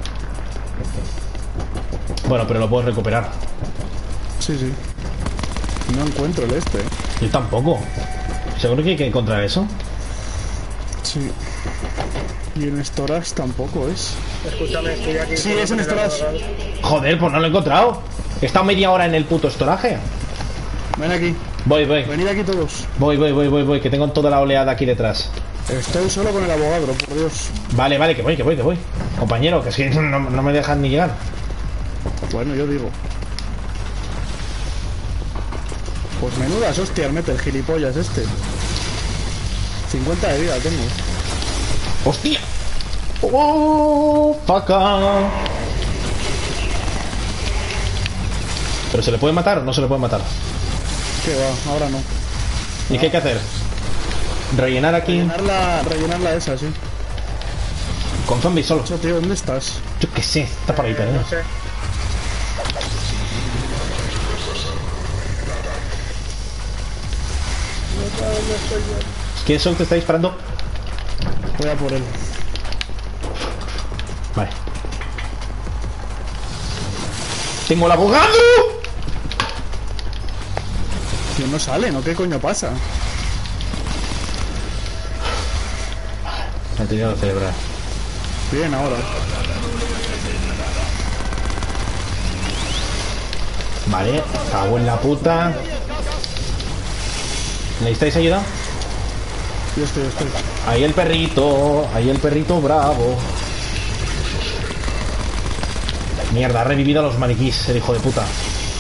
C: Bueno, pero lo puedo recuperar.
A: Sí, sí. No encuentro el este.
C: Yo tampoco. ¿Seguro que hay que encontrar eso?
A: Sí. Y en Storage tampoco es.
B: Escúchame, estoy aquí.
A: Sí, es en Storage.
C: Joder, pues no lo he encontrado. He estado media hora en el puto estoraje.
A: Ven aquí.
C: Voy, voy.
A: Venid aquí todos.
C: Voy, voy, voy, voy, voy. Que tengo toda la oleada aquí detrás.
A: Estoy solo con el abogado, por Dios.
C: Vale, vale, que voy, que voy, que voy. Compañero, que es que no, no me dejan ni llegar.
A: Bueno, yo digo. Pues menudas hostias mete el gilipollas este. cincuenta de vida tengo.
C: ¡Hostia! ¡Oh, faca! ¿Pero se le puede matar o no se le puede matar?
A: Que va, ahora no.
C: ¿Y qué hay que hacer? Rellenar aquí
A: Rellenarla, rellenarla esa, sí.
C: con zombies solo.
A: Eso, tío, ¿dónde estás?
C: Yo qué sé, está por ahí perdido.
B: No sé.
C: ¿Quién son que está disparando?
A: Voy a por él.
C: Vale. ¡Tengo el abogado!
A: Tío, no sale, ¿no? ¿Qué coño pasa?
C: Me he tenido que celebrar.
A: Bien, ahora.
C: Vale, cago en la puta. ¿Necesitáis ayuda?
A: Yo estoy, yo estoy.
C: Ahí el perrito, ahí el perrito bravo. Mierda, ha revivido a los maniquís, el hijo de puta.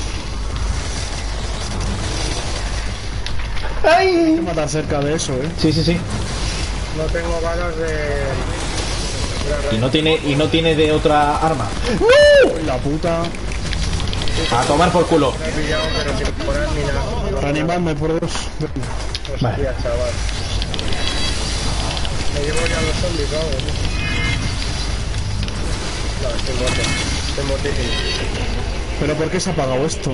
A: Hay que
C: ¡Ay!
A: matar cerca de eso, eh.
C: Sí, sí, sí.
B: No tengo balas de... de la
C: Y no tiene, y no tiene de otra arma.
A: Uy, la puta.
C: A tomar por culo.
B: he pillado, pero sin poner ni nada.
A: Reanimadme, por Dios.
B: Hostia,
C: Vale.
B: chaval. Me llevo ya los zombies, vamos. No, estoy muerto. Estoy muertísimo.
A: ¿Pero por qué se ha apagado esto?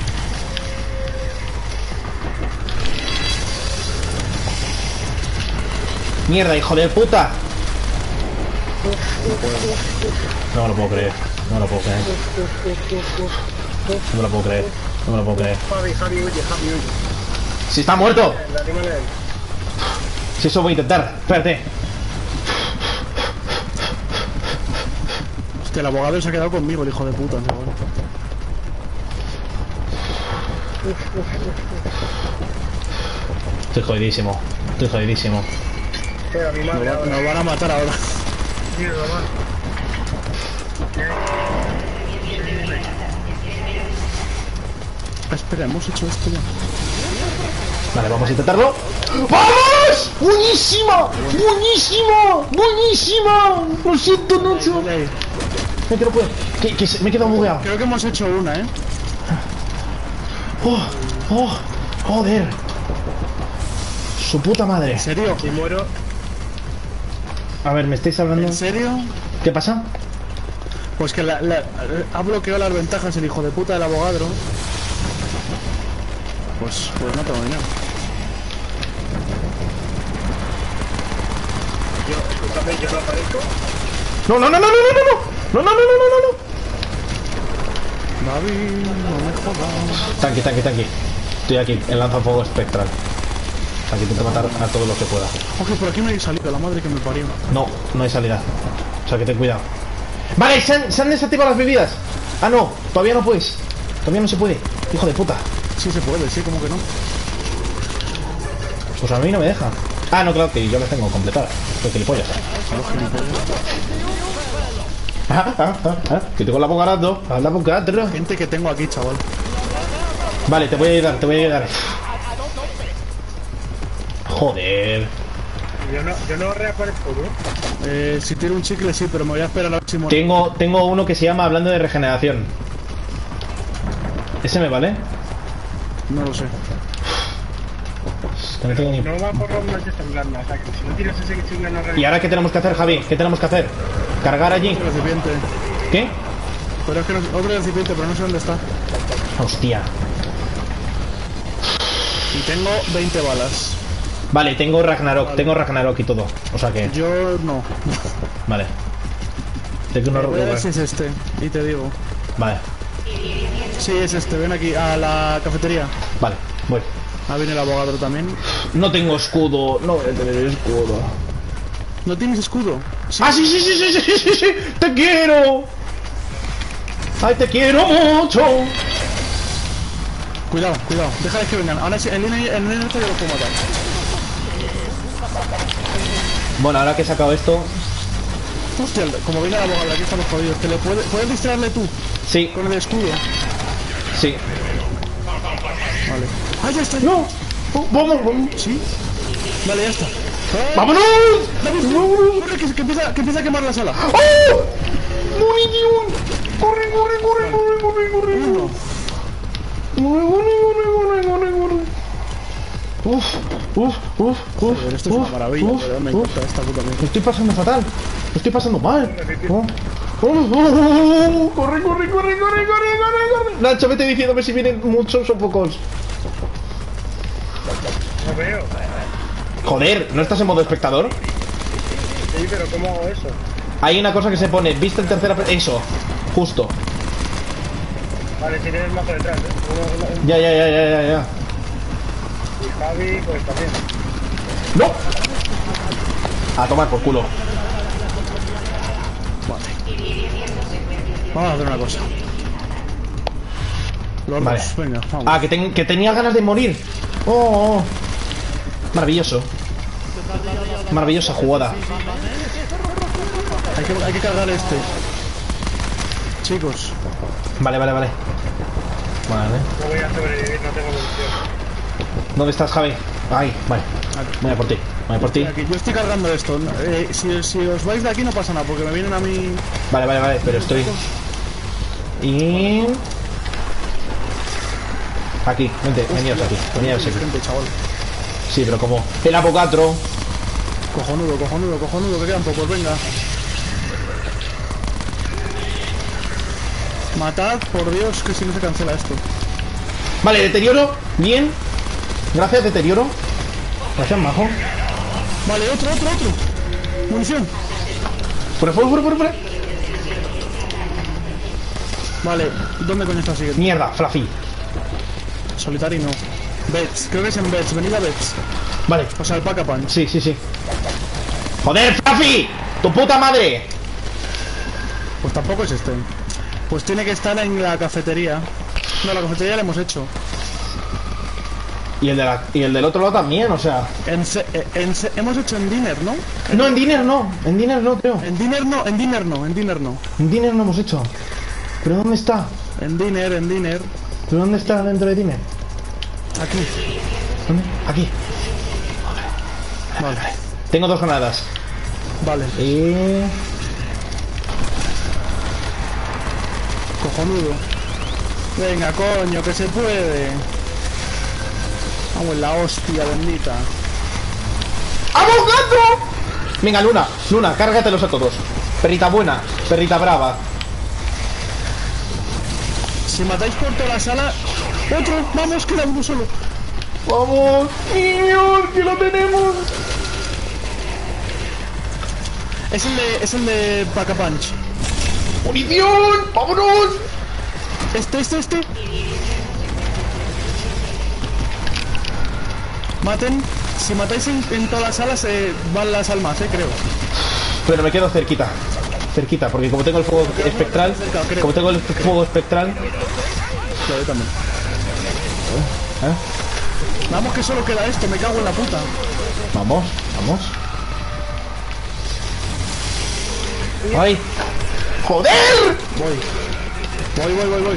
C: Mierda, hijo de puta. No me lo puedo creer. No me lo puedo creer. No me lo puedo creer. No me lo puedo creer.
B: Javi, Javi, huye, Javi, huye.
C: ¡Si está muerto!
B: Anímale a él.
C: Si eso voy a intentar. Espérate.
A: Hostia, el abogado se ha quedado conmigo, el hijo de puta.
C: Estoy jodidísimo. Estoy jodidísimo.
B: Pero a mi madre
A: Nos,
B: ahora.
A: nos van a matar ahora.
B: Sí, mamá.
A: Espera, hemos hecho esto ya.
C: Vale, vamos a intentarlo. ¡Vamos! ¡Buenísima! ¡Buenísima! ¡Buenísima! Lo siento, Nacho.
A: Vale, ahí.
C: Me que no puedo. Que, que se- me he quedado bugueado.
A: Creo que hemos hecho una, ¿eh?
C: Oh, oh, joder. Su puta madre.
A: ¿En serio?
B: Si muero,
C: A ver, ¿me estáis hablando?
A: ¿En serio?
C: ¿Qué pasa?
A: Pues que la, la- ha bloqueado las ventajas el hijo de puta del abogado. Pues, pues no tengo dinero.
B: yo, escúchame, yo no aparezco.
C: No, no, no, no, no, no, no, no, no, no, no, no, no, no.
A: David, no me jodas.
C: Tanqui, tanqui, tanqui. Estoy aquí, en lanzafuego espectral. Aquí intento matar a todo lo que pueda.
A: Ok, por aquí me he salido, la madre que me parió.
C: No, no hay salida. O sea que ten cuidado. Vale, se han, se han desactivado las bebidas. Ah, no, todavía no puedes. Todavía no se puede. Hijo de puta.
A: Sí se puede, sí, como que no.
C: Pues a mí no me deja. Ah, no, claro que yo las tengo completadas. Soy gilipollas. Ah, ah, ah, ah, que tengo la boca grande. La boca grande.
A: Gente que tengo aquí, chaval.
C: Vale, te voy a ayudar, te voy a ayudar. Joder.
B: Yo no, yo no reaparezco, ¿no?
A: Eh, si tiro un chicle, sí, pero me voy a esperar a ver si muero.
C: Tengo, tengo uno que se llama Hablando de Regeneración. ¿Ese me vale?
A: No lo sé.
C: Que no tengo ni-
B: No va por rondas de sangrando, o sea que si no tiras ese chicle no
C: ¿Y
B: revienta.
C: ahora qué tenemos que hacer, Javi? ¿Qué tenemos que hacer? ¿Cargar allí?
A: Otro recipiente.
C: ¿Qué?
A: Pero es que no, otro recipiente, pero no sé dónde está.
C: Hostia.
A: Y tengo veinte balas.
C: Vale, tengo Ragnarok, tengo Ragnarok y todo. O sea que,
A: Yo no.
C: vale. Tengo una
A: Voy a ver si es este. Y te digo.
C: Vale,
A: Sí, es este. Ven aquí a la cafetería.
C: vale, voy.
A: Ah, viene el abogado también.
C: No tengo escudo, no voy a tener escudo.
A: ¿No tienes escudo? Sí.
C: ¡Ah, sí, sí, sí, sí, sí, sí, sí! ¡Te quiero! ¡Ay, te quiero mucho!
A: Cuidado, cuidado. Deja de que vengan. Ahora sí, el nene el nene este yo lo puedo matar.
C: Bueno, ahora que he sacado esto...
A: Hostia, como viene el abogado, aquí estamos jodidos. ¿Te le puede, ¿Puedes distraerle tú
C: Sí,
A: con el escudo?
C: sí.
A: Vale. ¡Ah, ya está!
C: ¡No! Oh, ¡Vamos, vamos!
A: ¿Sí? Vale, ya está.
C: ¡Vámonos!
A: David, corre, que, que, empieza, que empieza a quemar la sala.
C: ¡Oh! ¡Munición! ¡Corre, corre, corre, corre, corre, corre!
A: Uno.
C: ¡Corre, corre, corre, corre, corre, corre! ¡Uf, uf, uf, uf!
A: Joder, esto es
C: uf,
A: una maravilla,
C: uf,
A: de verdad, me
C: uf.
A: encanta esta puta mierda.
C: Lo estoy pasando fatal. Lo estoy pasando mal. Oh. Oh, oh, oh, oh. Corre, corre, corre, corre, corre, corre, corre. Nacho, vete diciéndome si vienen muchos o pocos.
B: No veo.
C: Joder, ¿no estás en modo espectador?
B: Sí, pero ¿cómo hago eso?
C: Hay una cosa que se pone, vista en tercera... pe- Eso, justo.
B: Vale, si tienes mazo detrás, ¿eh? Uno, uno, uno.
C: Ya, ya, ya, ya, ya, ya.
B: Y Javi, pues también.
C: ¡No! A tomar por culo.
A: Vamos a hacer una cosa. Los
C: Vale.
A: dos, venga, vamos.
C: Ah, que, ten- que tenía ganas de morir. Oh, oh. Maravilloso. Maravillosa jugada.
A: Hay que, hay que cargar este. Chicos.
C: Vale, vale, vale. Vale.
B: No voy a sobrevivir, no tengo munición.
C: ¿Dónde estás, Javi? Ahí, vale. Voy a por ti. Voy a por ti.
A: Aquí, yo estoy cargando esto. Eh, si, si os vais de aquí no pasa nada, porque me vienen a mí...
C: Vale, vale, vale, pero estoy... Y... Aquí, vente, veníos aquí, veníos aquí.
A: Gente, chaval.
C: Sí, pero como... El abogado.
A: Cojonudo, cojonudo, cojonudo, que quedan pocos, venga. Matad, por Dios, que si no se cancela esto.
C: Vale, deterioro. Bien. Gracias, deterioro. Gracias, majo.
A: Vale, otro, otro, otro. Munición.
C: Fuera, fuera, fuera, fuera, fuera.
A: Vale, ¿dónde coño está siguiente?
C: Mierda, Fluffy.
A: Solitario no. Bets, creo que es en Bets, venid a Bets.
C: Vale.
A: O sea, el Pack a Punch.
C: Sí, sí, sí. ¡Joder, Fluffy! ¡Tu puta madre!
A: Pues tampoco es este. Pues tiene que estar en la cafetería. No, la cafetería la hemos hecho.
C: Y el, de la, y el del otro lado también, o sea...
A: En se, en se, hemos hecho en Dinner, ¿no?
C: No, en Dinner no, en Dinner no, creo.
A: En Dinner no, en Dinner no, en Dinner no.
C: En Dinner no hemos hecho. ¿Pero dónde está?
A: En Dinner, en Dinner.
C: ¿Pero dónde está dentro de Dinner?
A: Aquí.
C: ¿Dónde? Aquí.
A: Vale.
C: Tengo dos granadas.
A: Vale.
C: Y...
A: Cojonudo. Venga, coño, que se puede. Vamos en la hostia bendita.
C: ¡Vamos, gato! Venga, Luna, Luna, cárgatelos a todos. Perrita buena, perrita brava.
A: Si matáis por toda la sala... ¡Otro! ¡Vamos, queda uno solo!
C: ¡Vamos! ¡Niños, que lo tenemos!
A: Es el de... es el de Pack-a-Punch.
C: ¡Munición! ¡Vámonos!
A: Este, este, este. Maten. Si matáis en, en todas las salas, eh, van las almas, eh, creo.
C: Pero me quedo cerquita. Cerquita, porque como tengo el fuego espectral... Como tengo el fuego espectral...
A: Claro, yo también.
C: ¿Eh?
A: Vamos, que solo queda esto, me cago en la puta.
C: Vamos, vamos. ¡Ay! ¡Joder!
A: Voy. Voy, voy, voy, voy.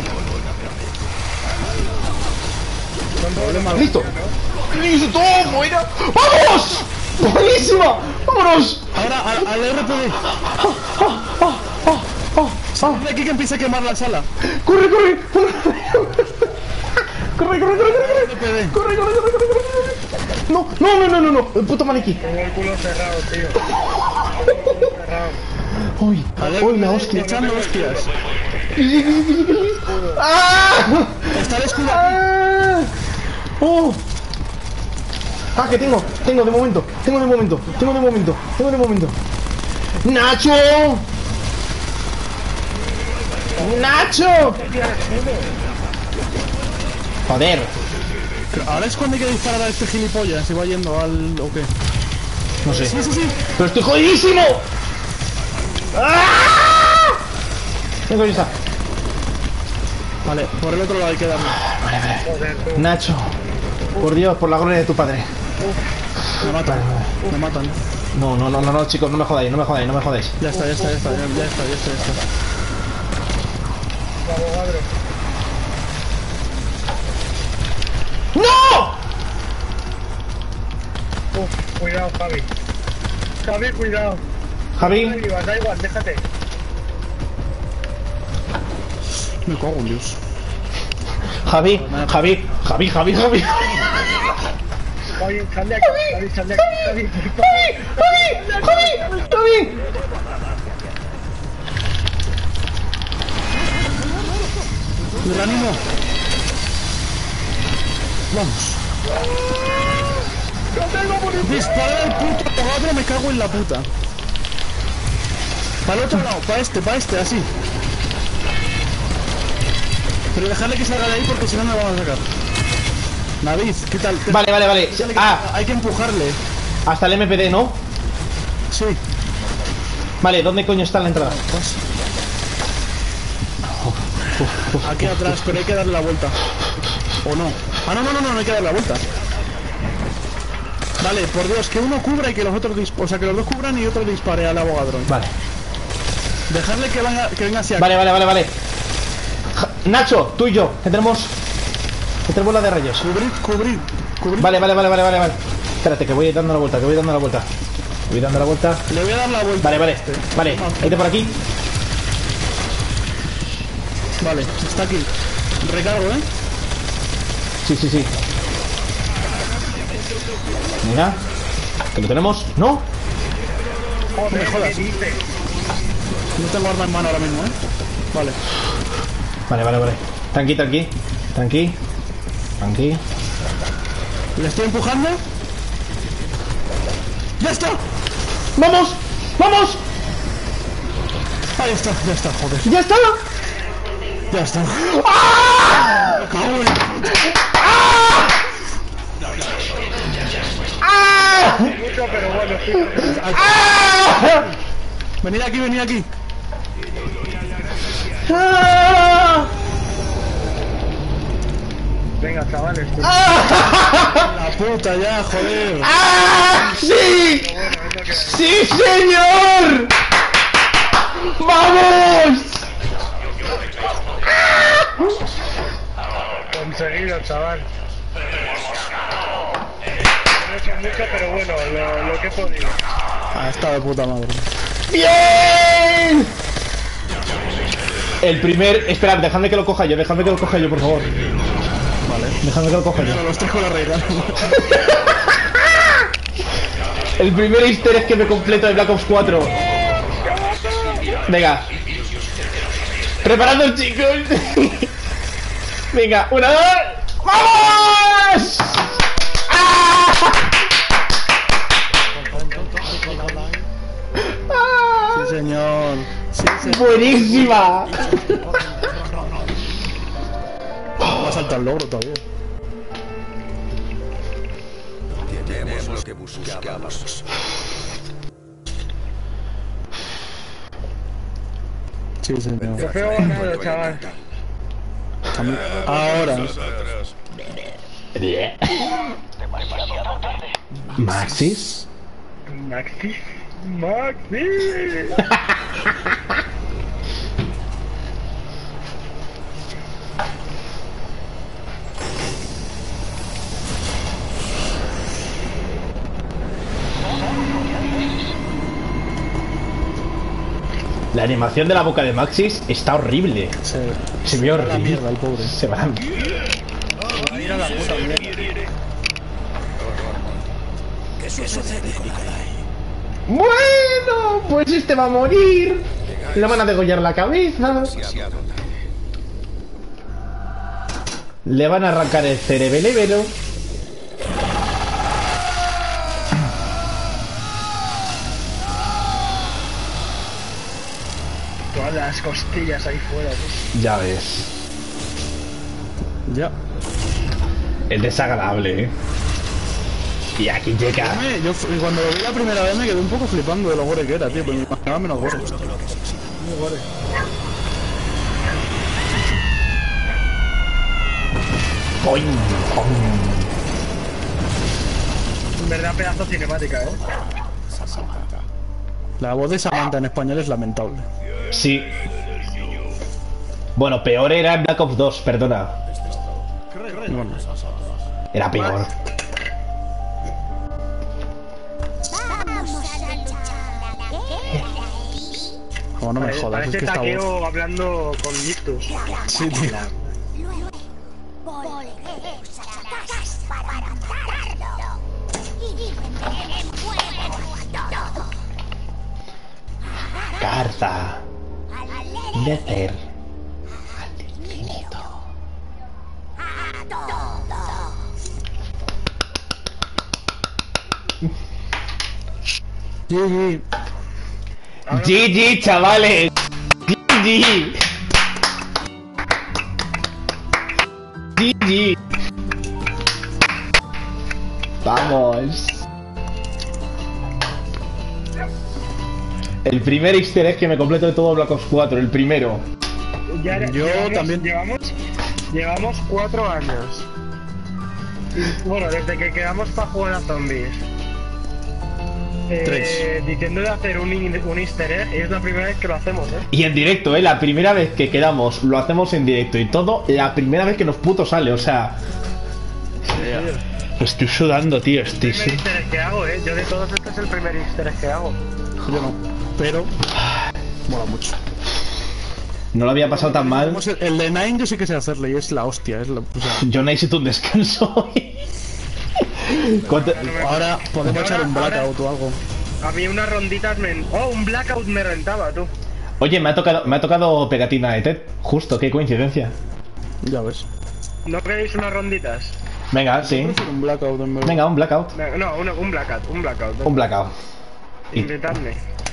A: Problema.
C: ¡Listo! ¡Listo! ¡Buena! ¡Vamos! ¡Buenísima! ¡Vámonos!
A: Ahora, al, al R P D. Sal de aquí que empiece a quemar la sala.
C: ¡Corre, corre! ¡Corre, corre, corre, corre!
A: R P D.
C: ¡Corre, corre, corre, corre, corre! ¡No, no, no, no, no! no. ¡El puto maniquí!
B: Tengo el culo cerrado, tío. Tengo el culo cerrado.
C: ¡Uy! ¡Uy, la hostia!
A: Echando hostias.
C: ¡Ah!
A: Está el escudo aquí.
C: ¡Ah! ¡Oh! ¡Ah, que tengo! Tengo de momento, tengo de momento, tengo de momento, tengo de momento. ¡Nacho! ¡Nacho! Joder.
A: Ahora es cuando hay que disparar a este gilipollas. ¿Se va yendo al... o qué?
C: No sé.
A: Sí, sí, sí.
C: ¡Pero estoy jodidísimo! ¡Ah! ¿Qué coño está?
A: Vale, por el otro lado hay que darle.
C: Vale, vale. Nacho, por Dios, por la gloria de tu padre.
A: Me matan, me matan.
C: No, no, no, no, no, chicos, no me jodáis, no me jodáis, no me jodáis.
A: Ya está, ya está, ya está, ya, ya está, ya está, ya está.
C: ¡No!
B: Uf, cuidado, Javi. Javi, cuidado.
C: Javi,
B: Arriba, da igual, déjate.
A: Me cago en Dios.
C: Javi, Javi, Javi, Javi, Javi.
B: Javi, sal de aquí, Javi, sal de aquí, Javi.
C: Javi, Javi, Javi.
A: Me reanimo. Vamos. Dispara el puto abogado, me cago en la puta. Para el otro lado, para este, para este, así. Pero dejarle que salga de ahí porque si no, no lo vamos a sacar. Navid, ¿qué tal?
C: Vale, vale, vale. Ah,
A: Hay que empujarle.
C: hasta el M P D, ¿no?
A: Sí.
C: Vale, ¿dónde coño está la entrada?
A: Aquí atrás, pero hay que darle la vuelta. ¿O no? Ah, no, no, no, no, no hay que darle la vuelta. Vale, por Dios, que uno cubra y que los otros disparen. O sea, que los dos cubran y otro dispare al abogadrón.
C: Vale.
A: Dejarle que venga, que venga hacia aquí.
C: Vale, vale, vale, vale. Ja- Nacho, tú y yo, que tenemos... Que tenemos la de rayos.
A: Cubrir, cubrir, cubrir.
C: Vale, vale, vale, vale, vale, vale. Espérate, que voy dando la vuelta, que voy dando la vuelta. Voy dando la vuelta.
A: Le voy a dar la vuelta.
C: Vale, vale, vale. Vete por aquí.
A: Vale, está aquí. Recargo, ¿eh?
C: Sí, sí, sí. Mira. Que lo tenemos. ¿No?
A: No me jodas. No tengo arma en mano ahora mismo, ¿eh? Vale.
C: Vale, vale, vale. Tranqui, tranqui. Tranqui. Tranqui.
A: Le estoy empujando. ¡Ya está!
C: ¡Vamos! ¡Vamos!
A: Ahí está, ya está, joder.
C: ¡Ya está!
A: Ya está.
C: ¡Ah!
A: Me cago en-
C: ¡Ah! ¡Ah!
B: Mucho, pero bueno, sí.
C: ¡Ah!
A: Venid aquí, venid aquí.
C: ¡Ah!
B: Venga, chavales. Tú.
A: La puta ya, joder.
C: ¡Ah! ¡Sí!
B: Bueno, es lo que...
C: ¡Sí, señor! ¡Vamos!
B: Conseguido, chaval. No he hecho mucho, pero bueno, lo, lo que he podido.
A: Ha estado de puta madre.
C: ¡Bien! El primer... Esperad, dejadme que lo coja yo, dejadme que lo coja yo, por favor.
A: Vale.
C: Dejadme que lo coja yo.
A: Bueno, los tres con la regla.
C: El primer easter egg que me completo de Black Ops cuatro. Venga. Preparando, chicos. Venga, una, dos. ¡Vamos! ¡Ah!
A: Sí, señor. Sí, señor.
C: Buenísima.
A: Va a saltar el logro todavía.
G: Tenemos lo que buscábamos.
A: Sí, señor.
B: Trofeo ganado, chaval.
A: Ahora.
C: Maxis.
B: Maxi. Maxi.
C: La animación de la boca de Maxis está horrible.
A: Se,
C: Se ve
A: la
C: horrible.
A: mierda, el pobre.
C: Se va a la
B: Mira la puta mierda.
G: ¿Qué sucede, Nicolai?
C: Bueno, pues este va a morir. Le van a degollar la cabeza. Le van a arrancar el cerebelébelo.
B: Todas las costillas ahí fuera, tío.
C: Ya ves.
A: Ya.
C: Es desagradable, ¿eh? Y aquí llega.
A: Eh, Yo fu- y cuando lo vi la primera vez me quedé un poco flipando de lo gore que era, tío. Pero me imaginaba menos gore. Muy gore.
C: ¡Coin!
B: En verdad, pedazo cinemática, ¿eh?
A: La voz de Samantha en español es lamentable.
C: Sí. Bueno, peor era en Black Ops dos, perdona.
A: Bueno,
C: Era peor.
A: como no me
B: Parece-
A: jodas, es
B: Parece
A: que esta voz.
B: Taqueo hablando con Lictus.
A: Sí, tío.
C: Carta. Nether. Al infinito.
A: G G.
C: G G, chavales. G G. G G. Vamos. El primer easter egg que me completo de todo Black Ops cuatro, el primero.
B: Ya,
A: Yo
B: llevamos,
A: también.
B: Llevamos, llevamos cuatro años. Y, bueno, desde que quedamos para jugar a zombies. Eh,
A: Tres.
B: Diciendo de hacer un, in- un easter egg, y es la primera vez que lo hacemos, ¿eh?
C: Y en directo, eh, la primera vez que quedamos, lo hacemos en directo y todo, la primera vez que nos puto sale, o sea. Estoy sudando, tío, estoy
B: Es el primer easter egg que hago, ¿eh? Yo de todos este es el primer easter egg que hago.
A: Yo no. Pero. Mola mucho.
C: No lo había pasado tan mal.
A: Tenemos El, el de Nine yo sí que sé hacerle y es la hostia. Es la, o sea,
C: Yo necesito un descanso hoy. ¿Cuánto-
A: ahora podemos
B: Ahora-
A: echar un
B: ahora-
A: blackout o algo.
B: A mí unas ronditas me... Oh, un blackout me rentaba, tú.
C: Oye, me ha tocado, me ha tocado pegatina de Ted. Justo, qué coincidencia.
A: Ya ves.
B: ¿No queréis unas ronditas?
C: Venga, sí.
A: Prefiero un blackout en verdad.
C: Venga, un blackout.
B: No, no, un, un blackout, un blackout.
C: Un blackout. y-
B: Invitadme.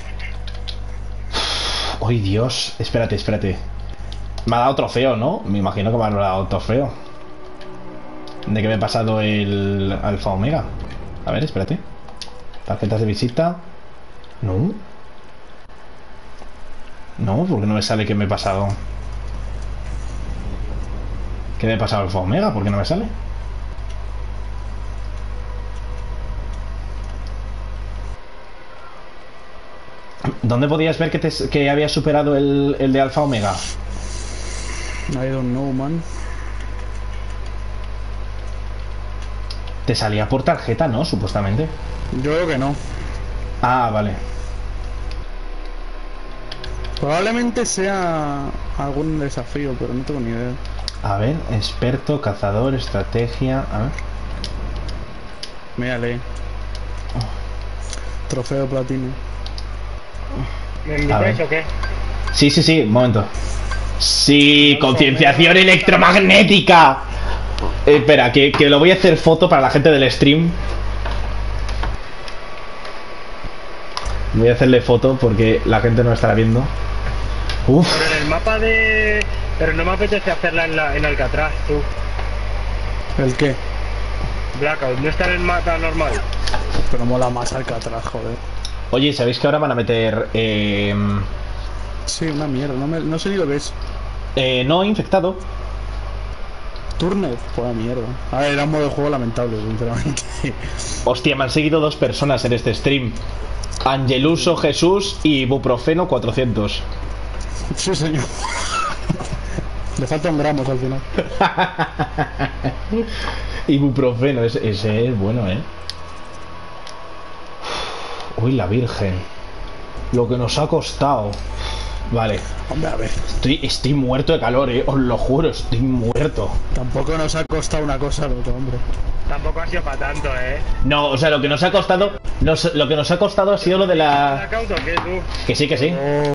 C: ¡Ay, Dios! Espérate, espérate. Me ha dado trofeo, ¿no? Me imagino que me ha dado trofeo. De que me he pasado el Alfa Omega. A ver, espérate. Tarjetas de visita. No. No, porque no me sale que me he pasado. ¿Qué me ha pasado al Alfa Omega? ¿Por qué no me sale? ¿Dónde podías ver que, te, que había superado el, el de Alfa Omega?
A: I don't know, man.
C: Te salía por tarjeta, ¿no? Supuestamente.
A: Yo creo que no.
C: Ah, vale.
A: Probablemente sea algún desafío, pero no tengo ni idea.
C: A ver, experto, cazador, estrategia. A ver.
A: Mírale. Trofeo platino.
B: ¿Me
C: A
B: invitáis
C: ver.
B: o qué?
C: Sí, sí, sí, un momento. Sí, concienciación electromagnética. Eh, espera, que, que lo voy a hacer foto para la gente del stream. Voy a hacerle foto porque la gente no estará viendo. Uf.
B: Pero en el mapa de... Pero no me apetece hacerla en, la, en Alcatraz, tú.
A: ¿El qué?
B: Blackout, ¿no está en el mapa normal?
A: Pero mola más Alcatraz, joder.
C: Oye, ¿sabéis que ahora van a meter... Eh,
A: Sí, una mierda, no, me, no sé ni lo que es.
C: eh, no infectado?
A: Turnet, pues la mierda. A ver, era un modo de juego lamentable, sinceramente.
C: Hostia, me han seguido dos personas en este stream. Angeluso Jesús y Ibuprofeno cuatrocientos.
A: Sí, señor. Le faltan gramos al final.
C: Ibuprofeno, ese, ese es bueno, ¿eh? Uy, la virgen. Lo que nos ha costado. Vale.
A: Hombre, a ver.
C: Estoy, estoy muerto de calor, eh. Os lo juro, estoy muerto.
A: Tampoco nos ha costado una cosa al otro, hombre.
B: Tampoco ha sido para tanto, ¿eh?
C: No, o sea, lo que nos ha costado... Nos, lo que nos ha costado ha sido lo de la...
B: ¿Blackout o qué, tú?
C: Que sí, que sí.